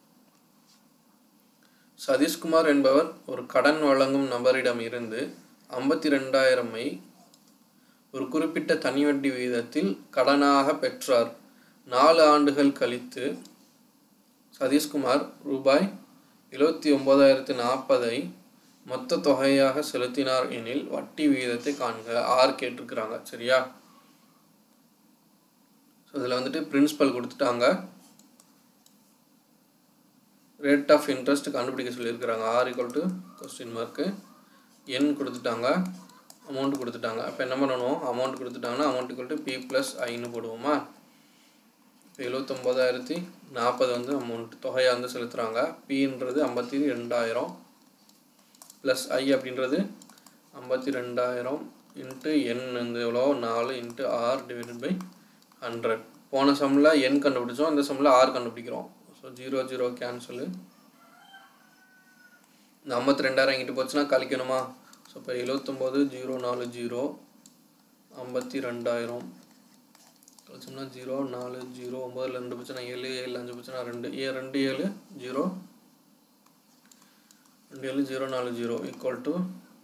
சதீஷ்குமார் என்பவர் ஒரு கடன் வழங்கும் நபரிடம் இருந்து ஐம்பத்தி ரெண்டாயிரமை ஒரு குறிப்பிட்ட தனி வட்டி விகிதத்தில் கடனாக பெற்றார். நாலு ஆண்டுகள் கழித்து சதீஷ்குமார் ரூபாய் எழுபத்தி ஒன்பதாயிரத்தி நாற்பதை மொத்த தொகையாக செலுத்தினார் எனில் வட்டி விகிதத்தை காண்க. ஆறு கேட்டிருக்கிறாங்க. சரியா? ஸோ இதில் வந்துட்டு பிரின்சிபல் கொடுத்துட்டாங்க, ரேட் ஆஃப் இன்ட்ரெஸ்ட் கண்டுபிடிக்க சொல்லியிருக்கிறாங்க. R equal to question mark, N கொடுத்துட்டாங்க, அமௌண்ட் கொடுத்துட்டாங்க. அப்போ என்ன பண்ணணும், அமௌண்ட் கொடுத்துட்டாங்கன்னா amount equal to B plus ஐன்னு போடுவோமா? இப்போ எழுபத்தொம்போதாயிரத்தி நாற்பது வந்து அமௌண்ட் தொகையாக வந்து செலுத்துகிறாங்க. பின்றது ஐம்பத்தி ரெண்டாயிரம் ப்ளஸ் ஐ அப்படின்றது ஐம்பத்தி ரெண்டாயிரம் இன்ட்டு என் வந்து எவ்வளோ, நாலு into R divided by hundred. போன சம்மில் என் கண்டுபிடிச்சோம், இந்த சம்மில் ஆர் கண்டுபிடிக்கிறோம். ஸோ ஜீரோ ஜீரோ கேன்சலு, இந்த ஐம்பத்தி ரெண்டாயிரம் இங்கிட்டு போச்சுன்னா கழிக்கணுமா? ஸோ இப்போ எழுபத்தொம்போது ஜீரோ நாலு ஜீரோ, ஐம்பத்தி ரெண்டாயிரம் கழிச்சோம்னா ஜீரோ நாலு ஜீரோ, ஒம்பதில் ரெண்டு போச்சுன்னா ஏழு, ஏழு அஞ்சு போச்சுன்னா ரெண்டு, ஏ ரெண்டு ஏழு ஜீரோ, ரெண்டு ஏழு ஜீரோ நாலு ஜீரோ ஈக்குவல் டு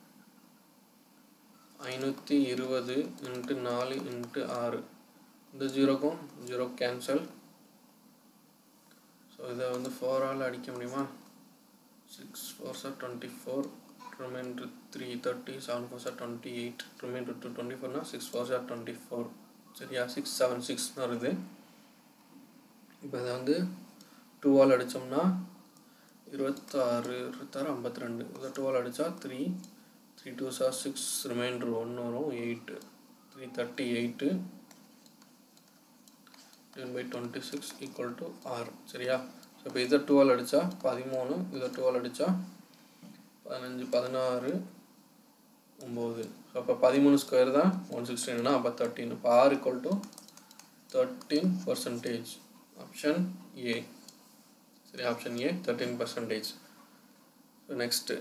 ஐநூற்றி இருபது இன்ட்டு நாலு இன்ட்டு ஆறு. இந்த ஜீரோக்கும் ஜீரோ கேன்சல். ஸோ இதை வந்து ஃபோரால் அடிக்க முடியுமா? Six four sir twenty four, remainder three thirty, seven four sir twenty eight, remainder two twenty ஃபோர்னா six four sir twenty four. சரியா? சிக்ஸ் செவன் சிக்ஸ்னு வருது. இப்போ இதை வந்து டூவால் அடித்தோம்னா இருபத்தாறு இருபத்தாறு ஐம்பத்தி ரெண்டு, இதை டூவால் அடித்தா three three twos are six, remainder ஒன்று வரும், eight, three thirty eight divide by twenty six equal to ஆறு. சரியா? ஸோ இப்போ இதை டுவெல் அடித்தா பதிமூணு, இதை டுவெல் அடித்தா பதினஞ்சு, பதினாறு, ஒம்பது. ஸோ அப்போ பதிமூணு ஸ்கொயர் தான் ஒன் சிக்ஸ்டீன்னா அப்போ தேர்ட்டின். இப்போ R equal to thirteen percentage. Option A. சரி, option A thirteen percentage. So next,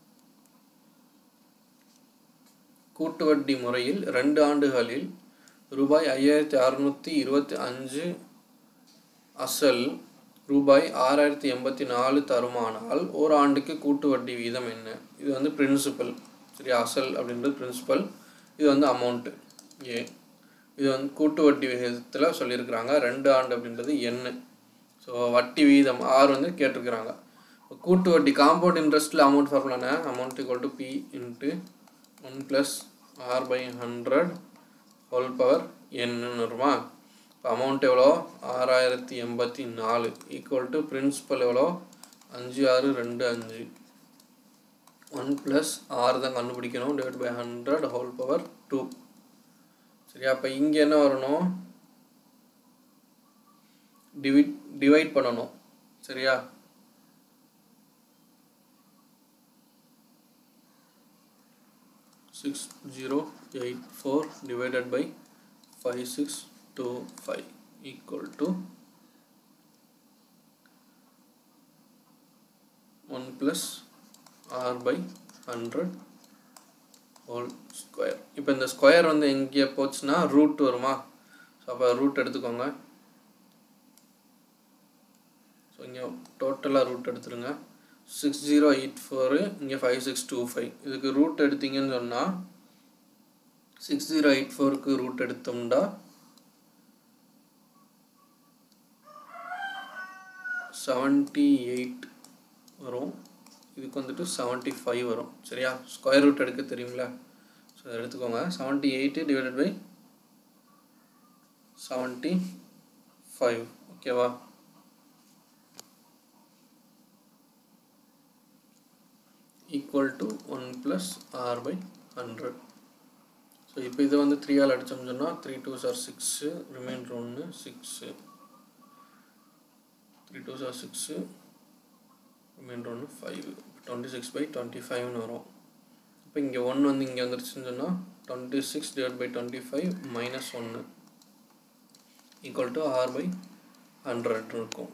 கூட்டு வட்டி முறையில் ரெண்டு ஆண்டுகளில் ரூபாய் ஐயாயிரத்தி அறுநூற்றி இருபத்தி அஞ்சு அசல் ரூபாய் ஆறாயிரத்தி எண்பத்தி நாலு தருமானால் ஒரு ஆண்டுக்கு கூட்டு வட்டி வீதம் என்ன? இது வந்து பிரின்சிபல். சரி, அசல் அப்படின்றது பிரின்சிபல், இது வந்து அமௌண்ட்டு ஏ. இது வந்து கூட்டு வட்டி விகிதத்தில் சொல்லியிருக்கிறாங்க. ரெண்டு ஆண்டு அப்படின்றது என்ன? ஸோ வட்டி வீதம் ஆறு வந்து கேட்டிருக்கிறாங்க. கூட்டு வட்டி காம்பவுண்ட் இன்ட்ரெஸ்ட்டில் அமௌண்ட் ஃபார்முலான amount equal to P into one plus R by hundred whole power என்னன்னு வருமா? இப்போ அமௌண்ட் எவ்வளோ? ஆறாயிரத்தி எண்பத்தி நாலு ஈக்குவல் டு பிரின்சிபல் எவ்வளோ? அஞ்சு ஆறு ரெண்டு அஞ்சு. ஒன் ப்ளஸ் ஆறு தான் கண்டுபிடிக்கணும், divide by hundred whole power two. சரியா? அப்போ இங்கே என்ன வரணும்? டிவைட் டிவைட் பண்ணணும். சரியா? Six zero eight four divided by five six two five equal to one plus R by hundred whole square. இப்போ இந்த ஸ்கொயர் வந்து எங்கே போச்சுன்னா ரூட் வருமா? ஸோ அப்போ ரூட் எடுத்துக்கோங்க. ஸோ இங்கே டோட்டலாக ரூட் எடுத்துருங்க. சிக்ஸ் ஜீரோ எயிட் ஃபோரு, இங்கே ஃபைவ் சிக்ஸ் டூ ஃபைவ். இதுக்கு ரூட் எடுத்தீங்கன்னு சொன்னால் சிக்ஸ் ஜீரோ எயிட் ஃபோருக்கு ரூட் எடுத்தோம்னா செவன்ட்டி எயிட் வரும். இதுக்கு வந்துட்டு செவன்ட்டி ஃபைவ் வரும். சரியா? ஸ்கொயர் ரூட் எடுக்க தெரியுங்களா? ஸோ அதை எடுத்துக்கோங்க. Seventy eight divided by seventy five. ஓகேவா? Equal to one plus R by hundred. So இப்போ இதை வந்து த்ரீ ஆல் அடித்தோம்னு சொன்னால் three two are six, remainder ஒன்று six, three two are six, remainder ஒன்று five. Twenty six by twenty ஃபைவ்னு வரும். இப்போ இங்கே ஒன்று வந்து இங்கே வந்துருச்சுன்னு சொன்னால் twenty six divide by twenty five minus ஒன்று equal to R by hundred இருக்கும்.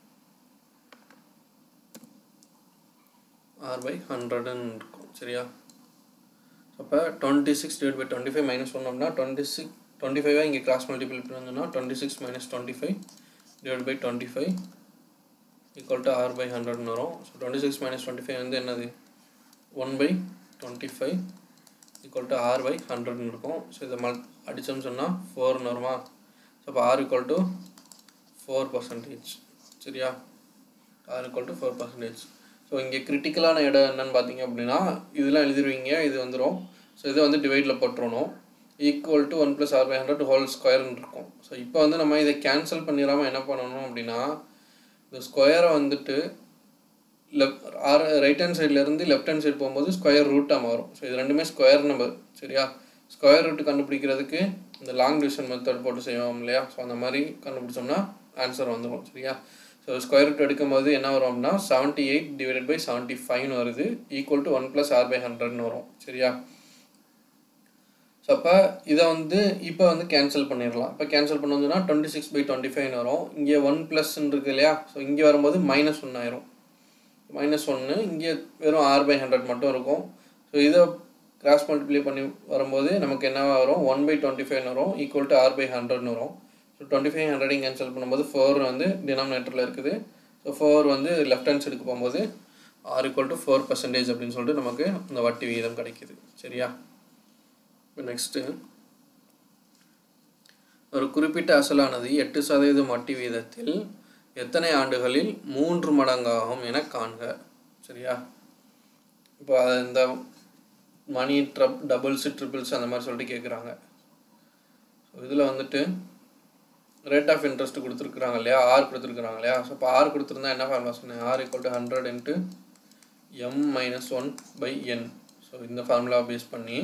ஆர் பை ஹண்ட்ரட்னு இருக்கும். சரியா? அப்போ twenty six divide by twenty five minus one அப்படின்னா டுவெண்ட்டி சிக்ஸ் டுவெண்ட்டி ஃபைவாக இங்கே கிராஸ் மல்டிபிள் பண்ணோம்னா twenty six minus twenty five divide by twenty five equal to R by ஹண்ட்ரட்னு வரும். So twenty six minus twenty five வந்து என்னது? One by twenty five equal to R by ஹண்ட்ரட்னு இருக்கும். So இதை மல் அடித்தோம்னு சொன்னால் ஃபோர்னு வருமா? ஸோ அப்போ R equal to four percentage. சரியா? R equal to four percentage. So இங்கே கிரிட்டிக்கலான இடம் என்னன்னு பார்த்தீங்க அப்படின்னா இதெல்லாம் எழுதிருவீங்க, இது வந்துடும். ஸோ இதை வந்து டிவைடில் போட்டுருணும். Equal to one plus R by hundred whole ஸ்கொயர்னு இருக்கும். ஸோ இப்போ வந்து நம்ம இதை கேன்சல் பண்ணிடாமல் என்ன பண்ணணும் அப்படின்னா இந்த ஸ்கொயரை வந்துட்டு லெஃப்ட் ஆர் ரைட் ஹேண்ட் சைட்லேருந்து லெஃப்ட் ஹேண்ட் சைடு போகும்போது ஸ்கொயர் ரூட்டாக மாறும். ஸோ இது ரெண்டுமே ஸ்கொயர் நம்பர். சரியா? ஸ்கொயர் ரூட்டு கண்டுபிடிக்கிறதுக்கு இந்த லாங் டிவிஷன் மெத்தட் போட்டு செய்வோம் இல்லையா? ஸோ அந்த மாதிரி கண்டுபிடிச்சோம்னா ஆன்சர் வந்துடும். சரியா? ஸோ ஸ்கொயர் ரூட் எடுக்கும்போது என்ன வரும் அப்படின்னா seventy eight divided by seventy ஃபைவ்னு வருது. Equal to one plus R by ஹண்ட்ரட்னு வரும். சரியா? ஸோ அப்போ இதை வந்து இப்போ வந்து கேன்சல் பண்ணிடலாம். இப்போ கேன்சல் பண்ணோம்னா டுவெண்ட்டி சிக்ஸ் பை டுவெண்ட்டி ஃபைவ்னு வரும். இங்கே ஒன் ப்ளஸ்ன்னு இருக்குது இல்லையா? ஸோ இங்கே வரும்போது மைனஸ் ஒன்று ஆயிரும். மைனஸ் ஒன்று இங்கே வெறும் ஆர் பை ஹண்ட்ரட் மட்டும் இருக்கும். ஸோ இதை கிராஸ் மல்டிப்ளை பண்ணி வரும்போது நமக்கு என்ன வரும்? ஒன் பை டுவெண்ட்டி ஃபைவ்னு வரும். ஈக்குவல் டு ஆர் பை ஹண்ட்ரட்னு வரும். ஸோ டுவெண்ட்டி ஃபைவ் ஹண்ட்ரடையும் கேன்சல் பண்ணும்போது ஃபோர் வந்து டினாமினேட்டரில் இருக்குது. ஸோ ஃபோர் வந்து லெஃப்ட் ஹேண்ட் சைடுக்கு போகும்போது R equal to four percentage அப்படின்னு சொல்லிட்டு நமக்கு இந்த வட்டி விகிதம் கிடைக்கிது. சரியா? இப்போ நெக்ஸ்ட்டு, ஒரு குறிப்பிட்ட அசலானது எட்டு சதவீதம் வட்டி வீதத்தில் எத்தனை ஆண்டுகளில் மூன்று மடங்காகும் என காண்க. சரியா? இப்போ இந்த மணி ட்ரப் டபுள்ஸு ட்ரிபிள்ஸ் அந்த மாதிரி சொல்லிட்டு கேட்குறாங்க. ஸோ இதில் வந்துட்டு ரேட் ஆஃப் இன்ட்ரெஸ்ட் கொடுத்துருக்குறாங்க இல்லையா? ஆர் கொடுத்துருக்குறாங்க இல்லையா? ஸோ இப்போ ஆர் கொடுத்துருந்தா என்ன ஃபார்முலா சொன்னேன்? R equal to hundred into M minus one by N. So so இந்த ஃபார்முலா பேஸ் பண்ணி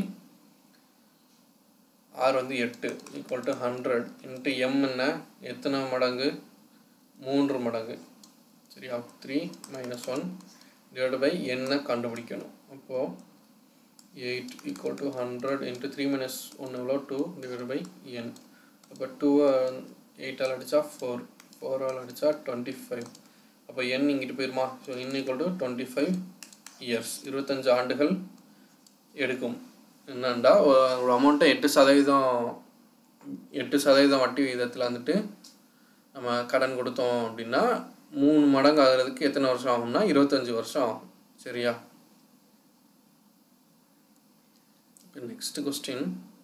R வந்து எட்டு equal to hundred into M என்ன எத்தனை மடங்கு மூன்று மடங்கு சரியா three minus one divide by என்ன கண்டுபிடிக்கணும் அப்போது eight equal to hundred into three minus one எவ்வளோ டூ டிவைட் பை என் அப்போ டூ எயிட்டால் அடித்தா ஃபோர் ஃபோரால் அடித்தா டுவெண்ட்டி ஃபைவ் அப்போ என் இங்கிட்டு போயிருமா so N equal to twenty five years இருபத்தஞ்சு ஆண்டுகள் எடுக்கும் என்னண்டா ஒரு அமௌண்ட்டை எட்டு சதவீதம் எட்டு சதவீதம் வட்டி விகிதத்தில் வந்துட்டு நம்ம கடன் கொடுத்தோம் அப்படின்னா மூணு மடங்கு ஆகிறதுக்கு எத்தனை வருஷம் ஆகும்னா இருபத்தஞ்சி வருஷம் ஆகும் சரியா இப்போ நெக்ஸ்ட் கொஸ்டின்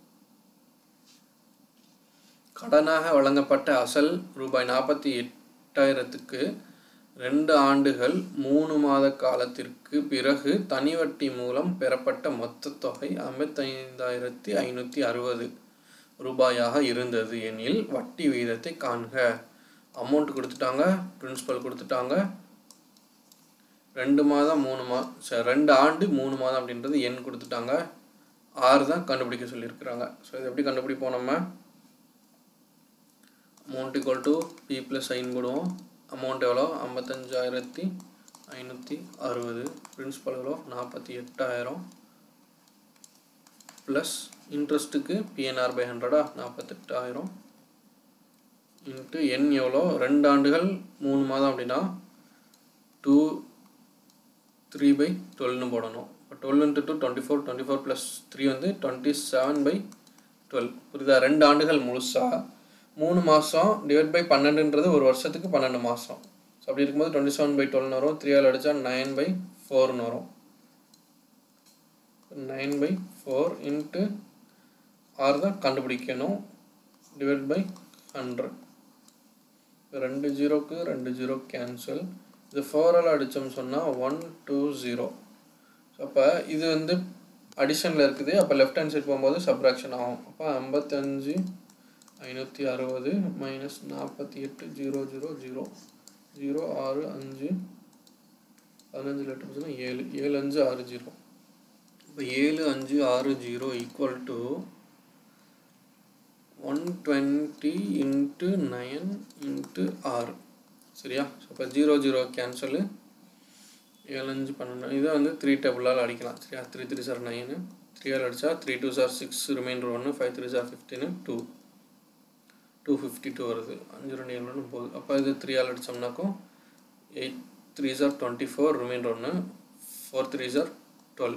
கடனாக வழங்கப்பட்ட அசல் ரூபாய் நாற்பத்தி எட்டாயிரத்துக்கு ரெண்டு ஆண்டுகள் மூணு மாத காலத்திற்கு பிறகு தனி வட்டி மூலம் பெறப்பட்ட மொத்த தொகை ஐம்பத்தைந்தாயிரத்தி ஐநூற்றி அறுபது ரூபாயாக இருந்தது எனில் வட்டி விகிதத்தை காண்க அமௌண்ட் கொடுத்துட்டாங்க பிரின்சிபல் கொடுத்துட்டாங்க ரெண்டு மாதம் மூணு மா ரெண்டு ஆண்டு மூணு மாதம் அப்படின்றது எண் கொடுத்துட்டாங்க ஆறு தான் கண்டுபிடிக்க சொல்லியிருக்கிறாங்க ஸோ இது எப்படி கண்டுபிடிப்போம் நம்ம amount equal to B plus ஐன் போடுவோம் அமௌண்ட் எவ்வளோ ஐம்பத்தஞ்சாயிரத்தி ஐநூற்றி அறுபது பிரின்சிபல் எவ்வளோ நாற்பத்தி எட்டாயிரம் ப்ளஸ் இன்ட்ரெஸ்ட்டுக்கு பிஎன்ஆர் பை ஹண்ட்ரடா நாற்பத்தெட்டாயிரம் இன்ட்டு என் எவ்வளோ ரெண்டு ஆண்டுகள் மூணு மாதம் அப்படின்னா டூ த்ரீ பை டுவெல்னு போடணும் இப்போ twelve into two twenty four twenty four plus three வந்து டுவெண்ட்டி செவன் பை டுவெல் புரியுதா ரெண்டு ஆண்டுகள் முழுசாக மூணு மாதம் டிவைட் பை பன்னெண்டுன்றது ஒரு வருஷத்துக்கு பன்னெண்டு மாதம் ஸோ அப்படி இருக்கும்போது டுவெண்ட்டி செவன் பை டுவெல்னு வரும் த்ரீ ஆல் அடித்தா நைன் பை ஃபோர்னு வரும் நைன் பை ஃபோர் இன்ட்டு ஆறு தான் கண்டுபிடிக்கணும் டிவைட் பை ஹண்ட்ரட் ரெண்டு ஜீரோக்கு ரெண்டு ஜீரோ கேன்சல் இது ஃபோரால் அடித்தோம்னு சொன்னால் ஒன் டூ ஜீரோ ஸோ அப்போ இது வந்து அடிஷனில் இருக்குது அப்போ லெஃப்ட் ஹேண்ட் சைட் போகும்போது சப்ராக்ஷன் ஆகும் அப்போ ஐம்பத்தஞ்சு ஐநூற்றி அறுபது மைனஸ் நாற்பத்தி எட்டு ஜீரோ ஜீரோ ஜீரோ ஜீரோ ஆறு அஞ்சு பதினஞ்சு லெட்டர் ஏழு ஏழு அஞ்சு ஆறு ஜீரோ இப்போ ஏழு அஞ்சு ஆறு zero equal to one twenty into nine into ஆறு சரியா ஸோ இப்போ ஜீரோ ஜீரோ கேன்சலு ஏழு அஞ்சு பன்னெண்டு இதை வந்து த்ரீ டேபிளால் அடிக்கலாம் சரியா த்ரீ த்ரீ சார் நைனு த்ரீயால் அடித்தா three two sir six remainder ஒன்று ஃபைவ் த்ரீ சார் fifteen two two fifty two வருது அஞ்சு ரெண்டு ஏழு ஒன்று போகுது அப்போ இது த்ரீ ஆல் அடித்தோம்னாக்கும் எயிட் த்ரீ சார் டுவெண்ட்டி ஃபோர் ரிமைண்டர் ஒன்று four three sir twelve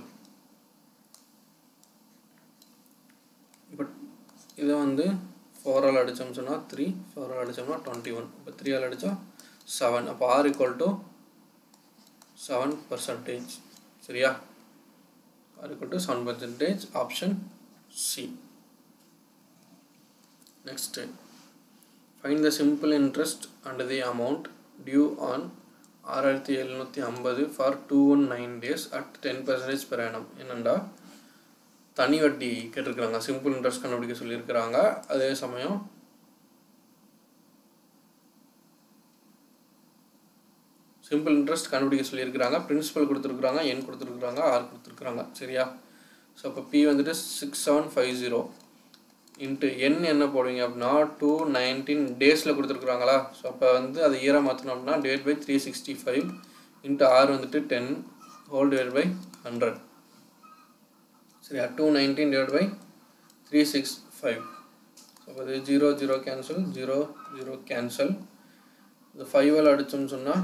but இதை வந்து ஃபோரால் அடித்தோம்னு சொன்னால் த்ரீ ஃபோரால் அடித்தோம்னா டுவெண்ட்டி ஒன் இப்போ த்ரீ ஆல் அடித்தா செவன் அப்போ R equal to seven percentage சரியா R equal to seven percentage option C next find the simple interest and the amount due on ஆறாயிரத்தி எழுநூற்றி ஐம்பது for two hundred nineteen days at ten percent per annum என்னண்டா தனி வட்டி கேட்டிருக்கிறாங்க simple interest கண்டுபிடிக்க சொல்லியிருக்கிறாங்க அதே சமயம் சிம்பிள் இன்ட்ரெஸ்ட் கண்டுபிடிக்க சொல்லியிருக்கிறாங்க பிரின்சிபல் கொடுத்துருக்குறாங்க என் கொடுத்துருக்குறாங்க ஆர் கொடுத்துருக்குறாங்க சரியா ஸோ அப்போ பி வந்துட்டு six seven five zero into N என்ன போடுவீங்க அப்படின்னா டூ நைன்டீன் டேஸில் கொடுத்துருக்குறாங்களா ஸோ அப்போ வந்து அதை இயராக மாற்றணும் அப்படின்னா divide by three sixty five into R வந்துட்டு ten whole divide by hundred சரியா two nineteen divide by three six five so அது zero zero cancel zero zero cancel இந்த ஃபைவால் அடித்தோம்னு சொன்னால்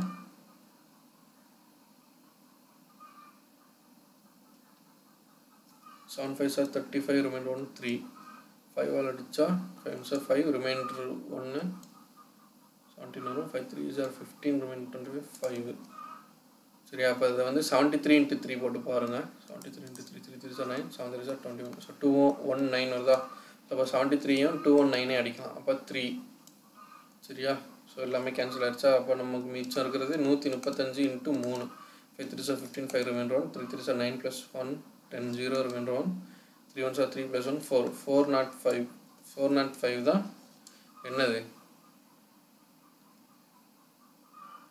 செவன் ஃபைவ் சார் thirty five remainder one three five ஆல் அடித்தா ஃபைவ் சார் ஃபைவ் ரிமைண்டர் ஒன்று செவன்டீன் வரும் ஃபைவ் த்ரீ சார் fifteen remainder twenty five five சரியா அப்போ இதை வந்து செவன்ட்டி த்ரீ இன்ட்டு த்ரீ போட்டு பாருங்கள் seventy three into three three three sir nine seven three சார் twenty one so two one nine வருதா ஸோ அப்போ செவன்ட்டி த்ரீயும் டூ ஒன் நைனே அடிக்கலாம் அப்போ த்ரீ சரியா ஸோ எல்லாமே கேன்சல் ஆகிடுச்சா அப்போ நமக்கு மிச்சம் இருக்கிறது நூற்றி முப்பத்தஞ்சு இன்ட்டு மூணு ஃபைவ் த்ரீ சார் fifteen five remainder one three three sir nine plus one ten zero remainder one three one சார் three plus one four four nought five four nought five தான் என்னது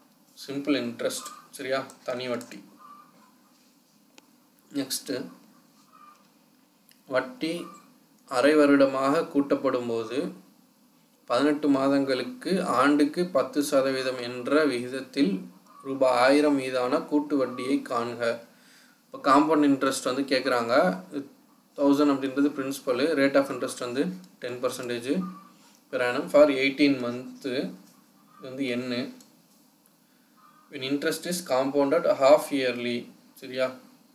சிம்பிள் இன்ட்ரெஸ்ட் சரியா தனி வட்டி next வட்டி அரை வருடமாக கூட்டப்படும் போது பதினெட்டு மாதங்களுக்கு ஆண்டுக்கு பத்து சதவீதம் என்ற விகிதத்தில் ரூபாய் ஆயிரம் மீதான கூட்டு வட்டியை காண்க. இப்போ காம்பவுண்ட் இன்ட்ரெஸ்ட் வந்து கேட்குறாங்க. தௌசண்ட் அப்படின்றது பிரின்சிபல், ரேட் ஆஃப் இன்ட்ரெஸ்ட் வந்து ten percentage per annum for eighteen month. இது வந்து என்ன when interest is compounded half yearly. சரியா,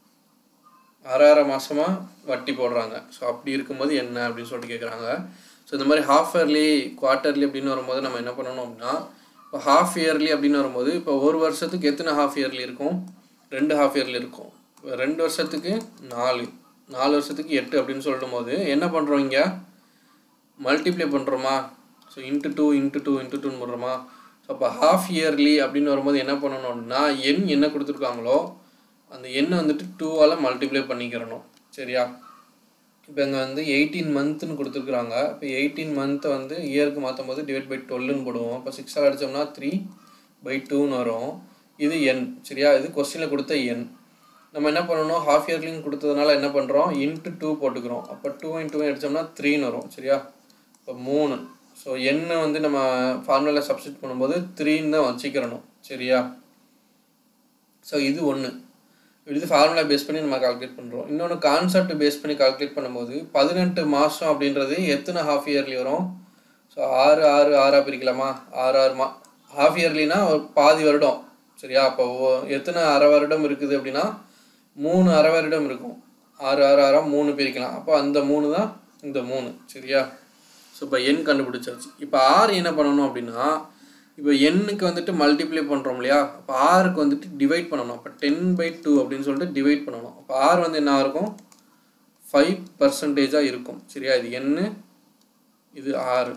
ஆறாறு மாதமாக வட்டி போடுறாங்க. ஸோ அப்படி இருக்கும்போது என்ன அப்படின்னு சொல்லிட்டு கேட்குறாங்க. ஸோ இந்த மாதிரி ஹாஃப் இயர்லி குவார்ட்டர்லி அப்படின்னு வரும்போது நம்ம என்ன பண்ணணும் அப்படின்னா, இப்போ ஹாஃப் இயர்லி அப்படின்னு வரும்போது இப்போ ஒரு வருஷத்துக்கு எத்தனை ஹாஃப் இயர்லி இருக்கும்? ரெண்டு ஹாஃப் இயர்லி இருக்கும். ரெண்டு வருஷத்துக்கு நாலு, நாலு வருஷத்துக்கு எட்டு அப்படின்னு சொல்லும் போது என்ன பண்ணுறோம், இங்கே மல்டிப்ளை பண்ணுறோமா? So into two into two into டூன்னு போடுறோமா? ஸோ அப்போ ஹாஃப் இயர்லி அப்படின்னு வரும்போது என்ன பண்ணணும் அப்படின்னா, எண் என்ன கொடுத்துருக்காங்களோ அந்த எண்ணை வந்துட்டு டூவால் மல்டிப்ளை பண்ணிக்கிறணும். சரியா, இப்போ இங்கே வந்து எயிட்டீன் மந்த்துன்னு கொடுத்துருக்குறாங்க. இப்போ எயிட்டீன் மந்த்தை வந்து இயருக்கு மாற்றும் போது டிவைட் பை டுவெல்லுன்னு போடுவோம். இப்போ சிக்ஸால் அடித்தோம்னா த்ரீ பை டூன்னு வரும். இது எண். சரியா, இது கொஸ்டினில் கொடுத்த எண். நம்ம என்ன பண்ணணும், ஹாஃப் இயர்லின்னு கொடுத்ததுனால என்ன பண்ணுறோம், இன்ட்டு டூ போட்டுக்கிறோம். அப்போ டூ இன்ட்டு டூ அடித்தோம்னா த்ரீன்னு வரும். சரியா, இப்போ மூணு. ஸோ எண்ணை வந்து நம்ம ஃபார்முலாவில் சப்ஸ்டிட் பண்ணும்போது த்ரீன்னு தான் வச்சுக்கிறணும். சரியா, ஸோ இது ஒன்று. இது ஃபார்முலா பேஸ் பண்ணி நம்ம கால்குலேட் பண்ணுறோம். இன்னொன்று கான்செப்ட் பேஸ் பண்ணி கால்குலேட் பண்ணும்போது பதினெட்டு மாதம் அப்படின்றது எத்தனை ஹாஃப் இயர்லி வரும்? ஸோ ஆறு ஆறு ஆறாக பிரிக்கலாமா? ஆறு ஆறு மா ஹாஃப் இயர்லினா ஒரு பாதி வருடம். சரியா, அப்போ எத்தனை அரை வருடம் இருக்குது அப்படின்னா மூணு அரை வருடம் இருக்கும். ஆறு ஆறு ஆறாக மூணு பிரிக்கலாம். அப்போ அந்த மூணு தான் இந்த மூணு. சரியா, ஸோ இப்போ எண் கண்டுபிடிச்சாச்சு. இப்போ ஆறு என்ன பண்ணணும் அப்படின்னா, இப்போ எண்ணுக்கு வந்துட்டு மல்டிப்ளை பண்ணுறோம் இல்லையா, அப்போ ஆறுக்கு வந்துட்டு டிவைட் பண்ணணும். அப்போ டென் பை டூ அப்படின்னு சொல்லிட்டு டிவைட் பண்ணணும். அப்போ ஆறு வந்து என்ன இருக்கும், ஃபைவ் பர்சன்டேஜாக இருக்கும். சரியா, இது எண்ணு, இது ஆறு,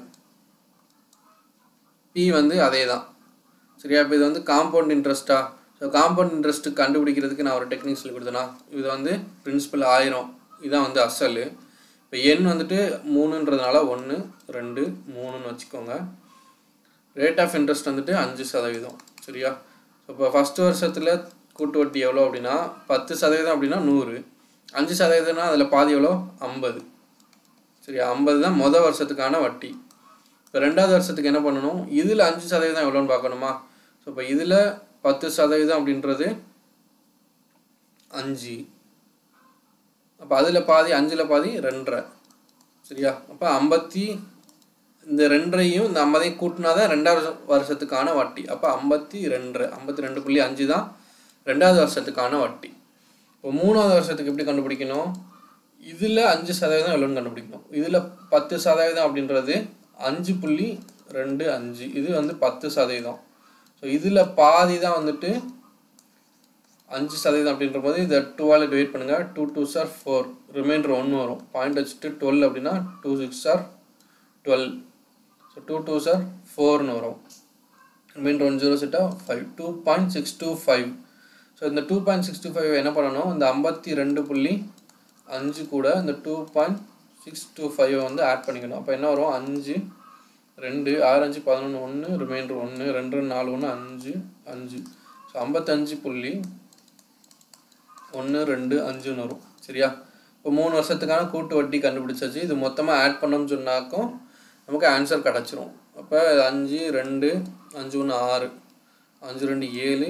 பி வந்து அதே தான். சரியா, இப்போ இது வந்து காம்பவுண்ட் இன்ட்ரெஸ்ட்டா? ஸோ காம்பவுண்ட் இன்ட்ரெஸ்ட்டு கண்டுபிடிக்கிறதுக்கு நான் ஒரு டெக்னிக் சொல்லி கொடுத்தேன்னா, இது வந்து பிரின்சிபல் ஆயிரம், இதுதான் வந்து அசல். இப்போ எண் வந்துட்டு மூணுன்றதுனால ஒன்று ரெண்டு மூணுன்னு வச்சுக்கோங்க. ரேட் ஆஃப் இன்ட்ரெஸ்ட் வந்துட்டு அஞ்சு சதவீதம். சரியா, இப்போ ஃபஸ்ட்டு வருஷத்தில் கூட்டு வட்டி எவ்வளோ அப்படின்னா பத்து சதவீதம் அப்படின்னா நூறு, அஞ்சு சதவீதம்னா அதில் பாதி எவ்வளோ, ஐம்பது. சரியா, ஐம்பது தான் மொதல் வருஷத்துக்கான வட்டி. இப்போ ரெண்டாவது வருஷத்துக்கு என்ன பண்ணணும், இதில் அஞ்சு சதவீதம் எவ்வளோன்னு பார்க்கணுமா? ஸோ இப்போ இதில் பத்து சதவீதம் அப்படின்றது அஞ்சு, அப்போ அதில் பாதி, அஞ்சில் பாதி ரெண்டரை. சரியா, அப்போ ஐம்பத்தி இந்த ரெண்டரையும் இந்த ஐம்பதையும் கூட்டினா தான் ரெண்டாவது வருஷத்துக்கான வட்டி. அப்போ ஐம்பத்தி ரெண்டு ஐம்பத்தி ரெண்டு புள்ளி அஞ்சு தான் ரெண்டாவது வருஷத்துக்கான வட்டி. இப்போ மூணாவது வருஷத்துக்கு எப்படி கண்டுபிடிக்கணும், இதில் அஞ்சு சதவீதம் எவ்வளோன்னு கண்டுபிடிக்கணும். இதில் பத்து சதவீதம் அப்படின்றது அஞ்சு புள்ளி ரெண்டு அஞ்சு, இது வந்து பத்து சதவீதம். ஸோ இதில் பாதி தான் வந்துட்டு அஞ்சு சதவீதம் அப்படின்ற போது இதை டூவால் டிவைட் பண்ணுங்கள். Two two sir four, remainder ஒன்று வரும். பாயிண்ட் வச்சுட்டு டுவெல் அப்படின்னா டூ சிக்ஸ் சார் twelve. So two two sir ஃபோர்னு வரும். ரிமைண்டர் ஒன் ஜீரோ செட்டா five, two point six two five. So இந்த two point six two five என்ன பண்ணணும், இந்த ஐம்பத்தி ரெண்டு புள்ளி அஞ்சு கூட இந்த two point six two five வந்து ஆட் பண்ணிக்கணும். அப்போ என்ன வரும், அஞ்சு ரெண்டு ஆறு அஞ்சு பதினொன்று ஒன்று, ரிமைண்டர் ஒன்று, ரெண்டு ரெண்டு நாலு ஒன்று அஞ்சு அஞ்சு. ஸோ ஐம்பத்தஞ்சு புள்ளி ஒன்று ரெண்டு அஞ்சுன்னு வரும். சரியா, இப்போ மூணு வருஷத்துக்கான கூட்டு வட்டி கண்டுபிடிச்சாச்சு. இது மொத்தமாக ஆட் பண்ணோம்னு சொன்னாக்கும் நமக்கு ஆன்சர் கிடச்சிரும். அப்போ அஞ்சு ரெண்டு அஞ்சு ஒன்று ஆறு, அஞ்சு ரெண்டு ஏழு,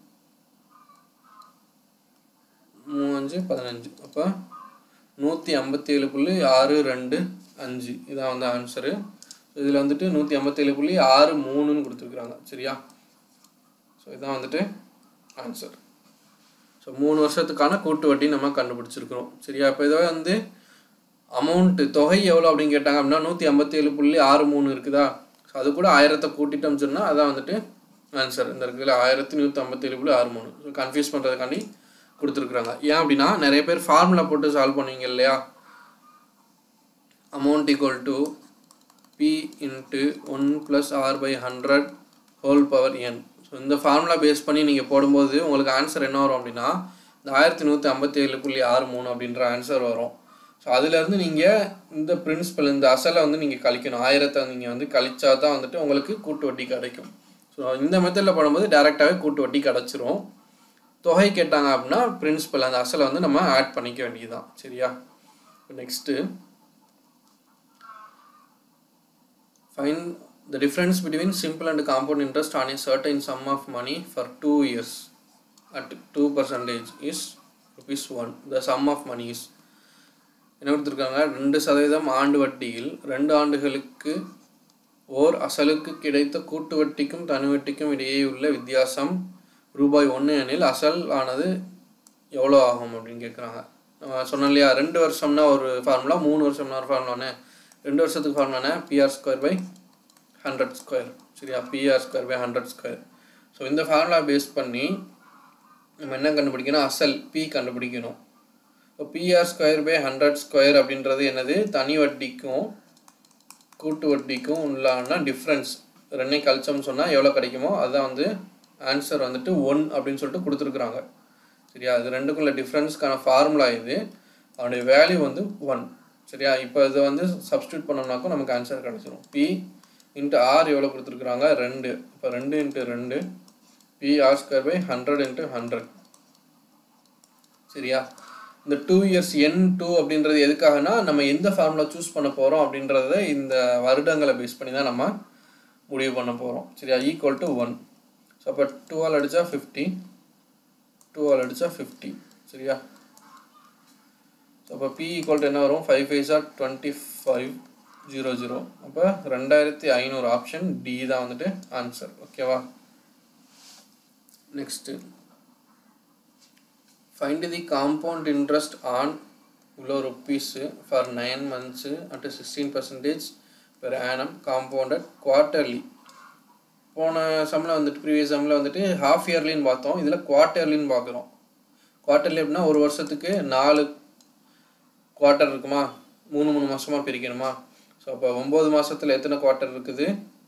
மூணு அஞ்சு பதினஞ்சு. அப்போ நூற்றி ஐம்பத்தி ஏழு புள்ளி ஆறு ரெண்டு அஞ்சு இதான் வந்து ஆன்சரு. இதில் வந்துட்டு நூற்றி ஐம்பத்தேழு புள்ளி ஆறு மூணுன்னு கொடுத்துருக்குறாங்க. சரியா, ஸோ இதான் வந்துட்டு ஆன்சர். ஸோ மூணு வருஷத்துக்கான கூட்டு வட்டி நம்ம கண்டுபிடிச்சிருக்கிறோம். சரியா, இப்போ இதை வந்து அமௌண்ட்டு தொகை எவ்வளோ அப்படின்னு கேட்டாங்க அப்படின்னா நூற்றி ஐம்பத்தேழு புள்ளி ஆறு மூணு இருக்குதா, ஸோ அது கூட ஆயிரத்தை கூட்டிட்டோம்னு சொன்னால் அதான் வந்துட்டு ஆன்சர். இந்த இருக்குல்ல ஆயிரத்தி நூற்றி ஐம்பத்தேழு புள்ளி ஆறு மூணு. ஸோ கன்ஃபியூஸ் பண்ணுறதுக்காண்டி கொடுத்துருக்குறாங்க. ஏன் அப்படின்னா நிறைய பேர் ஃபார்முலா போட்டு சால்வ் பண்ணுவீங்க இல்லையா, amount equal to P into one plus R by hundred whole power N. So இந்த ஃபார்முலா பேஸ் பண்ணி நீங்கள் போடும்போது உங்களுக்கு ஆன்சர் என்ன வரும் அப்படின்னா இந்த ஆயிரத்தி நூற்றி ஐம்பத்தி ஏழு புள்ளி ஆறு மூணு அப்படின்ற ஆன்சர் வரும். ஸோ அதுலேருந்து நீங்கள் இந்த பிரின்சிபல் இந்த அசலை வந்து நீங்கள் கழிக்கணும். ஆயிரத்தை நீங்கள் வந்து கழிச்சா தான் வந்துட்டு உங்களுக்கு கூட்டு வட்டி கிடைக்கும். ஸோ இந்த மெத்தடில் பண்ணும்போது டேரெக்டாகவே கூட்டு வட்டி கிடச்சிரும். தொகை கேட்டாங்க அப்படின்னா பிரின்சிபல் அந்த அசலை வந்து நம்ம ஆட் பண்ணிக்க வேண்டியதுதான். சரியா, next find the difference between simple and compound interest on a certain sum of money for two years at two percentage is rupees one. The sum of money is என்ன கொடுத்துருக்காங்க, ரெண்டு சதவீதம் ஆண்டு வட்டியில் ரெண்டு ஆண்டுகளுக்கு ஓர் அசலுக்கு கிடைத்த கூட்டு வட்டிக்கும் தனி வட்டிக்கும் இடையே உள்ள வித்தியாசம் ரூபாய் ஒன்று எனில் அசல் ஆனது எவ்வளோ ஆகும் அப்படின்னு கேட்குறாங்க. சொன்னோம் இல்லையா, ரெண்டு வருஷம்னா ஒரு ஃபார்முலா, மூணு வருஷம்னா ஒரு ஃபார்முலானே. ரெண்டு வருஷத்துக்கு ஃபார்முலானே PR square by hundred square. சரியா, PR square by hundred square. So இந்த ஃபார்முலா பேஸ் பண்ணி நம்ம என்ன கண்டுபிடிக்கணும், அசல் பி கண்டுபிடிக்கணும். இப்போ PR square by hundred square அப்படின்றது என்னது, தனி வட்டிக்கும் கூட்டு வட்டிக்கும் உள்ளான டிஃப்ரென்ஸ். ரெண்டையும் கழிச்சோம்னு சொன்னால் எவ்வளோ கிடைக்குமோ அதுதான் வந்து ஆன்சர் வந்துட்டு ஒன் அப்படின்னு சொல்லிட்டு கொடுத்துருக்குறாங்க. சரியா, அது ரெண்டுக்குள்ள டிஃப்ரென்ஸ்க்கான ஃபார்முலா இது, அதனுடைய வேல்யூ வந்து ஒன். சரியா, இப்போ இதை வந்து சப்ஸ்டியூட் பண்ணோம்னாக்கும் நமக்கு ஆன்சர் கிடச்சிரும். பி இன்ட்டு ஆர் எவ்வளோ கொடுத்துருக்குறாங்க, ரெண்டு. இப்போ ரெண்டு இன்ட்டு ரெண்டு P R square by hundred into hundred. சரியா, இந்த டூ இயர்ஸ் என் டூ அப்படின்றது எதுக்காகனா நம்ம எந்த ஃபார்முலா சூஸ் பண்ண போகிறோம் அப்படின்றத இந்த வருடங்களை பேஸ் பண்ணி தான் நம்ம முடிவு பண்ண போகிறோம். சரியா, ஈக்குவல் டு ஒன். ஸோ அப்போ டூ ஆல் அடித்தா ஃபிஃப்டி, டூ ஆல் அடித்தா ஃபிஃப்டி. சரியா, ஸோ அப்போ பி ஈக்குவல் டு என்ன வரும், ஃபைவ் ஃபைவ்ஸா டுவெண்ட்டி ஃபைவ் ஜீரோ ஜீரோ. அப்போ ரெண்டாயிரத்தி ஐநூறு, ஆப்ஷன் டி தான் வந்துட்டு ஆன்சர். ஓகேவா. Next find the compound interest on இவ்வளோ rupees for nine months at sixteen percentage per annum compounded quarterly. போன சம்மில் வந்துட்டு ப்ரீவியஸ் சம்மில் வந்துட்டு ஹாஃப் இயர்லின்னு பார்த்தோம், இதில் குவார்ட்டர்லின்னு பார்க்குறோம். குவார்ட்டர்லி அப்படின்னா ஒரு வருஷத்துக்கு நாலு குவார்ட்டர் இருக்குமா, மூணு மூணு மாதமாக பிரிக்கணுமா. ஸோ அப்போ ஒம்பது மாதத்தில் எத்தனை குவார்ட்டர் இருக்குது,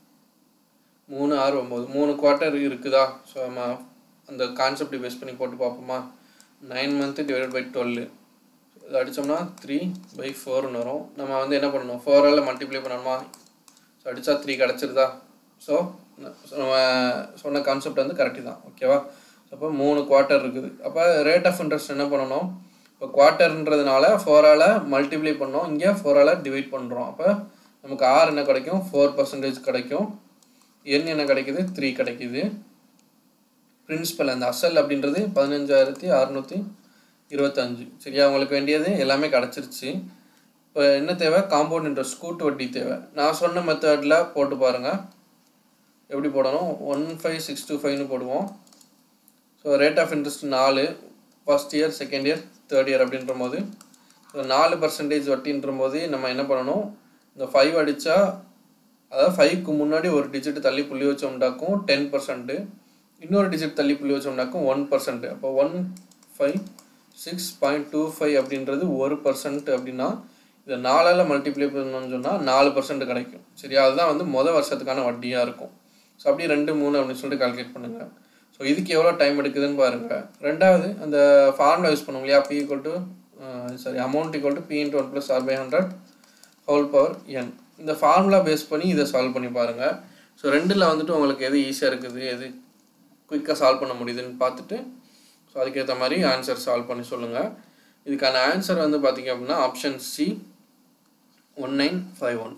மூணு ஆறு ஒம்பது, மூணு குவார்ட்டர் இருக்குதா. ஸோ நம்ம அந்த கான்செப்ட் பேஸ் பண்ணி போட்டு பார்ப்போமா. Nine month divide by twelve, இது அடித்தோம்னா த்ரீ பை ஃபோர்னு வரும். நம்ம வந்து என்ன பண்ணணும், ஃபோரால் மல்டிப்ளை பண்ணணுமா. ஸோ அடித்தா த்ரீ கிடச்சிருதா. ஸோ நம்ம சொன்ன கான்செப்ட் வந்து கரெக்டு தான். ஓகேவா. அப்போ மூணு குவார்ட்டர் இருக்குது. அப்போ ரேட் ஆஃப் இன்ட்ரெஸ்ட் என்ன பண்ணணும், இப்போ குவார்ட்டர்ன்றதுனால ஃபோரால் மல்டிப்ளை பண்ணோம், இங்கே ஃபோரால் டிவைட் பண்ணுறோம். அப்போ நமக்கு ஆர் என்ன கிடைக்கும், ஃபோர் பர்சன்டேஜ் கிடைக்கும். என் என்ன கிடைக்குது, த்ரீ கிடைக்குது. பிரின்சிபல் அந்த அசல் அப்படின்றது பதினஞ்சாயிரத்தி அறுநூற்றி இருபத்தஞ்சு. சரியா, உங்களுக்கு வேண்டியது எல்லாமே கிடச்சிருச்சு. இப்போ என்ன தேவை, காம்பவுண்ட் இன்ட்ரெஸ்ட் கூட்டு வட்டி தேவை. நான் சொன்ன மெத்தடில் போட்டு பாருங்கள். எப்படி போடணும், ஒன் ஃபைவ் சிக்ஸ் டூ ஃபைவ்னு போடுவோம். ஸோ ரேட் ஆஃப் இன்ட்ரெஸ்ட் நாலு, first year second year third year அப்படின்ற போது ஸோ நாலு பர்சன்டேஜ் வட்டின்ற போது நம்ம என்ன பண்ணணும், இந்த ஃபைவ் அடித்தா அதாவது ஃபைவ்க்கு முன்னாடி ஒரு டிஜிட் தள்ளி புள்ளி வச்சோம்னாக்கும் டென் பர்சன்ட்டு, இன்னொரு டிஜிட் தள்ளி புள்ளி வச்சோம்னாக்கும் ஒன் பர்சன்ட். அப்போ one five six point two five அப்படின்றது ஒரு பர்சன்ட் அப்படின்னா இதை நாலால் மல்டிப்ளை பண்ணணும்னு சொன்னால் நாலு பர்சன்ட் கிடைக்கும். சரியா, அதுதான் வந்து மொதல் வருஷத்துக்கான வட்டியாக இருக்கும். ஸோ அப்படியே ரெண்டு மூணு அப்படின்னு சொல்லிட்டு கால்குலேட் பண்ணுங்கள். ஸோ இதுக்கு எவ்வளோ டைம் எடுக்குதுன்னு பாருங்கள். ரெண்டாவது அந்த ஃபார்முலா யூஸ் பண்ணுவோம் இல்லையா, P equal to sorry amount equal to P into one plus R by hundred whole power N. இந்த ஃபார்முலா பேஸ் பண்ணி இதை சால்வ் பண்ணி பாருங்கள். ஸோ ரெண்டில் வந்துட்டு உங்களுக்கு எது ஈஸியாக இருக்குது, எது குயிக்காக சால்வ் பண்ண முடியுதுன்னு பார்த்துட்டு ஸோ அதுக்கேற்ற மாதிரி ஆன்சர் சால்வ் பண்ணி சொல்லுங்கள். இதுக்கான ஆன்சர் வந்து பார்த்திங்க அப்படின்னா option C one nine five one.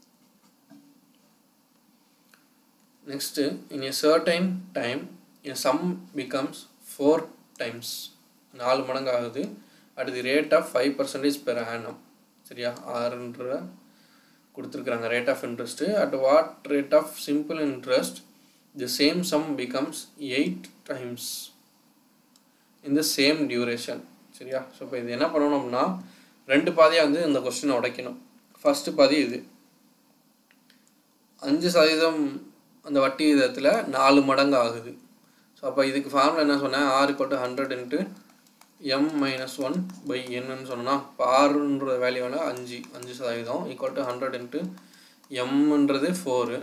Next, in a certain time a sum becomes four times, நாலு மடங்கு ஆகுது at the rate of five percentage per annum. சரியா, ஆறுன்ற கொடுத்துருக்குறாங்க rate of interest. at what rate of simple interest the same sum becomes eight times in the same duration. சரியா, so இப்போ இது என்ன பண்ணணும்னா ரெண்டு பாதியாக வந்து இந்த கொஸ்டினை உடைக்கணும். ஃபஸ்ட்டு பாதி இது அஞ்சு சதவீதம் அந்த வட்டி விதத்தில் நாலு மடங்கு ஆகுது. ஸோ அப்போ இதுக்கு ஃபார்முலா என்ன சொன்னேன், R equal to hundred into M minus one by என்னன்னு சொன்னால் இப்போ ஆறுன்ற வேல்யூவில் அஞ்சு அஞ்சு சதவீதம் ஈக்குவல் டு ஹண்ட்ரட் இன்ட்டு எம்ன்றது four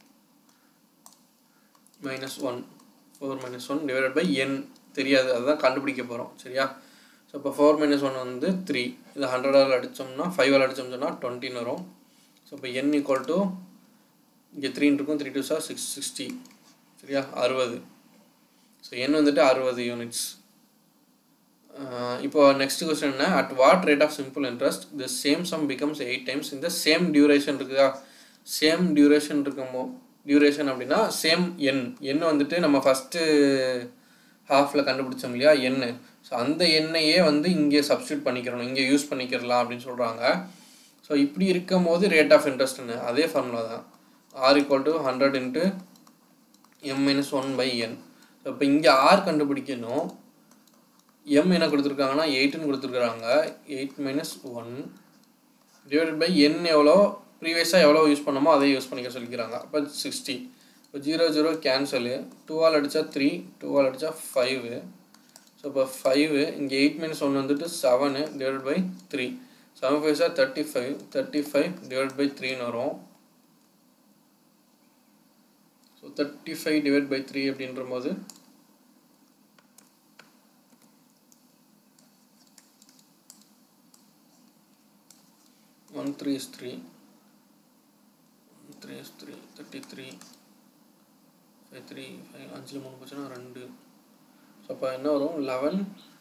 minus one four minus one divided by N தெரியாது, அதுதான் கண்டுபிடிக்க போகிறோம். சரியா, ஸோ இப்போ ஃபோர் மைனஸ் ஒன் வந்து த்ரீ, இது ஹண்ட்ரடால் அடித்தோம்னா ஃபைவால் அடித்தோம்னு சொன்னால் டுவெண்ட்டின்னு வரும். ஸோ இப்போ என் ஈக்குவல் டு இங்கே த்ரீன்னு இருக்கும், three two sir six sixty. சரியா, அறுபது. ஸோ என் வந்துட்டு அறுபது யூனிட்ஸ். இப்போ நெக்ஸ்ட் கொஸ்டின் என்ன, at what rate of simple interest the same sum becomes eight times இந்த சேம் டியூரேஷன் இருக்குதா. சேம் டியூரேஷன் இருக்குமோ, டியூரேஷன் அப்படின்னா சேம் எண் எண் வந்துட்டு நம்ம ஃபஸ்ட்டு ஹாஃபில் கண்டுபிடிச்சோம் இல்லையா எண். ஸோ அந்த எண்ணையே வந்து இங்கே சப்ஸ்டியூட் பண்ணிக்கிறணும், இங்கே யூஸ் பண்ணிக்கிறலாம் அப்படின்னு சொல்கிறாங்க. ஸோ இப்படி இருக்கும் போது ரேட் ஆஃப் இன்ட்ரெஸ்ட்னு அதே ஃபார்முலா தான், R equal to hundred into M minus one by N. So இப்போ இங்கே ஆர் கண்டுபிடிக்கணும், எம் என்ன கொடுத்துருக்காங்கன்னா எயிட்டுன்னு கொடுத்துருக்குறாங்க, eight minus one divided by N எவ்வளோ ப்ரீவியஸாக எவ்வளோ யூஸ் பண்ணமோ அதே யூஸ் பண்ணிக்க சொல்லிக்கிறாங்க. அப்போ சிக்ஸ்டி. இப்போ ஜீரோ ஜீரோ கேன்சலு, டூவால் அடித்தா த்ரீ, டூவால் அடித்தா ஃபைவு. ஸோ இப்போ ஃபைவு இங்கே எயிட் மைனஸ் ஒன் வந்துட்டு seven divide by three, seven five சார் thirty five, thirty five divide by த்ரீன்னு வரும். So thirty five divide by three அப்படின்ற போது one three is three, three is three, thirty three, five three five, அஞ்சில் மூணு போச்சுன்னா ரெண்டு. ஸோ அப்போ என்ன வரும், லெவன்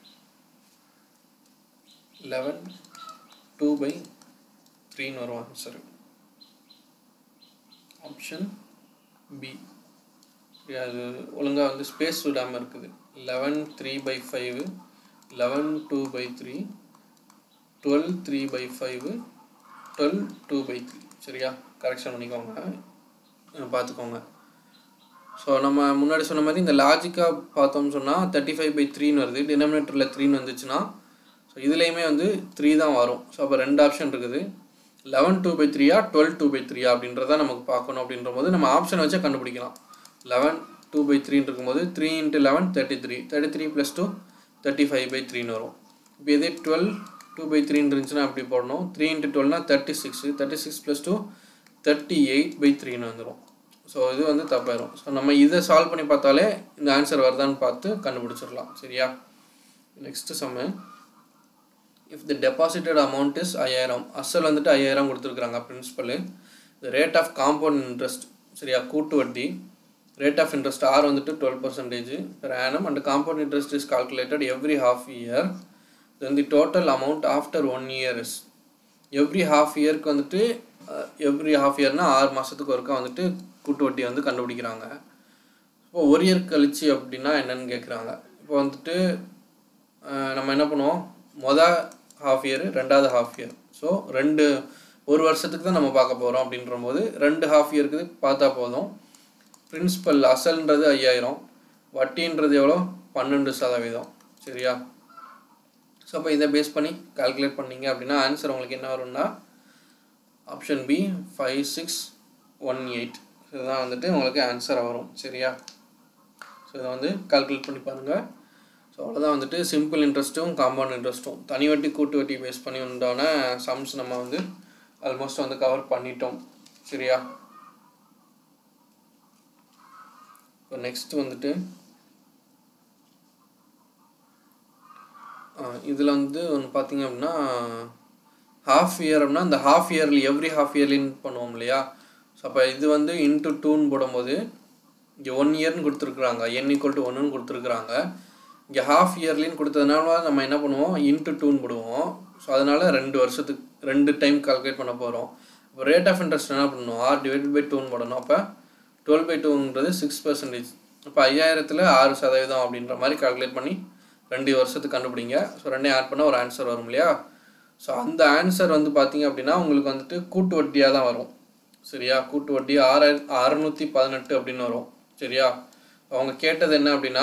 லெவன் டூ பை த்ரீன்னு வரும் ஆன்சரு. Option B. அது ஒழுங்காக வந்து ஸ்பேஸ் விடாமல் இருக்குது. Eleven three by five, eleven two by three, twelve three by five, twelve two by three. சரியா, கரெக்ஷன் பண்ணிக்கோங்க, பார்த்துக்கோங்க. ஸோ நம்ம முன்னாடி சொன்ன மாதிரி இந்த லாஜிக்காக பார்த்தோம்னு சொன்னால் தேர்ட்டி ஃபைவ் பை த்ரீன்னு வருது, டினாமினேட்டரில் த்ரீன்னு வந்துச்சுன்னா ஸோ இதுலேயுமே வந்து த்ரீ தான் வரும். ஸோ அப்போ ரெண்டு ஆப்ஷன் இருக்குது, லெவன் டூ பை த்ரீயா டுவெல் டூ பை த்ரீயா அப்படின்றத நமக்கு பார்க்கணும். அப்படின்ற போது நம்ம ஆப்ஷன் வச்சா கண்டுபிடிக்கலாம். லெவன் டூ பை த்ரீன்னு இருக்கும்போது three into eleven thirty three, thirty three plus two thirty five by த்ரீன்னு வரும். இப்போ இதே டுவெல் டூ பை த்ரீன்னு இருந்துச்சுன்னா அப்படி போடணும், த்ரீ இன்ட்டு டுவெல்னா thirty six, thirty six plus two thirty eight by த்ரீன்னு வந்துடும். ஸோ இது வந்து தப்பாயிரும். ஸோ நம்ம இதை சால்வ் பண்ணி பார்த்தாலே இந்த ஆன்சர் வருதான்னு பார்த்து கண்டுபிடிச்சிடலாம். சரியா, next sum. If the deposited amount is ஐயாயிரம், அசல் வந்துட்டு ஐயாயிரம் கொடுத்துருக்குறாங்க principal. The rate of compound interest, சரியா கூட்டு வட்டி, ரேட் ஆஃப் இன்ட்ரெஸ்ட் ஆர் வந்துட்டு twelve percentage per annum and compound interest is calculated every half year. Then the total amount after one year is, every half இயருக்கு வந்துட்டு every half இயர்னால் ஆறு மாதத்துக்கு ஒருக்கா வந்துட்டு கூட்டு வட்டி வந்து கண்டுபிடிக்கிறாங்க. இப்போ ஒரு இயர் கழிச்சு அப்படின்னா என்னென்னு கேட்குறாங்க. இப்போ வந்துட்டு நம்ம என்ன பண்ணுவோம், மொதல் ஹாஃப் இயரு ரெண்டாவது ஹாஃப் இயர், ஸோ ரெண்டு ஒரு வருஷத்துக்கு தான் நம்ம பார்க்க போகிறோம். அப்படின்ற போது ரெண்டு ஹாஃப் இயருக்கு பார்த்தா போதும். பிரின்சிபல் அசல்ன்றது ஐயாயிரம், வட்டின்றது எவ்வளோ பன்னெண்டு சதவீதம். சரியா, ஸோ அப்போ இதை பேஸ் பண்ணி கால்குலேட் பண்ணிங்க அப்படின்னா ஆன்சர் உங்களுக்கு என்ன வரும்னா option B five six one eight. இதுதான் வந்துட்டு உங்களுக்கு ஆன்சராக வரும். சரியா, ஸோ இதை வந்து கால்குலேட் பண்ணி பாருங்கள். ஸோ அவ்வளோதான் வந்துட்டு சிம்பிள் இன்ட்ரெஸ்ட்டும் காம்பவுண்ட் இன்ட்ரெஸ்ட்டும் தனி வட்டி கூட்டு வட்டி பேஸ் பண்ணி உண்டான சம்ஸ் நம்ம வந்து ஆல்மோஸ்ட் வந்து கவர் பண்ணிட்டோம். சரியா, இப்போ நெக்ஸ்ட் வந்துட்டு இதில் வந்து ஒன்று பார்த்தீங்க அப்படின்னா ஹாஃப் இயர் அப்படின்னா இந்த ஹாஃப் இயர்லி எவ்ரி ஹாஃப் இயர்லின்னு பண்ணுவோம் இல்லையா. ஸோ அப்போ இது வந்து இன்ட்டு டூன்னு போடும்போது இங்கே ஒன் இயர்னு கொடுத்துருக்குறாங்க, என் ஈக்குவல் டு ஒன்றுன்னு கொடுத்துருக்குறாங்க. இங்கே ஹாஃப் இயர்லின்னு கொடுத்ததுனால நம்ம என்ன பண்ணுவோம், இன்ட்டு டூன்னு போடுவோம். ஸோ அதனால் ரெண்டு வருஷத்துக்கு ரெண்டு டைம் கால்குலேட் பண்ண போகிறோம். இப்போ ரேட் ஆஃப் இன்ட்ரெஸ்ட் என்ன பண்ணணும், ஆர் டிவைட் பை டூன்னு போடணும். அப்போ டுவெல் பை டூன்றது சிக்ஸ் பர்சன்டேஜ். இப்போ ஐயாயிரத்தில் ஆறு சதவீதம் அப்படின்ற மாதிரி கால்குலேட் பண்ணி ரெண்டு வருஷத்துக்கு கண்டுபிடிங்க. ஸோ ரெண்டையும் ஆட் பண்ணால் ஒரு ஆன்சர் வரும் இல்லையா. ஸோ அந்த ஆன்சர் வந்து பார்த்தீங்க அப்படின்னா உங்களுக்கு வந்துட்டு கூட்டு வட்டியாக தான் வரும். சரியா, கூட்டு வட்டி ஆறாயிர அறுநூற்றி பதினெட்டு அப்படின்னு வரும். சரியா, அவங்க கேட்டது என்ன அப்படின்னா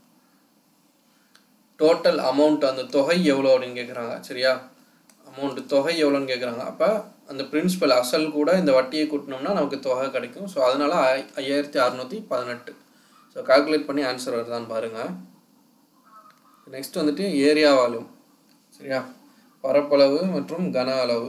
டோட்டல் அமௌண்ட் அந்த தொகை எவ்வளோ அப்படின்னு கேட்குறாங்க. சரியா, அமௌண்ட் தொகை எவ்வளோன்னு கேட்குறாங்க. அப்போ அந்த பிரின்சிபல் அசல் கூட இந்த வட்டியை கூட்டினோம்னா நமக்கு தொகை கிடைக்கும். ஸோ அதனால் ஐ ஐயாயிரத்தி அறுநூற்றி பதினெட்டு. ஸோ கால்குலேட் பண்ணி ஆன்சர் வருதான்னு பாருங்கள். நெக்ஸ்ட் வந்துட்டு ஏரியா வால்யூம். சரியா, பரப்பளவு மற்றும் கன அளவு.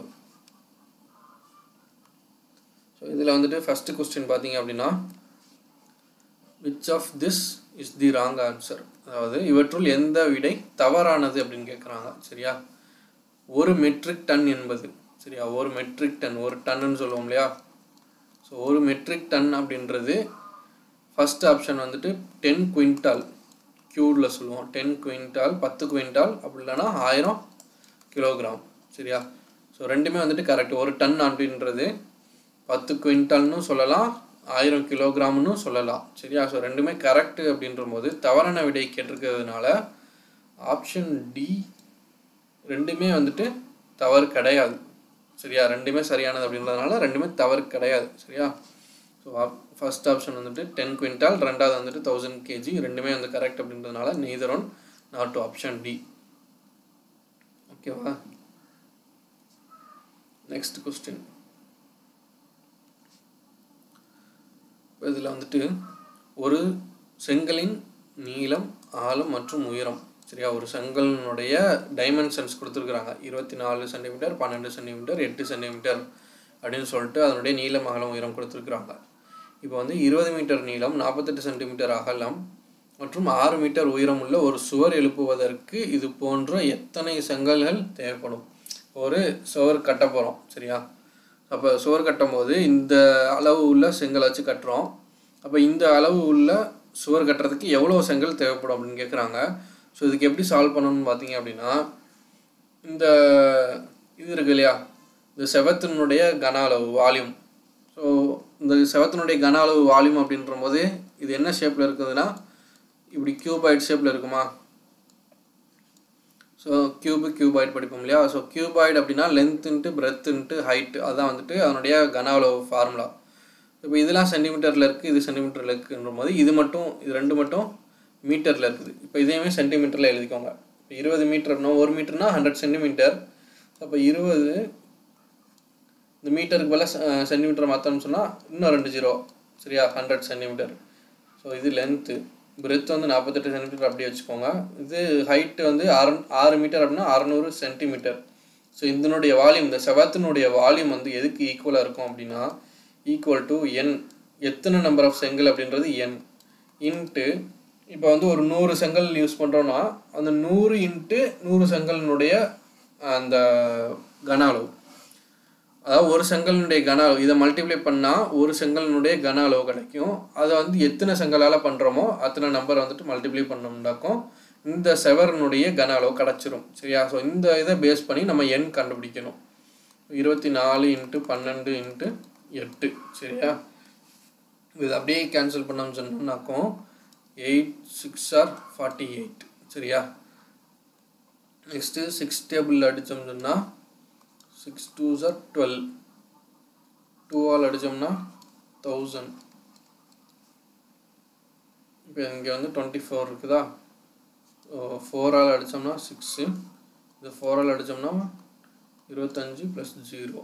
ஸோ இதில் வந்துட்டு ஃபஸ்ட்டு கொஸ்டின் பார்த்தீங்க அப்படின்னா which of this is the wrong answer, அதாவது இவற்றுள் எந்த விடை தவறானது அப்படின்னு கேட்குறாங்க. சரியா, ஒரு மெட்ரிக் டன் என்பது, சரியா ஒரு மெட்ரிக் டன் ஒரு டன்னுன்னு சொல்லுவோம் இல்லையா. ஸோ ஒரு மெட்ரிக் டன் அப்படின்றது ஃபஸ்ட் ஆப்ஷன் வந்துட்டு டென் குவிண்டால் கியூடில் சொல்லுவோம். டென் குவிண்டால் பத்து குவிண்டால் அப்படி இல்லைன்னா ஆயிரம் கிலோகிராம். சரியா? ஸோ ரெண்டுமே வந்துட்டு கரெக்ட். ஒரு டன் அப்படின்றது பத்து குவிண்டால்னு சொல்லலாம், ஆயிரம் கிலோகிராம்னு சொல்லலாம். சரியா? ஸோ ரெண்டுமே கரெக்டு அப்படின்ற போது தவறான விடை கேட்டிருக்கிறதுனால ஆப்ஷன் டி ரெண்டுமே வந்துட்டு தவறு கிடையாது. சரியா? ரெண்டுமே சரியானது அப்படின்றதுனால ரெண்டுமே தவறு கிடையாது. சரியா? ஸோ ஃபர்ஸ்ட் ஆப்ஷன் வந்துட்டு டென் குவிண்டால், ரெண்டாவது வந்துட்டு தௌசண்ட் கேஜி, ரெண்டுமே வந்து கரெக்ட் அப்படின்றதுனால neither one not to option D. ஓகேவா? Next question. இதில் வந்துட்டு ஒரு செங்கலின் நீளம், ஆழம் மற்றும் உயரம். சரியா? ஒரு செங்கலினுடைய டைமென்ஷன்ஸ் கொடுத்துருக்குறாங்க. இருபத்தி நாலு சென்டிமீட்டர், பன்னெண்டு சென்டிமீட்டர், எட்டு சென்டிமீட்டர் அப்படின்னு சொல்லிட்டு அதனுடைய நீளம், அகலம், உயரம் கொடுத்துருக்குறாங்க. இப்போ வந்து இருபது மீட்டர் நீளம், நாற்பத்தெட்டு சென்டிமீட்டர் அகலம் மற்றும் ஆறு மீட்டர் உயரம் உள்ள ஒரு சுவர் எழுப்புவதற்கு இது போன்ற எத்தனை செங்கல்கள் தேவைப்படும்? ஒரு சுவர் கட்ட போகிறோம். சரியா? அப்போ சுவர் கட்டும் போது இந்த அளவு உள்ள செங்கல் வச்சு கட்டுறோம். அப்போ இந்த அளவு உள்ள சுவர் கட்டுறதுக்கு எவ்வளோ செங்கல் தேவைப்படும் அப்படின்னு கேட்குறாங்க. ஸோ இதுக்கு எப்படி சால்வ் பண்ணணும்னு பார்த்தீங்க அப்படின்னா, இந்த இது இருக்கு இல்லையா, இந்த செவத்தினுடைய கன அளவு வால்யூம். ஸோ இந்த செவத்தினுடைய கன அளவு வால்யூம் அப்படின்ற போது இது என்ன ஷேப்பில் இருக்குதுன்னா இப்படி கியூபாய்ட் ஷேப்பில் இருக்குமா? ஸோ கியூபு கியூபாய்ட் படிப்போம் இல்லையா? ஸோ கியூபாய்டு அப்படின்னா length into breadth into height, அதுதான் வந்துட்டு அதனுடைய கன அளவு ஃபார்முலா. இப்போ இதெல்லாம் சென்டிமீட்டரில் இருக்குது, இது சென்டிமீட்டரில் இருக்குன்ற போது இது மட்டும் இது ரெண்டு மட்டும் மீட்டரில் இருக்குது. இப்போ இதையுமே சென்டிமீட்டரில் எழுதிக்கோங்க. இப்போ இருபது மீட்டர் அப்படின்னா ஒரு மீட்டர்னா ஹண்ட்ரட் சென்டிமீட்டர். அப்போ இருபது இந்த மீட்டருக்கு போல் சென்டிமீட்டர் மாற்றணும்னு சொன்னால் இன்னும் ரெண்டு ஜீரோ. சரியா? Hundred centimetre. ஸோ இது லென்த்து, பிரெத் வந்து நாற்பத்தெட்டு சென்டிமீட்டர் அப்படியே வச்சுக்கோங்க. இது ஹைட்டு வந்து ஆறு ஆறு மீட்டர் அப்படின்னா அறநூறு சென்டிமீட்டர். ஸோ இதனுடைய வால்யூம், இந்த செவத்தினுடைய வால்யூம் வந்து எதுக்கு ஈக்குவலாக இருக்கும் அப்படின்னா ஈக்குவல் டு என், எத்தனை நம்பர் ஆஃப் செங்கல் அப்படின்றது என் இன்ட்டு, இப்போ வந்து ஒரு நூறு செங்கல் யூஸ் பண்ணுறோன்னா அந்த நூறு இன்ட்டு நூறு செங்கலினுடைய அந்த கன அளவு, அதாவது ஒரு செங்கலினுடைய கன அளவு, இதை மல்டிப்ளை பண்ணால் ஒரு செங்கலினுடைய கன அளவு கிடைக்கும். அதை வந்து எத்தனை செங்கலால் பண்ணுறோமோ அத்தனை நம்பர் வந்துட்டு மல்டிப்ளை பண்ணோம்னாக்கும் இந்த செவரனுடைய கன அளவு கிடச்சிரும். சரியா? ஸோ இந்த இதை பேஸ் பண்ணி நம்ம எண் கண்டுபிடிக்கணும். இருபத்தி நாலு இன்ட்டு பன்னெண்டு இன்ட்டு எட்டு. சரியா? இது அப்படியே கேன்சல் பண்ணோம்னு சொன்னோம்னாக்கும் eight six are forty eight. சரியா? நெக்ஸ்ட்டு சிக்ஸ் டேபிள் அடித்தோம்னு சொன்னால் six two sir twelve, two ஆல் அடித்தோம்னா தௌசண்ட். இப்போ இங்கே வந்து டுவெண்ட்டி ஃபோர் இருக்குதா? ஃபோர் ஆல் அடித்தோம்னா சிக்ஸு, இது ஃபோர் ஆல் அடித்தோம்னா இருபத்தஞ்சி ப்ளஸ் ஜீரோ,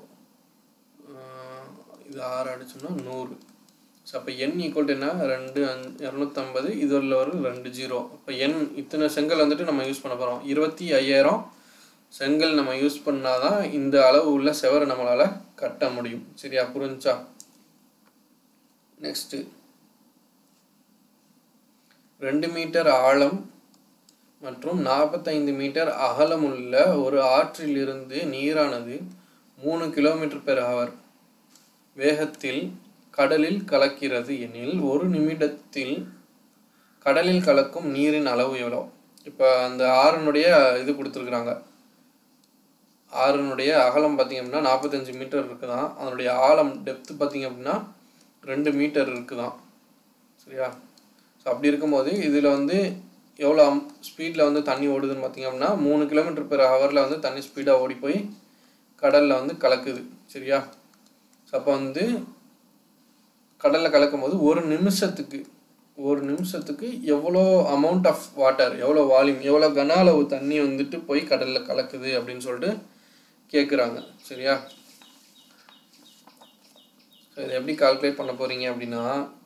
இது ஆறு அடித்தோம்னா நூறு. ஸோ அப்போ என் ஈக்குவல் டு என்ன? ரெண்டு அஞ்சு இரநூத்தம்பது, இதில் ஒரு ரெண்டு ஜீரோ. அப்போ என் இத்தனை செங்கல் வந்துட்டு நம்ம யூஸ் பண்ண போகிறோம். இருபத்தி ஐயாயிரம் செங்கல் நம்ம யூஸ் பண்ணால் தான் இந்த அளவு உள்ள செவரை நம்மளால் கட்ட முடியும். சரியா? புரிஞ்சா? நெக்ஸ்ட்டு ரெண்டு மீட்டர் ஆழம் மற்றும் நாற்பத்தைந்து மீட்டர் அகலம் உள்ள ஒரு ஆற்றிலிருந்து நீரானது மூணு கிலோமீட்டர் பெர் ஹவர் வேகத்தில் கடலில் கலக்கிறது எனில் ஒரு நிமிடத்தில் கடலில் கலக்கும் நீரின் அளவு எவ்வளோ? இப்போ அந்த ஆறுனுடைய இது கொடுத்துருக்குறாங்க. ஆறுனுடைய அகலம் பார்த்திங்க அப்படின்னா நாற்பத்தஞ்சு மீட்டர் இருக்குதான், அதனுடைய ஆழம் டெப்த்து பார்த்திங்க அப்படின்னா ரெண்டு மீட்டர் இருக்குதான். சரியா? ஸோ அப்படி இருக்கும்போது இதில் வந்து எவ்வளோ ஸ்பீடில் வந்து தண்ணி ஓடுதுன்னு பார்த்திங்க அப்படின்னா மூணு கிலோமீட்டர் பெர் ஹவரில் வந்து தண்ணி ஸ்பீடாக ஓடி போய் கடலில் வந்து கலக்குது. சரியா? ஸோ அப்போ வந்து கடலில் கலக்கும் போது ஒரு நிமிஷத்துக்கு ஒரு நிமிஷத்துக்கு எவ்வளோ அமௌண்ட் ஆஃப் வாட்டர், எவ்வளோ வால்யூம், எவ்வளோ கன அளவு தண்ணி வந்துட்டு போய் கடலில் கலக்குது அப்படின்னு சொல்லிட்டு கேட்குறாங்க. சரியா? ஸோ இதை எப்படி கால்குலேட் பண்ண போகிறீங்க அப்படின்னா,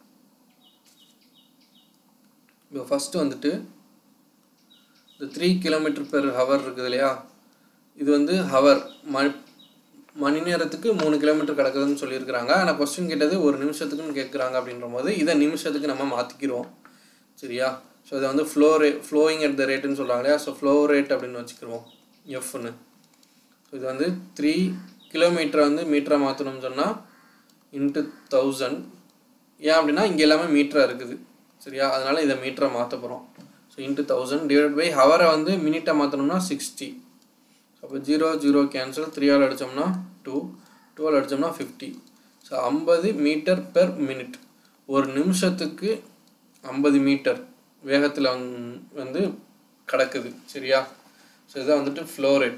இப்போ ஃபஸ்ட்டு வந்துட்டு இந்த த்ரீ கிலோமீட்டர் பெர் ஹவர் இருக்குது இல்லையா, இது வந்து ஹவர் மணி மணி நேரத்துக்கு மூணு கிலோமீட்டர் கிடக்குதுன்னு சொல்லியிருக்கிறாங்க. ஆனால் கொஸ்டின் கேட்டது ஒரு நிமிஷத்துக்குன்னு கேட்குறாங்க. அப்படின்ற போது இதை நிமிஷத்துக்கு நம்ம மாற்றிக்கிறோம். சரியா? ஸோ இதை வந்து ஃப்ளோ ரே ஃப்ளோயிங் அட் த ரேட்டுன்னு சொல்கிறாங்க இல்லையா, ஸோ ஃப்ளோ ரேட் அப்படின்னு வச்சுக்கிடுவோம் எஃப்னு. ஸோ இது வந்து த்ரீ கிலோமீட்டரை வந்து மீட்டரை மாற்றணும்னு சொன்னால் இன்ட்டு தௌசண்ட். ஏன் அப்படின்னா இங்கே எல்லாமே மீட்டராக இருக்குது. சரியா? அதனால் இதை மீட்டரை மாற்ற போகிறோம். So into thousand divide by ஹவரை வந்து மினிட்டாக மாற்றணும்னா சிக்ஸ்டி. அப்போ ஜீரோ ஜீரோ கேன்சல், த்ரீ ஆல் அடித்தோம்னா டூ, டூ ஆல் அடித்தோம்னா ஃபிஃப்டி. ஸோ ஐம்பது மீட்டர் பெர் மினிட், ஒரு நிமிஷத்துக்கு ஐம்பது மீட்டர் வேகத்தில் வந்து கடக்குது. சரியா? ஸோ இதான் வந்துட்டு ஃப்ளோ ரேட்.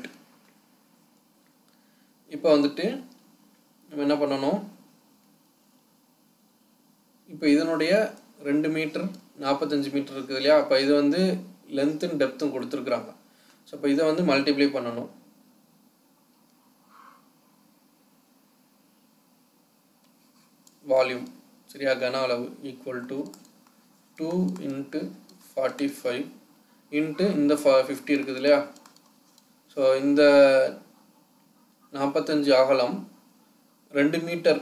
இப்போ வந்துட்டு நம்ம என்ன பண்ணணும், இப்போ இதனுடைய ரெண்டு மீட்டர் நாற்பத்தஞ்சு மீட்டர் இருக்குது இல்லையா? அப்போ இது வந்து லென்த்தும் டெப்த்தும் கொடுத்துருக்குறாங்க. ஸோ இப்போ இதை வந்து மல்டிப்ளை பண்ணணும். வால்யூம், சரியா, கன அளவு equal to two into forty five into இந்த ஃபிஃப்டி இருக்குது இல்லையா? ஸோ இந்த நாற்பத்தஞ்சு அகலம், ரெண்டு மீட்டர்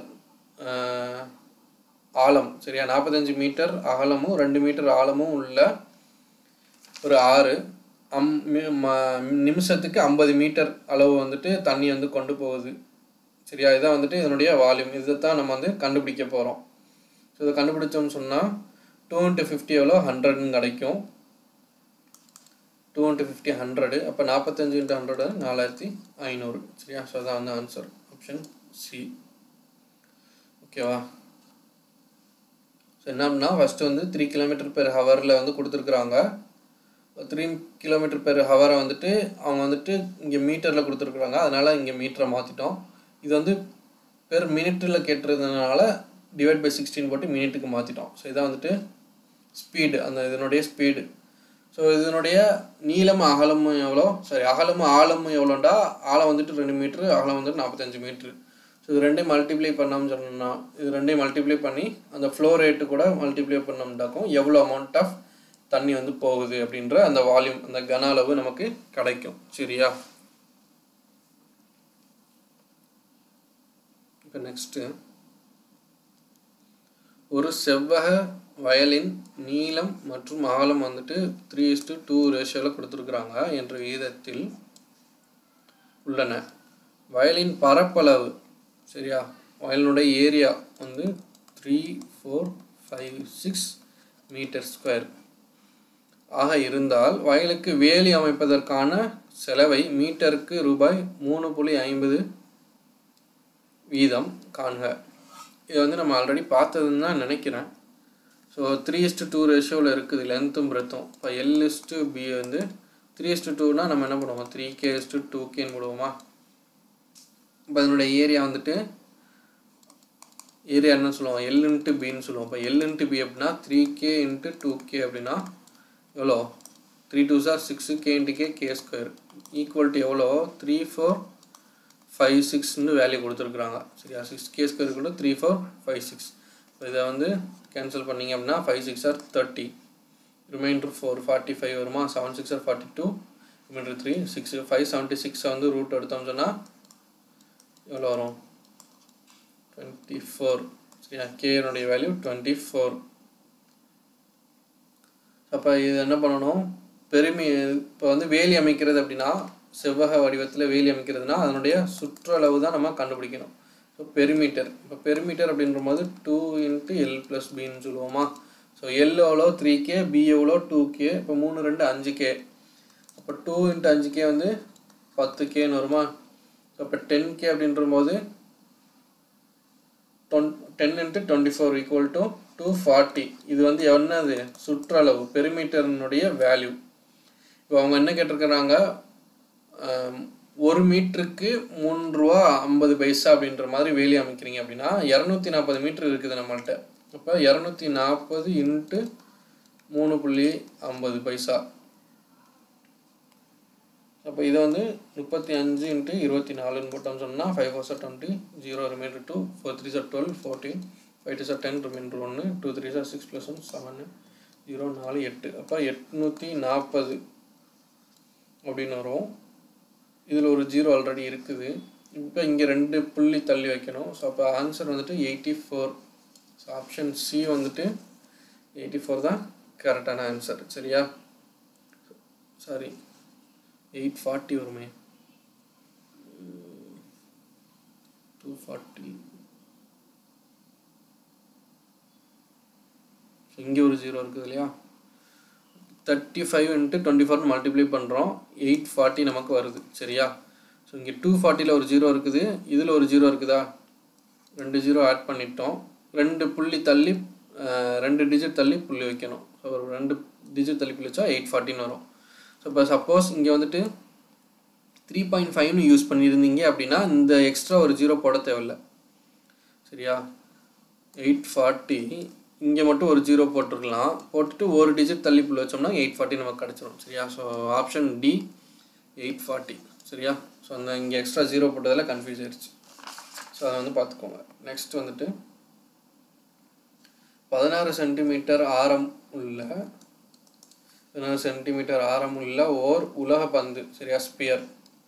ஆழம். சரியா? நாற்பத்தஞ்சு மீட்டர் அகலமும் ரெண்டு மீட்டர் ஆழமும் உள்ள ஒரு ஆறு அம் நிமிஷத்துக்கு ஐம்பது மீட்டர் அளவு வந்துட்டு தண்ணி வந்து கொண்டு போகுது. சரியா? இதான் வந்துட்டு இதனுடைய வால்யூம். இதை தான் நம்ம வந்து கண்டுபிடிக்க போகிறோம். ஸோ இதை கண்டுபிடிச்சோம்னு சொன்னால் டூ இன்ட்டு ஃபிஃப்டி எவ்வளோ, ஹண்ட்ரட்னு கிடைக்கும். Two into fifty hundred. அப்போ நாற்பத்தஞ்சு இன்ட்டு ஹண்ட்ரடு நாலாயிரத்தி ஐநூறு. சரியா? ஸோ அதான் வந்து ஆன்சர், ஆப்ஷன் சி. ஓகேவா? ஸோ என்னன்னா ஃபஸ்ட்டு வந்து த்ரீ கிலோமீட்டர் பெர் ஹவரில் வந்து கொடுத்துருக்குறாங்க. த்ரீ கிலோமீட்டர் பெர் ஹவரை வந்துட்டு அவங்க வந்துட்டு இங்கே மீட்டரில் கொடுத்துருக்குறாங்க. அதனால் இங்கே மீட்டரை மாற்றிட்டோம். இது வந்து பெர் மினிட்டில் கேட்டுறதுனால டிவைட் பை சிக்ஸ்டீன் போட்டு மினிட்டுக்கு மாற்றிட்டோம். ஸோ இதான் வந்துட்டு ஸ்பீடு, அந்த இதனுடைய ஸ்பீடு. ஸோ இதனுடைய நீளம் அகலமும் எவ்வளோ, சரி அகலமும் ஆழமும் எவ்வளோண்டா, ஆழம் வந்துட்டு ரெண்டு மீட்ரு, அகலம் வந்துட்டு நாற்பத்தஞ்சு மீட்ரு. ஸோ இது ரெண்டையும் மல்டிப்ளை பண்ணோம்னு சொன்னோம்னா, இது ரெண்டையும் மல்டிப்ளை பண்ணி அந்த ஃப்ளோ ரேட்டு கூட மல்டிப்ளை பண்ணோம்னாக்கும் எவ்வளோ அமௌண்ட் ஆஃப் தண்ணி வந்து போகுது அப்படின்ற அந்த வால்யூம், அந்த கன அளவு நமக்கு கிடைக்கும். சரியா? இப்போ நெக்ஸ்ட்டு, ஒரு செவ்வக வயலின் நீளம் மற்றும் அகலம் வந்துட்டு த்ரீ இஸ்டு டூ ரேஷியோவில் கொடுத்துருக்குறாங்க என்ற விகிதத்தில் உள்ளன. வயலின் பரப்பளவு, சரியா, வயலினுடைய ஏரியா வந்து three four five six metre square ஆக இருந்தால் வயலுக்கு வேலி அமைப்பதற்கான செலவை மீட்டருக்கு ரூபாய் மூணு புள்ளி ஐம்பது வீதம் காண்க. இது வந்து நம்ம ஆல்ரெடி பார்த்ததுன்னு தான் நினைக்கிறேன். ஸோ த்ரீ இஸ்டு டூ ரேஷியோவில் இருக்குது லென்த்தும் பிரெத்தும். இப்போ எல் இஸ்டு பி வந்து த்ரீ இஸ்டு டூனால் நம்ம என்ன பண்ணுவோம், த்ரீ கே இஸ்டு டூ கேன்னு போடுவோமா? இப்போ அதனுடைய ஏரியா வந்துட்டு ஏரியா என்ன சொல்லுவோம், எல் இன்ட்டு பின்னு சொல்லுவோம். இப்போ எல் இன்ட்டு பி அப்படின்னா three K into two K அப்படின்னா எவ்வளோ, three two are six, K into K K square equal to எவ்வளோ, த்ரீ ஃபோர் ஃபைவ் சிக்ஸ்னு வேல்யூ கொடுத்துருக்குறாங்க. சரியா? சிக்ஸ் கே ஸ்கொயர் கூட த்ரீ ஃபோர் ஃபைவ் சிக்ஸ். இப்போ இதை வந்து கேன்சல் பண்ணிங்க அப்படின்னா five six are thirty, remainder four forty five வருமா, seven six are forty two, remainder three six, five seventy சிக்ஸை வந்து ரூட் எடுத்தோம்னு சொன்னால் எவ்வளோ வரும், டுவெண்ட்டி ஃபோர். சரியா? கேனுடைய வேல்யூ டுவெண்ட்டி ஃபோர். அப்போ இது என்ன பண்ணணும், பெருமி இப்போ வந்து வேலி அமைக்கிறது அப்படின்னா, செவ்வக வடிவத்தில் வேலி அமைக்கிறதுனா அதனுடைய சுற்றளவு தான் நம்ம கண்டுபிடிக்கணும். ஸோ பெருமீட்டர், இப்போ பெருமீட்டர் அப்படின்ற போது டூ இன்ட்டு எல் ப்ளஸ் பின்னு சொல்லுவோமா? ஸோ எல் எவ்வளோ த்ரீ கே, பி எவ்வளோ டூ கே. இப்போ மூணு ரெண்டு அஞ்சு கே. அப்போ டூ இன்ட்டு அஞ்சு கே வந்து பத்து கேன்னு வருமா? அப்போ டென் கே அப்படின்ற போது டொன் ten into twenty four equal to two forty. இது வந்து என்னது, சுற்றளவு, பெருமீட்டர்னுடைய வேல்யூ. இப்போ அவங்க என்ன கேட்டிருக்கிறாங்க, ஒரு மீட்டருக்கு மூணு ரூபா ஐம்பது பைசா அப்படின்ற மாதிரி வேலி அமைக்கிறீங்க அப்படின்னா இரநூத்தி நாற்பது மீட்டர் இருக்குது நம்மள்கிட்ட. அப்போ இரநூத்தி நாற்பது இன்ட்டு மூணு புள்ளி ஐம்பது பைசா. அப்போ இதை வந்து முப்பத்தி அஞ்சு இன்ட்டு இருபத்தி நாலுன்னு போட்டோம்னு சொன்னால் five four sir twenty, zero remainder two, four three sir twelve, fourteen, five two sir ten, remainder ஒன்று, two three are six plus one seven, zero நாலு எட்டு. அப்போ எட்நூற்றி நாற்பது அப்படின்னு வரும். இதில் ஒரு ஜீரோ ஆல்ரெடி இருக்குது. இப்போ இங்கே ரெண்டு புள்ளி தள்ளி வைக்கணும். ஸோ அப்போ ஆன்சர் வந்துட்டு eighty four. So option C வந்துட்டு எயிட்டி ஃபோர் தான் கரெக்டான ஆன்சர். சரியா? சாரி, எயிட் ஃபார்ட்டி வருமே, டூ ஃபார்ட்டி. இங்கே ஒரு ஜீரோ இருக்குது இல்லையா? Thirty five into twenty four multiply பண்ணுறோம், எயிட் ஃபார்ட்டி நமக்கு வருது. சரியா? ஸோ இங்கே டூ ஃபார்ட்டியில் ஒரு ஜீரோ இருக்குது, இதில் ஒரு ஜீரோ இருக்குதா, ரெண்டு ஜீரோ ஆட் பண்ணிட்டோம். ரெண்டு புள்ளி தள்ளி ரெண்டு டிஜிட் தள்ளி புள்ளி வைக்கணும். ஸோ ஒரு ரெண்டு டிஜிட் தள்ளி புள்ளி வச்சா எயிட் ஃபார்ட்டின்னு வரும். ஸோ இப்போ சப்போஸ் இங்கே வந்துட்டு த்ரீ பாயிண்ட் ஃபைவ்னு யூஸ் பண்ணியிருந்தீங்க அப்படின்னா இந்த எக்ஸ்ட்ரா ஒரு ஜீரோ போட தேவையில்லை. சரியா? எயிட் ஃபார்ட்டி இங்கே மட்டும் ஒரு ஜீரோ போட்டுருக்கலாம், போட்டுட்டு ஒரு டிஜிட் தள்ளி புள்ளி வச்சோம்னா எயிட் ஃபார்ட்டி நமக்கு கிடச்சிரும். சரியா? So option D eight forty. சரியா? ஸோ அந்த இங்கே எக்ஸ்ட்ரா ஜீரோ போட்டதில் கன்ஃபியூஸ் ஆயிடுச்சு. ஸோ அதை வந்து பார்த்துக்கோங்க. நெக்ஸ்ட் வந்துட்டு பதினாறு சென்டிமீட்டர் ஆரம் உள்ள பதினாறு சென்டிமீட்டர் ஆரம் உள்ள ஓர் உலக பந்து. சரியா? ஸ்பியர்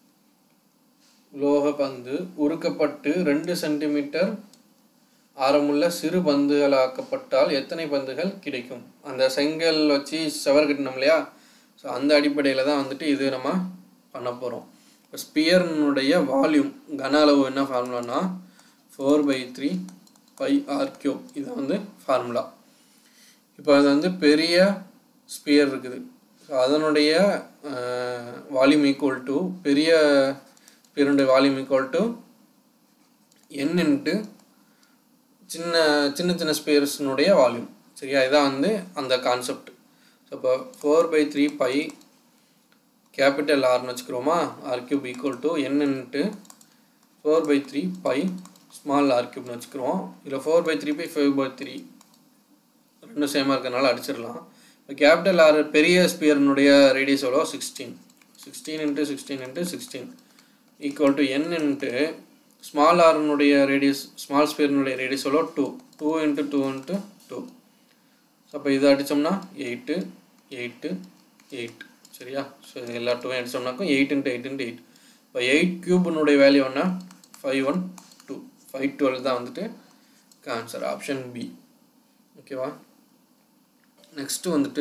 உலோக பந்து உருக்கப்பட்டு ரெண்டு சென்டிமீட்டர் ஆரமுள்ள சிறு பந்துகளாக்கப்பட்டால் எத்தனை பந்துகள் கிடைக்கும்? அந்த செங்கல் வச்சு செவர் கட்டணும் இல்லையா? ஸோ அந்த அடிப்படையில் தான் வந்துட்டு இது நம்ம பண்ண போகிறோம். இப்போ ஸ்பியர்னுடைய வால்யூம் கன அளவு என்ன ஃபார்முலானா four by three pi R cube. இது வந்து ஃபார்முலா. இப்போ அது வந்து பெரிய ஸ்பியர் இருக்குது. ஸோ அதனுடைய வால்யூம் ஈக்குவல் டு பெரிய ஸ்பியருடைய volume equal to N into சின்ன சின்ன சின்ன ஸ்பியர்ஸினுடைய வால்யூம். சரியா? இதான் வந்து அந்த கான்செப்ட். ஸோ இப்போ four by three pi capital ஆர்னு வச்சுக்கிறோமா, R cube equal to N into four by three pi small R கியூப்னு வச்சுக்கிறோம். இதில் four by three by five by three ரெண்டும் சேமாக இருக்கிறதுனால அடிச்சிடலாம். இப்போ கேபிட்டல் ஆர் பெரிய ஸ்பியர்னுடைய ரேடியஸ் எவ்வளோ, sixteen. Sixteen into sixteen into sixteen equal to N into small ஆர்னுடைய ரேடியஸ் ஸ்மால் ஸ்பியர்னுடைய ரேடியஸ் எவ்வளோ, two. Two into two into two. So அப்போ இதை அடித்தோம்னா எயிட்டு எயிட்டு எயிட். சரியா? ஸோ இது எல்லா டூவும் அடித்தோம்னாக்கும் eight into eight into eight. இப்போ எயிட் கியூப்னுடைய வேல்யூ என்ன, five one two. Five twelve தான் வந்துட்டு ஆன்சர், ஆப்ஷன் பி. ஓகேவா? நெக்ஸ்ட்டு வந்துட்டு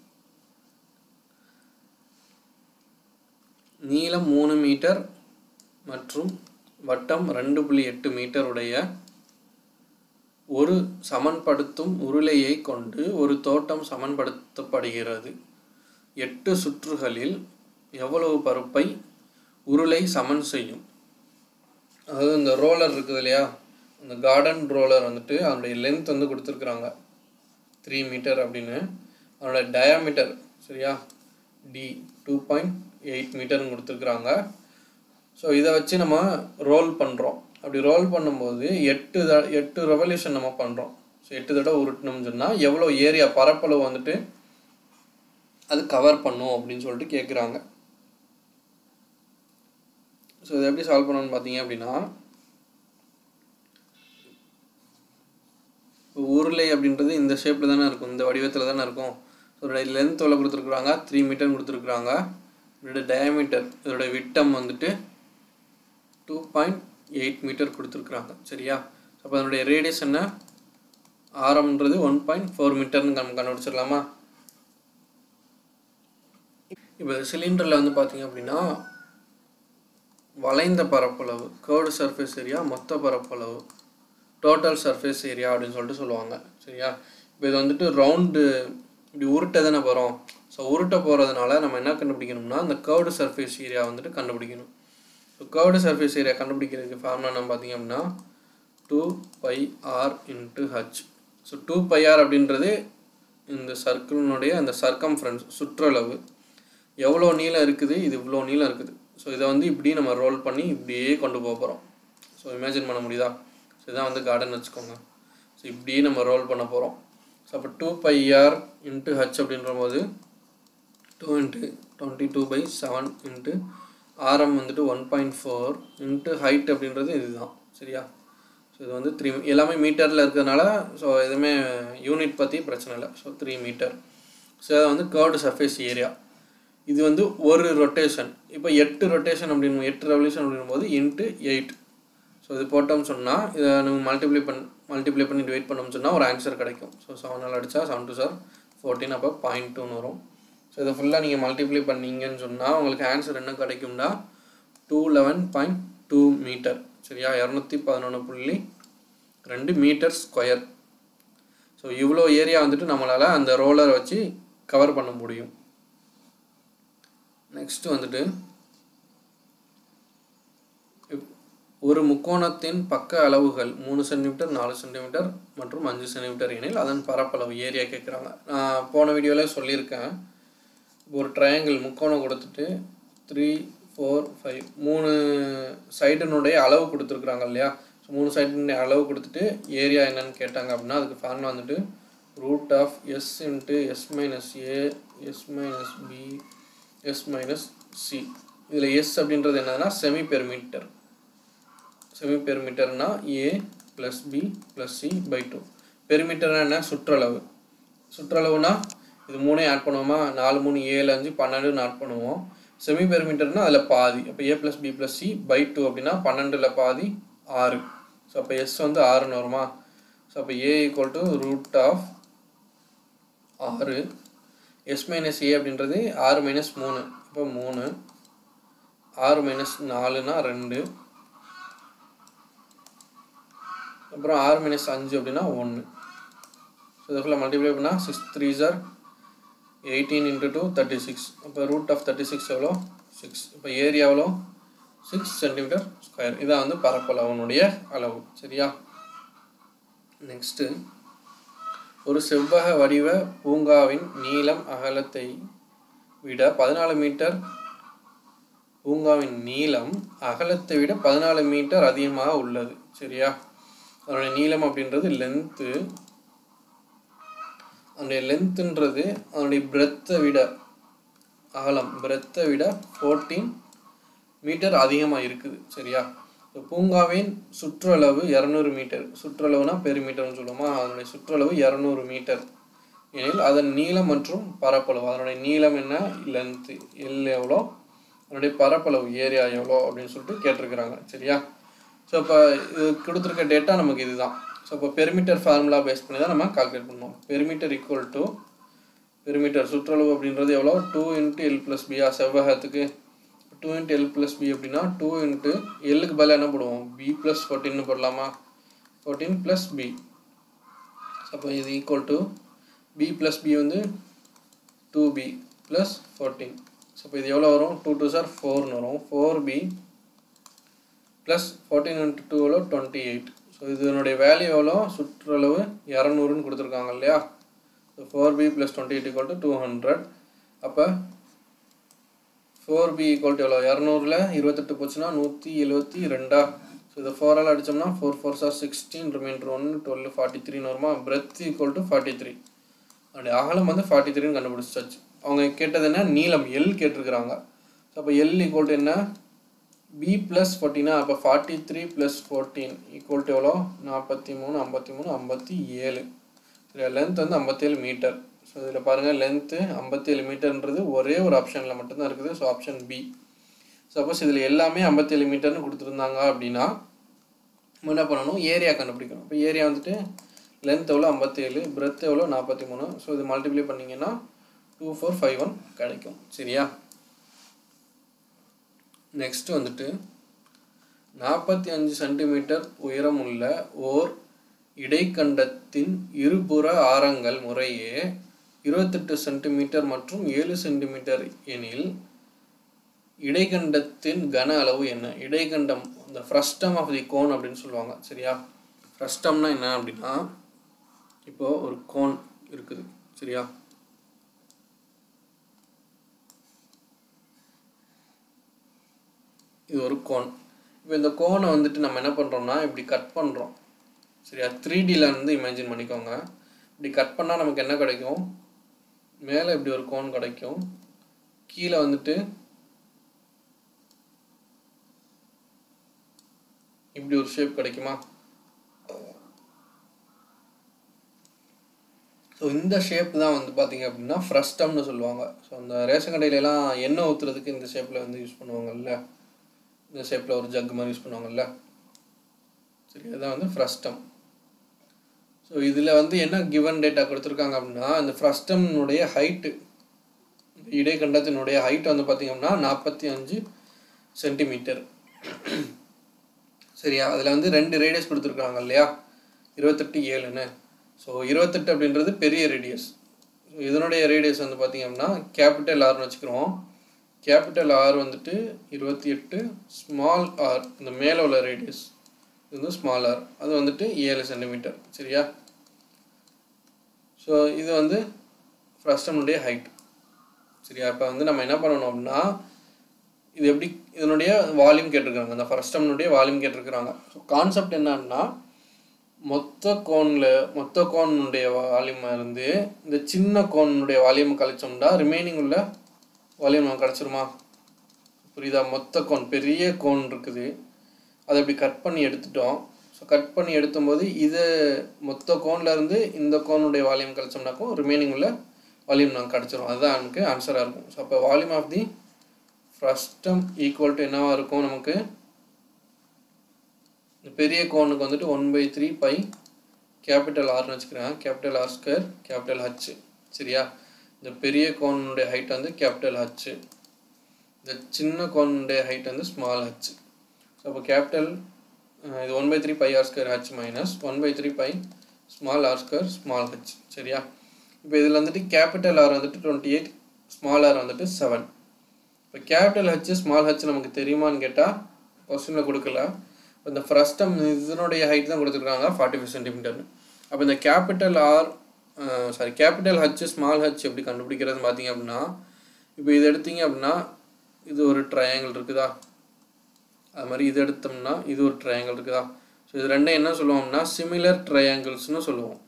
நீளம் மூணு மீட்டர் மற்றும் வட்டம் ரெண்டு புள்ளி எட்டு மீட்டர் உடைய ஒரு சமன்படுத்தும் உருளையை கொண்டு ஒரு தோட்டம் சமன்படுத்தப்படுகிறது. எட்டு சுற்றுகளில் எவ்வளவு பருப்பை உருளை சமன் செய்யும்? அதாவது இந்த ரோலர் இருக்குது இல்லையா, அந்த கார்டன் ரோலர் வந்துட்டு அதனுடைய லென்த் வந்து கொடுத்துருக்குறாங்க த்ரீ மீட்டர் அப்படின்னு. அதனோட டயாமீட்டர் சரியா டி டூ பாயிண்ட் எயிட் மீட்டர்னு கொடுத்துருக்குறாங்க. ஸோ இதை வச்சு நம்ம ரோல் பண்ணுறோம். அப்படி ரோல் பண்ணும்போது எட்டு த எட்டு ரெவல்யூஷன் நம்ம பண்ணுறோம். ஸோ எட்டு தடவை உருட்டணும்னு சொன்னால் எவ்வளோ ஏரியா பரப்பளவு வந்துட்டு அது கவர் பண்ணும் அப்படின்னு சொல்லிட்டு கேட்குறாங்க. ஸோ இதை எப்படி சால்வ் பண்ணணும்னு பார்த்தீங்க அப்படின்னா, உருளை அப்படின்றது இந்த ஷேப்பில் தானே இருக்கும், இந்த வடிவத்தில் தானே இருக்கும். ஸோ இதோட லென்த் எவ்வளோ கொடுத்துருக்குறாங்க, த்ரீ மீட்டர் கொடுத்துருக்குறாங்க. இதோட டயாமீட்டர் இதோட விட்டம் வந்துட்டு டூ பாயிண்ட் எயிட் மீட்டர் கொடுத்துருக்குறாங்க. சரியா? அப்போ அதனுடைய ரேடியஸ் என்ன, ஆரம்ன்றது ஒன் பாயிண்ட் ஃபோர் மீட்டர்னு நம்ம கண்டுபிடிச்சிடலாமா? இப்போ சிலிண்டரில் வந்து பார்த்தீங்க அப்படின்னா வளைந்த பரப்பளவு கர்வ்டு சர்ஃபேஸ் ஏரியா, மொத்த பரப்பளவு டோட்டல் சர்ஃபேஸ் ஏரியா அப்படின்னு சொல்லிட்டு சொல்லுவாங்க. சரியா? இப்போ இது வந்துட்டு ரவுண்டு இப்படி உருட்டை தானே போகிறோம். ஸோ உருட்டை போகிறதுனால நம்ம என்ன கண்டுபிடிக்கணும்னா அந்த கர்வ்டு சர்ஃபேஸ் ஏரியா வந்துட்டு கண்டுபிடிக்கணும். ஸோ கர்வ்டு சர்ஃபேஸ் ஏரியா கண்டுபிடிக்கிறதுக்கு ஃபார்முலா நம்ம பார்த்தீங்க அப்படின்னா two pi R into H. So two pi R அப்படின்றது இந்த சர்க்கிளினுடைய அந்த சர்க்கம்ஃபரன்ஸ் சுற்றளவு, எவ்வளோ நீளம் இருக்குது, இது இவ்வளோ நீளம் இருக்குது. ஸோ இதை வந்து இப்படி நம்ம ரோல் பண்ணி இப்படியே கொண்டு போக போகிறோம். ஸோ இமேஜின் பண்ண முடியுதா? ஸோ இதான் வந்து கார்டன் வச்சுக்கோங்க. ஸோ இப்படியே நம்ம ரோல் பண்ண போகிறோம். ஸோ அப்போ two pi R into H அப்படின்ற போது two into twenty two by seven into ஆரம் வந்துட்டு one point four into height அப்படின்றது இதுதான். சரியா? ஸோ இது வந்து த்ரீ எல்லாமே மீட்டரில் இருக்கிறதுனால ஸோ எதுவுமே யூனிட் பற்றி பிரச்சனை இல்லை. So three metre. ஸோ அதை வந்து கர்வ்டு சர்ஃபேஸ் ஏரியா. இது வந்து ஒரு ரொட்டேஷன். இப்போ எட்டு ரொட்டேஷன் அப்படின்னு எட்டு ரெவல்யூஷன் அப்படின்னும் போது இன்ட்டு எயிட். ஸோ இது போட்டோம்னு சொன்னால் இதை நம்ம மல்டிப்ளை பண் மல்டிப்ளை பண்ணி டிவைட் பண்ணோம்னு சொன்னால் ஒரு ஆன்சர் கிடைக்கும். ஸோ செவனால் அடித்தா செவன் டூ சார் ஃபோர்டீன், அப்போ பாயிண்ட் டூன்னு வரும். ஸோ இதை ஃபுல்லாக நீங்கள் மல்டிப்ளை பண்ணிங்கன்னு சொன்னால் உங்களுக்கு ஆன்சர் என்ன கிடைக்கும்னா two eleven point two metre. சரியா? இரநூத்தி பதினொன்று புள்ளி ரெண்டு மீட்டர் ஸ்கொயர். ஸோ இவ்வளோ ஏரியா வந்துட்டு நம்மளால் அந்த ரோலரை வச்சு கவர் பண்ண முடியும். நெக்ஸ்ட் வந்துட்டு ஒரு முக்கோணத்தின் பக்க அளவுகள் மூணு சென்டிமீட்டர் நாலு சென்டிமீட்டர் மற்றும் அஞ்சு சென்டிமீட்டர் எனில் அதன் பரப்பளவு ஏரியா கேட்குறாங்க. நான் போன வீடியோவில் சொல்லியிருக்கேன். ஒரு ட்ரையாங்கிள் முக்கோணம் கொடுத்துட்டு த்ரீ ஃபோர் ஃபைவ் மூணு சைடுனுடைய அளவு கொடுத்துருக்குறாங்க இல்லையா. ஸோ மூணு சைடுனுடைய அளவு கொடுத்துட்டு ஏரியா என்னன்னு கேட்டாங்க அப்படின்னா அதுக்கு ஃபார்முலா வந்துட்டு root of S into S minus A S minus B S minus C. இதில் எஸ் அப்படின்றது என்னதுன்னா செமி பெர்மீட்டர். செமி பெர்மீட்டர்னா A plus B plus C by two. பெர்மீட்டர்னா என்ன? சுற்றளவு. சுற்றளவுனா இது மூணே ஆட் பண்ணுவோமா, நாலு மூணு ஏழு அஞ்சு பன்னெண்டுன்னு ஆட் பண்ணுவோம். செமி பெர்மீட்டர்னா அதில் பாதி. அப்போ A plus B plus C by two அப்படின்னா பன்னெண்டில் பாதி ஆறு. ஸோ அப்போ எஸ் வந்து ஆறுன்னு வருமா. ஸோ அப்போ A equal to root of ஆறு. எஸ் மைனஸ் ஏ அப்படின்றது ஆறு மைனஸ் மூணு, இப்போ மூணு. ஆறு மைனஸ் நாலுனா ரெண்டு. அப்புறம் ஆறு மைனஸ் அஞ்சு அப்படின்னா ஒன்று. ஸோ இதுக்குள்ள மல்டிப்ளை பண்ணால் six three sir eighteen into two thirty six. இப்போ ரூட் ஆஃப் தேர்ட்டி சிக்ஸ் எவ்வளோ? சிக்ஸ். இப்போ ஏரியா எவ்வளோ? Six centimetre square. இதான் வந்து பரப்பளவனுடைய அளவு. சரியா? நெக்ஸ்ட்டு ஒரு செவ்வக வடிவ பூங்காவின் நீளம் அகலத்தை விட பதினாலு மீட்டர் பூங்காவின் நீளம் அகலத்தை விட பதினாலு மீட்டர் அதிகமாக உள்ளது. சரியா? அதனுடைய நீளம் அப்படின்றது லென்த்து. அதனுடைய லென்த்துன்றது அதனுடைய பிரெத்தை விட அகலம் பிரெத்தை விட ஃபோர்டீன் மீட்டர் அதிகமாக இருக்குது. சரியா? இப்போ பூங்காவின் சுற்றளவு இரநூறு மீட்டர். சுற்றளவுனா பெருமீட்டர்னு சொல்லுவோமா. அதனுடைய சுற்றளவு இரநூறு மீட்டர் எனில் அதன் நீளம் மற்றும் பரப்பளவு. அதனுடைய நீளம் என்ன? லென்த்து எல் எவ்வளோ, அதனுடைய பரப்பளவு ஏரியா எவ்வளோ அப்படின்னு சொல்லிட்டு கேட்டிருக்கிறாங்க. சரியா? ஸோ இப்போ இது கொடுத்துருக்க டேட்டா நமக்கு இதுதான். ஸோ இப்போ பெருமீட்டர் ஃபார்முலா பேஸ் பண்ணி தான் நம்ம கால்குலேட் பண்ணுவோம். பெருமீட்டர் ஈக்குவல் டு பெருமீட்டர் சுற்றளவு அப்படின்றது எவ்வளோ? டூ இன்ட்டு எல் ப்ளஸ் பியா செவ்வகத்துக்கு. Two into L plus B அப்படின்னா டூ இன்ட்டு எல்லுக்கு பதிலாக என்ன போடுவோம்? பி ப்ளஸ் ஃபோர்டீன்னு போடலாமா. Fourteen plus B. அப்போ இது equal to B plus B வந்து டூ பி ப்ளஸ் ஃபோர்டீன். ஸோ இப்போ இது எவ்வளோ வரும்? டூ டூ சார் ஃபோர்னு வரும். Four B plus fourteen into two எவ்வளோ? Twenty eight. ஸோ இதனுடைய வேல்யூ எவ்வளோ? சுற்றளவு இரநூறுன்னு கொடுத்துருக்காங்க இல்லையா. So four B plus twenty eight equal to two hundred. அப்போ ஃபோர் பி ஈக்குவல் டு எவ்வளோ? இரநூறுல இருபத்தெட்டு போச்சுன்னா நூற்றி எழுபத்தி ரெண்டா. ஸோ இதை ஃபோரால் அடித்தோம்னா four four are sixteen remainder ஒன்று டுவெல் ஃபார்ட்டி த்ரீன்னு வருமா. Breadth equal to forty three. அப்படி அகலம் வந்து ஃபார்ட்டி த்ரீன்னு கண்டுபிடிச்சாச்சு. அவங்க கேட்டது என்ன? நீளம் எல் கேட்டிருக்கிறாங்க. ஸோ அப்போ எல் ஈக்குவல் டு என்ன? பி ப்ளஸ் ஃபோர்டீனா. அப்போ forty three plus fourteen equal to எவ்வளோ? நாற்பத்தி மூணு ஐம்பத்தி மூணு ஐம்பத்தி ஏழு. சரி, லென்த் வந்து ஐம்பத்தேழு மீட்டர். ஸோ இதில் பாருங்கள் லென்த்து ஐம்பத்தேழு மீட்டர்ன்றது ஒரே ஒரு ஆப்ஷனில் மட்டும்தான் இருக்குது. So option B. சப்போஸ் இதில் எல்லாமே ஐம்பத்தேழு மீட்டர்னு கொடுத்துருந்தாங்க அப்படின்னா நம்ம என்ன பண்ணணும்? ஏரியா கண்டுபிடிக்கணும். இப்போ ஏரியா வந்துட்டு லென்த் எவ்வளோ? ஐம்பத்தேழு, பிரெத் எவ்வளோ? நாற்பத்தி மூணு. ஸோ இது மல்டிப்ளை பண்ணிங்கன்னா டூ ஃபோர் ஃபைவ் ஒன் கிடைக்கும். சரியா? நெக்ஸ்ட் வந்துட்டு நாற்பத்தி அஞ்சு சென்டிமீட்டர் உயரம் உள்ள ஓர் இடைக்கண்டத்தின் இருபுற ஆரங்கள் முறையே இருபத்தெட்டு சென்டிமீட்டர் மற்றும் ஏழு சென்டிமீட்டர் எனில் இடைக்கண்டத்தின் கன அளவு என்ன? இடைக்கண்டம் இந்த ஃப்ரஸ்டம் ஆஃப் தி கோன் அப்படின்னு சொல்லுவாங்க. சரியா? ஃப்ரஸ்டம்னா என்ன அப்படின்னா இப்போது ஒரு கோன் இருக்குது. சரியா? இது ஒரு கோன். இப்போ இந்த கோனை வந்துட்டு நம்ம என்ன பண்ணுறோம்னா இப்படி கட் பண்ணுறோம். சரியா? த்ரீ டியில் இருந்து இமேஜின் பண்ணிக்கோங்க. இப்படி கட் பண்ணால் நமக்கு என்ன கிடைக்கும்? மேலே இப்படி ஒரு கோன் கிடைக்கும். கீழே வந்துட்டு இப்படி ஒரு ஷேப் கிடைக்குமா? ஸோ இந்த ஷேப் தான் வந்து பார்த்தீங்க அப்படின்னா ஃப்ரஸ்டம்னு சொல்லுவாங்க. ஸோ அந்த ரேஷன் கடையிலலாம் எண்ணெய் ஊற்றுறதுக்கு இந்த ஷேப்பில் வந்து யூஸ் பண்ணுவாங்கல்ல. இந்த ஷேப்பில் ஒரு ஜக் மாதிரி யூஸ் பண்ணுவாங்கல்ல. சரி, அதுதான் வந்து ஃப்ரஸ்டம். ஸோ இதில் வந்து என்ன கிவன் டேட்டா கொடுத்துருக்காங்க அப்படின்னா இந்த ஃப்ரஸ்டம்னுடைய ஹைட்டு இடைக்கண்டத்தினுடைய ஹைட் வந்து பார்த்திங்கன்னா நாற்பத்தி அஞ்சு சென்டிமீட்டர். சரியா? அதில் வந்து ரெண்டு ரேடியஸ் கொடுத்துருக்காங்க இல்லையா, இருபத்தெட்டு ஏழுன்னு. ஸோ இருபத்தெட்டு அப்படின்றது பெரிய ரேடியஸ். ஸோ இதனுடைய ரேடியஸ் வந்து பார்த்திங்க அப்படின்னா கேபிட்டல் ஆர்னு வச்சுக்கிறோம். கேபிட்டல் ஆர் வந்துட்டு இருபத்தி எட்டு, ஸ்மால் ஆர் இந்த மேலே உள்ள ரேடியஸ் இது வந்து ஸ்மால் ஆர் அது வந்துட்டு ஏழு சென்டிமீட்டர். சரியா? ஸோ இது வந்து ஃப்ரஸ்டம்னுடைய ஹைட். சரியா? இப்போ வந்து நம்ம என்ன பண்ணணும் அப்படின்னா இது எப்படி இதனுடைய வால்யூம் கேட்டிருக்காங்க, அந்த ஃப்ரஸ்டம்னுடைய வால்யூம் கேட்டிருக்கிறாங்க. ஸோ கான்செப்ட் என்னன்னா மொத்த கோனில் மொத்த கோனுடைய வால்யூம் இருந்து இந்த சின்ன கோனுடைய வால்யூம் கழிச்சோம்னா ரிமைனிங் உள்ள வால்யூம் நமக்கு கிடச்சிருமா? புரியுதா? மொத்த கோன் பெரிய கோன் இருக்குது, அதை இப்படி கட் பண்ணி எடுத்துட்டோம். ஸோ கட் பண்ணி எடுத்தும்போது இது மொத்த கோனில் இருந்து இந்த கோனுடைய வால்யூம் கழிச்சோம்னாக்கும் ரிமைனிங் உள்ள வால்யூம் நமக்கு கிடச்சிரும். அதுதான் நமக்கு ஆன்சராக இருக்கும். ஸோ அப்போ volume of the frustum equal to என்னவாக இருக்கும் நமக்கு? பெரிய கோனுக்கு வந்துட்டு one by three pi capital ஆர்னு வச்சுக்கிறேன், capital R square capital H. சரியா? இந்த பெரிய கோனுடைய ஹைட் வந்து கேபிட்டல் ஹச், இந்த சின்ன கோனுடைய ஹைட் வந்து ஸ்மால் ஹச். ஸோ அப்போ கேபிட்டல் இது one by three pi R square H minus one by three pi small R square small H. சரியா? இப்போ இதில் வந்துட்டு கேபிட்டல் ஆர் வந்துட்டு டுவெண்ட்டி எயிட், ஸ்மால் ஆர் வந்துட்டு செவன். இப்போ கேபிட்டல் ஹச் ஸ்மால் ஹச் நமக்கு தெரியுமான்னு கேட்டால் கொஸ்டினில் கொடுக்கல. இப்போ இந்த ஃப்ரஸ்டம் இதனுடைய ஹைட் தான் கொடுத்துருக்காங்க ஃபார்ட்டி ஃபைவ் சென்டிமீட்டர்னு. அப்போ இந்த capital R sorry capital H small H எப்படி கண்டுபிடிக்கிறதுன்னு பார்த்தீங்க அப்படின்னா இப்போ இது எடுத்தீங்க அப்படின்னா இது ஒரு ட்ரையாங்கிள் இருக்குதா, அது மாதிரி இது எடுத்தோம்னா இது ஒரு ட்ரையாங்கிள் இருக்குதா. ஸோ இது ரெண்டும் என்ன சொல்லுவோம்னா சிமிலர் ட்ரையாங்கிள்ஸ்னு சொல்லுவோம்.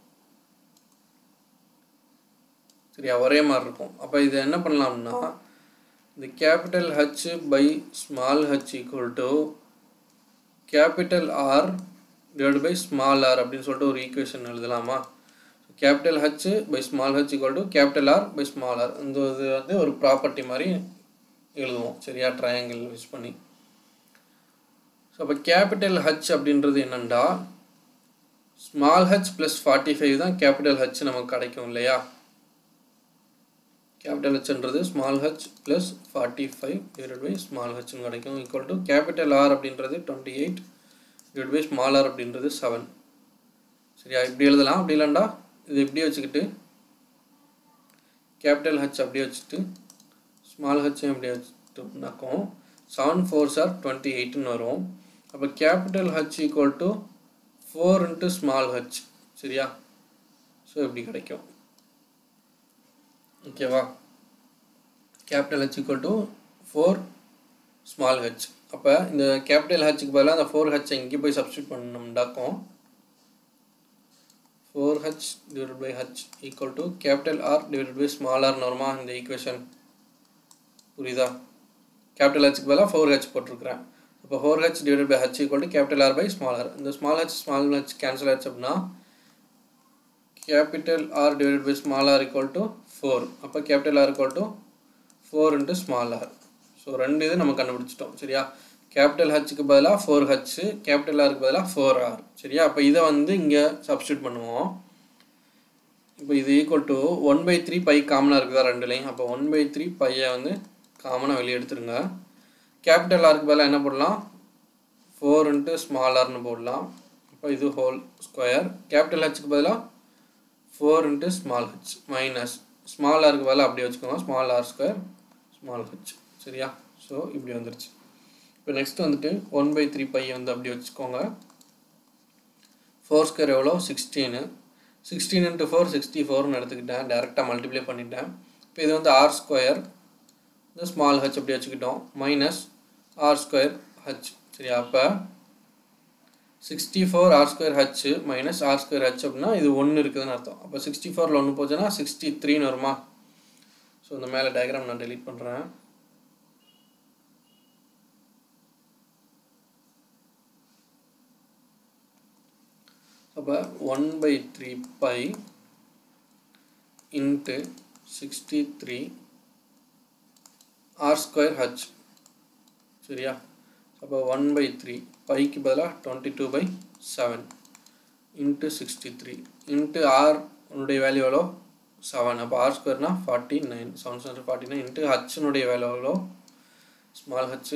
சரியா? ஒரே மாதிரி இருக்கும். அப்போ இது என்ன பண்ணலாம்னா இந்த capital H by small H equal to capital R divide by small R அப்படின்னு சொல்லிட்டு ஒரு ஈக்குவேஷன் எழுதலாமா? Capital H by small H equal to capital R by small R, இந்த இது வந்து ஒரு ப்ராப்பர்ட்டி மாதிரி எழுதுவோம். சரியா? ட்ரையாங்கிள் யூஸ் பண்ணி. ஸோ அப்போ கேபிட்டல் ஹச் அப்படின்றது என்னென்னா small H plus forty five தான் கேபிட்டல் ஹச் நமக்கு கிடைக்கும் இல்லையா? கேபிட்டல் ஹச்ன்றது small H plus forty five divide by small ஹச்னு கிடைக்கும் ஈக்குவல் டு கேபிட்டல் ஆர் அப்படின்றது twenty eight divide by small R அப்படின்றது செவன். சரியா? இப்படி எழுதலாம். அப்படி இல்லைண்டா இது இப்படியே வச்சுக்கிட்டு கேபிட்டல் ஹச் அப்படியே வச்சுட்டு ஸ்மால் ஹச்சும் இப்படியே வச்சுட்டோம்னாக்கும் செவன் ஃபோர்ஸ் ஆர் டுவெண்ட்டி எயிட்னு வரும். அப்போ capital H equal to four into small H. சரியா? ஸோ இப்படி கிடைக்கும். ஓகேவா? Capital H equal to four small H. அப்போ இந்த கேபிட்டல் ஹச்சுக்கு பதிலாக அந்த ஃபோர் ஹச் இங்கே போய் சப்ஸ்டியூட் பண்ணோம்டாக்கும் four H divide by H equal to capital R divide by small ஆர்னு வருமா இந்த ஈக்குவேஷன்? புரியுதா? கேபிட்டல் ஹச்சுக்கு பதிலாக ஃபோர் ஹச் போட்டிருக்கிறேன். இப்போ four H divide by H equal to capital R by small R. இந்த small H small H cancel ஆச்சு அப்படின்னா capital R divide by small R equal to four. அப்போ capital R equal to four into small R. So ரெண்டு இது நம்ம கண்டுபிடிச்சிட்டோம். சரியா? Capital ஹச்சுக்கு பதிலாக ஃபோர் ஹச், கேபிட்டல் ஆருக்கு பதிலாக ஃபோர் ஆர். சரியா? அப்போ இதை வந்து இங்கே சப்ஸ்டியூட் பண்ணுவோம். இப்போ இது equal to one by three pi காமனாக இருக்குதா ரெண்டுலையும்? அப்போ ஒன் பை த்ரீ பையை வந்து காமனாக வெளியே எடுத்துருங்க. கேபிட்டல் ஆருக்கு பதிலாக என்ன போடலாம்? ஃபோர் இன்ட்டு ஸ்மால் ஆர்னு போடலாம். அப்போ இது ஹோல் ஸ்கொயர். கேபிட்டல் ஹச்சுக்கு பதிலாக four into small H minus small ஆருக்கு பதிலாக அப்படியே வச்சுக்கோங்க, small R square small H. சரியா? ஸோ இப்படி வந்துருச்சு. இப்போ நெக்ஸ்ட் வந்துட்டு ஒன் பை த்ரீ பை வந்து அப்படி வச்சுக்கோங்க. ஃபோர் ஸ்கொயர் எவ்வளோ? Sixteen. Sixteen into four sixty ஃபோர்னு எடுத்துக்கிட்டேன், டேரெக்டாக மல்டிப்ளை பண்ணிட்டேன். இப்போ இது வந்து ஆர் ஸ்கொயர், இந்த ஸ்மால் ஹச் அப்படி வச்சுக்கிட்டோம், மைனஸ் ஆர் ஸ்கொயர் ஹச். சரியா? அப்போ sixty four R square H minus R square H அப்படின்னா இது ஒன்று இருக்குதுன்னு அர்த்தம். அப்போ சிக்ஸ்டி ஃபோரில் ஒன்று போச்சுன்னா சிக்ஸ்டி த்ரீன்னு வருமா? ஸோ இந்த மேலே டயக்ராம் நான் டெலீட் பண்ணுறேன். அப்போ one by three by into sixty three r square H. சரியா? அப்போ ஒன் பை த்ரீ பைக்கு பதிலாக twenty two by seven into sixty three into r உன்னுடைய வேல்யூ எவ்வளோ? செவன். அப்போ ஆர் ஸ்கொயர்னா forty nine, seven seven forty nine into ஹச்னுடைய value எவ்வளோ? ஸ்மால் ஹச்சு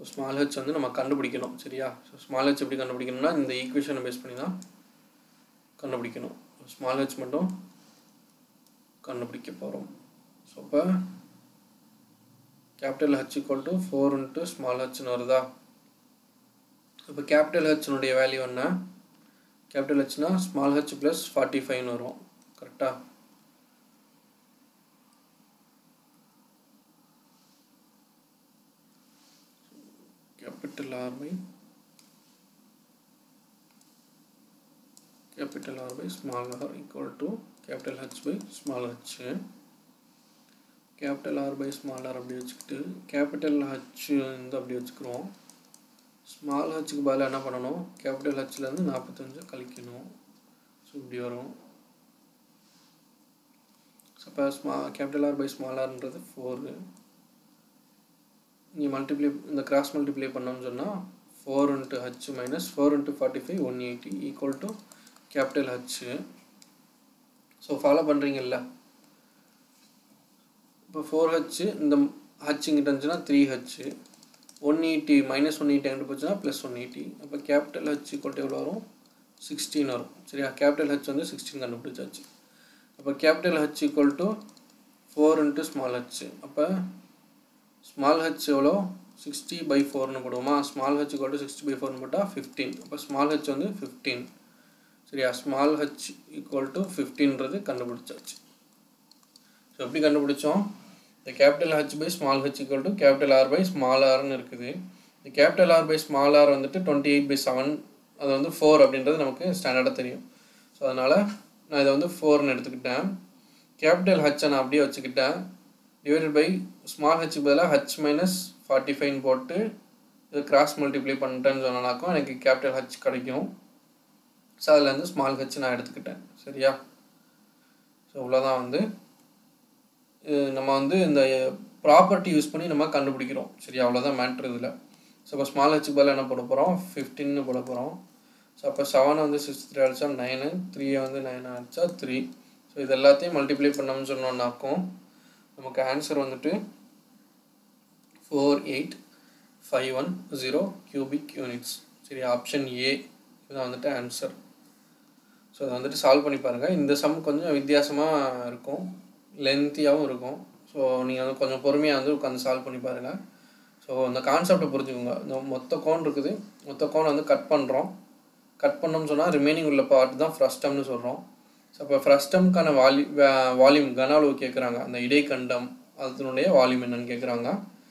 ஸ்மால் ஹெச் வந்து நம்ம கண்டுபிடிக்கணும் சரியா. ஸோ ஸ்மால் ஹெச் எப்படி கண்டுபிடிக்கணும்னா இந்த ஈக்குவேஷனை பேஸ் பண்ணி தான் கண்டுபிடிக்கணும். ஸ்மால் ஹெச் மட்டும் கண்டுபிடிக்க போகிறோம். ஸோ அப்போ capital H equal to four into small ஹெச்னு வருதா. இப்போ கேபிட்டல் ஹெச்னுடைய வேல்யூ என்ன, கேபிட்டல் ஹெச்னா ஸ்மால் ஹெச் ப்ளஸ் ஃபார்ட்டி ஃபைவ்னு வரும் கரெக்டாக. capital R by capital R by small r equal to capital H by small h. capital R by small r அப்படி வச்சுக்கிட்டு capital H இந்த அப்படி வச்சுக்கிறோம். small h க்கு பதிலா என்ன பண்ணணும், capital H ல இருந்து நாற்பத்தஞ்சு கழிக்கணும். ஸோ இப்படி வரும். அப்போ small capital R by small r ன்றது ஃபோர். நீ மல்டிப்ளை இந்த கிராஸ் மல்டிப்ளை பண்ணோம்னு சொன்னால் four into h minus four into forty five one eighty equal to capital H. So follow பண்ணுறீங்கல்ல. இப்போ ஃபோர் ஹச்சு இந்த ஹச் இங்கிட்ட இருந்துச்சுன்னா three h, one eighty minus one eighty எங்கிட்ட போச்சுன்னா ப்ளஸ் ஒன் எயிட்டி. அப்போ கேபிட்டல் ஹச் ஈக்குவல் டு எவ்வளோ வரும், சிக்ஸ்டீன் வரும் சரியா. கேபிட்டல் ஹச் வந்து சிக்ஸ்டீன் கண்டுபிடிச்சாச்சு. அப்போ capital H equal to four into small h. அப்போ ஸ்மால் ஹெச் எவ்வளோ, சிக்ஸ்டி பை ஃபோர்னு போடுவோமா. Small h equal to sixty by ஃபோர்னு போட்டால் ஃபிஃப்டீன். அப்போ ஸ்மால் ஹெச் வந்து ஃபிஃப்டீன் சரியா. ஸ்மால் ஹெச் ஈக்குவல் டு ஃபிஃப்டீன்றது கண்டுபிடிச்சாச்சு. ஸோ எப்படி கண்டுபிடிச்சோம், இந்த capital H by small h equal to capital R by small ஆர்னு இருக்குது. இந்த capital R by small R வந்துட்டு டுவெண்ட்டி எயிட் பை செவன், அது வந்து ஃபோர் அப்படின்றது நமக்கு ஸ்டாண்டர்டாக தெரியும். ஸோ அதனால் நான் இதை வந்து ஃபோர்னு எடுத்துக்கிட்டேன். கேபிட்டல் ஹெச்சை நான் அப்படியே வச்சுக்கிட்டேன். டிவைடட் பை ஸ்மால் ஹெச் பதிலாக ஹச் மைனஸ் ஃபார்ட்டி ஃபைவ் போட்டு இது கிராஸ் மல்டிப்ளை பண்ணிட்டேன்னு சொன்னாக்கும் எனக்கு கேபிட்டல் ஹெச் கிடைக்கும். ஸோ அதில் வந்து ஸ்மால் ஹெச் நான் எடுத்துக்கிட்டேன் சரியா. ஸோ இவ்வளோதான் வந்து நம்ம வந்து இந்த ப்ராப்பர்ட்டி யூஸ் பண்ணி நம்ம கண்டுபிடிக்கிறோம் சரியா. அவ்வளோதான் மேட்ரு இதில். ஸோ இப்போ ஸ்மால் ஹெச் பதிலாக என்ன போட போகிறோம், ஃபிஃப்டின்னு போட போகிறோம். ஸோ அப்போ செவனை வந்து சிக்ஸ் த்ரீ அடித்தா நைனு, த்ரீயை வந்து நைன் அடித்தா த்ரீ. ஸோ இது எல்லாத்தையும் மல்டிப்ளை பண்ணோம்னு சொன்னோன்னாக்கும் நமக்கு ஆன்சர் வந்துட்டு four eight five one zero cubic units சரி. ஆப்ஷன் ஏ இதுதான் வந்துட்டு ஆன்சர். ஸோ அதை வந்துட்டு சால்வ் பண்ணி பாருங்கள். இந்த சம் கொஞ்சம் வித்தியாசமாக இருக்கும், லென்த்தியாகவும் இருக்கும். ஸோ நீங்கள் வந்து கொஞ்சம் பொறுமையாக வந்து உட்காந்து சால்வ் பண்ணி பாருங்கள். ஸோ இந்த கான்செப்டை புரிஞ்சுக்கோங்க. இந்த மொத்த கோன் இருக்குது, மொத்த கோன் வந்து கட் பண்ணுறோம். கட் பண்ணோம்னு சொன்னால் ரிமைனிங் உள்ள பார்ட் தான் ஃப்ரஸ்டம்னு சொல்கிறோம். ஸோ அப்போ ஃப்ரஸ்டம்க்கான வால்யூ வால்யூம் கன அளவு கேட்குறாங்க. அந்த இடைக்கண்டம் அதனுடைய வால்யூம் என்னன்னு கேட்குறாங்க.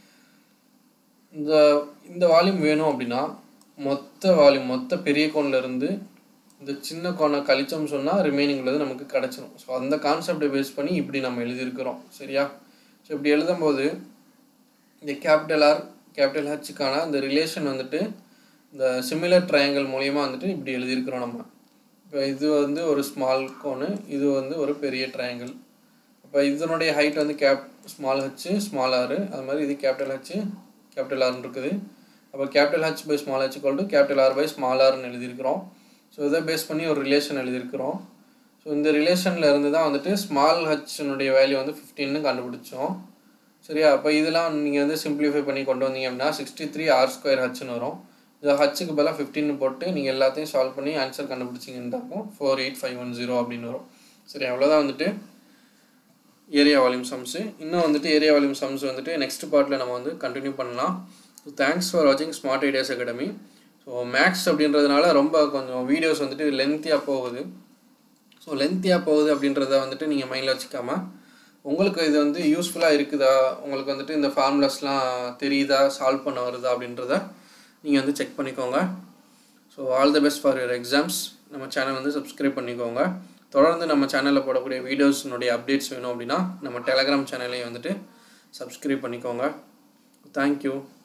இந்த இந்த வால்யூம் வேணும் அப்படின்னா மொத்த வால்யூம் மொத்த பெரிய கோன்லேருந்து இந்த சின்ன கோனை கழிச்சோம்னு சொன்னால் ரிமைனிங் உள்ளது நமக்கு கிடச்சிடும். ஸோ அந்த கான்செப்டை பேஸ் பண்ணி இப்படி நம்ம எழுதியிருக்கிறோம் சரியா. ஸோ இப்படி எழுதும்போது இந்த கேபிட்டல் ஆர் கேபிட்டல் ஹெச்சுக்கான இந்த ரிலேஷன் வந்துட்டு இந்த சிமிலர் ட்ரையாங்கிள் மூலியமாக வந்துட்டு இப்படி எழுதியிருக்கிறோம் நம்ம. இப்போ இது வந்து ஒரு ஸ்மால் கோனு, இது வந்து ஒரு பெரிய ட்ரையாங்கிள். அப்போ இதனுடைய ஹைட் வந்து கேப் ஸ்மால் ஹெச்சு ஸ்மால் ஆர், அது மாதிரி இது கேபிட்டல் ஹெச்சு கேபிட்டல் ஆர்னு இருக்குது. அப்போ capital H by small h equal to capital R by small ஆர்னு எழுதியிருக்கிறோம். ஸோ இதை பேஸ் பண்ணி ஒரு ரிலேஷன் எழுதியிருக்கிறோம். ஸோ இந்த ரிலேஷனில் இருந்து தான் வந்துட்டு ஸ்மால் ஹெச்னுடைய வேல்யூ வந்து ஃபிஃப்டின்னு கண்டுபிடிச்சோம் சரியா. அப்போ இதெல்லாம் நீங்கள் வந்து சிம்பிளிஃபை பண்ணி கொண்டு வந்தீங்க அப்படின்னா சிக்ஸ்டி த்ரீ ஆர் ஸ்கொயர் ஹெச்னு வரும். இந்த ஹச்சுக்கு பதிலாக ஃபிஃப்டின்னு போட்டு நீங்கள் எல்லாத்தையும் சால்வ் பண்ணி ஆன்சர் கண்டுபிடிச்சிங்கன்னு இருக்கும் four eight five one zero அப்படின்னு வரும் சரி. அவ்வளோதான் வந்துட்டு ஏரியா வால்யூம் சம்ஸு. இன்னும் வந்துட்டு ஏரியா வால்யூம் சம்ஸ் வந்துட்டு நெக்ஸ்ட் பார்ட்டில் நம்ம வந்து கண்டினியூ பண்ணலாம். ஸோ தேங்க்ஸ் ஃபார் வாட்சிங் Smart Ideas Academy. So maths அப்படின்றதுனால ரொம்ப கொஞ்சம் வீடியோஸ் வந்துட்டு லென்த்தியாக போகுது. ஸோ லென்த்தியாக போகுது அப்படின்றத வந்துட்டு நீங்கள் மைண்டில் வச்சுக்காம உங்களுக்கு இது வந்து யூஸ்ஃபுல்லாக இருக்குதா, உங்களுக்கு வந்துட்டு இந்த ஃபார்முலாஸ்லாம் தெரியுதா, சால்வ் பண்ண வருதா அப்படின்றத நீங்கள் வந்து செக் பண்ணிக்கோங்க. So all the best for your exams. நம்ம சேனல் வந்து சப்ஸ்கிரைப் பண்ணிக்கோங்க. தொடர்ந்து நம்ம சேனலில் போடக்கூடிய வீடியோஸ்னுடைய அப்டேட்ஸ் வேணும் அப்படின்னா நம்ம டெலகிராம் சேனலையும் வந்துட்டு சப்ஸ்கிரைப் பண்ணிக்கோங்க. தேங்க்யூ.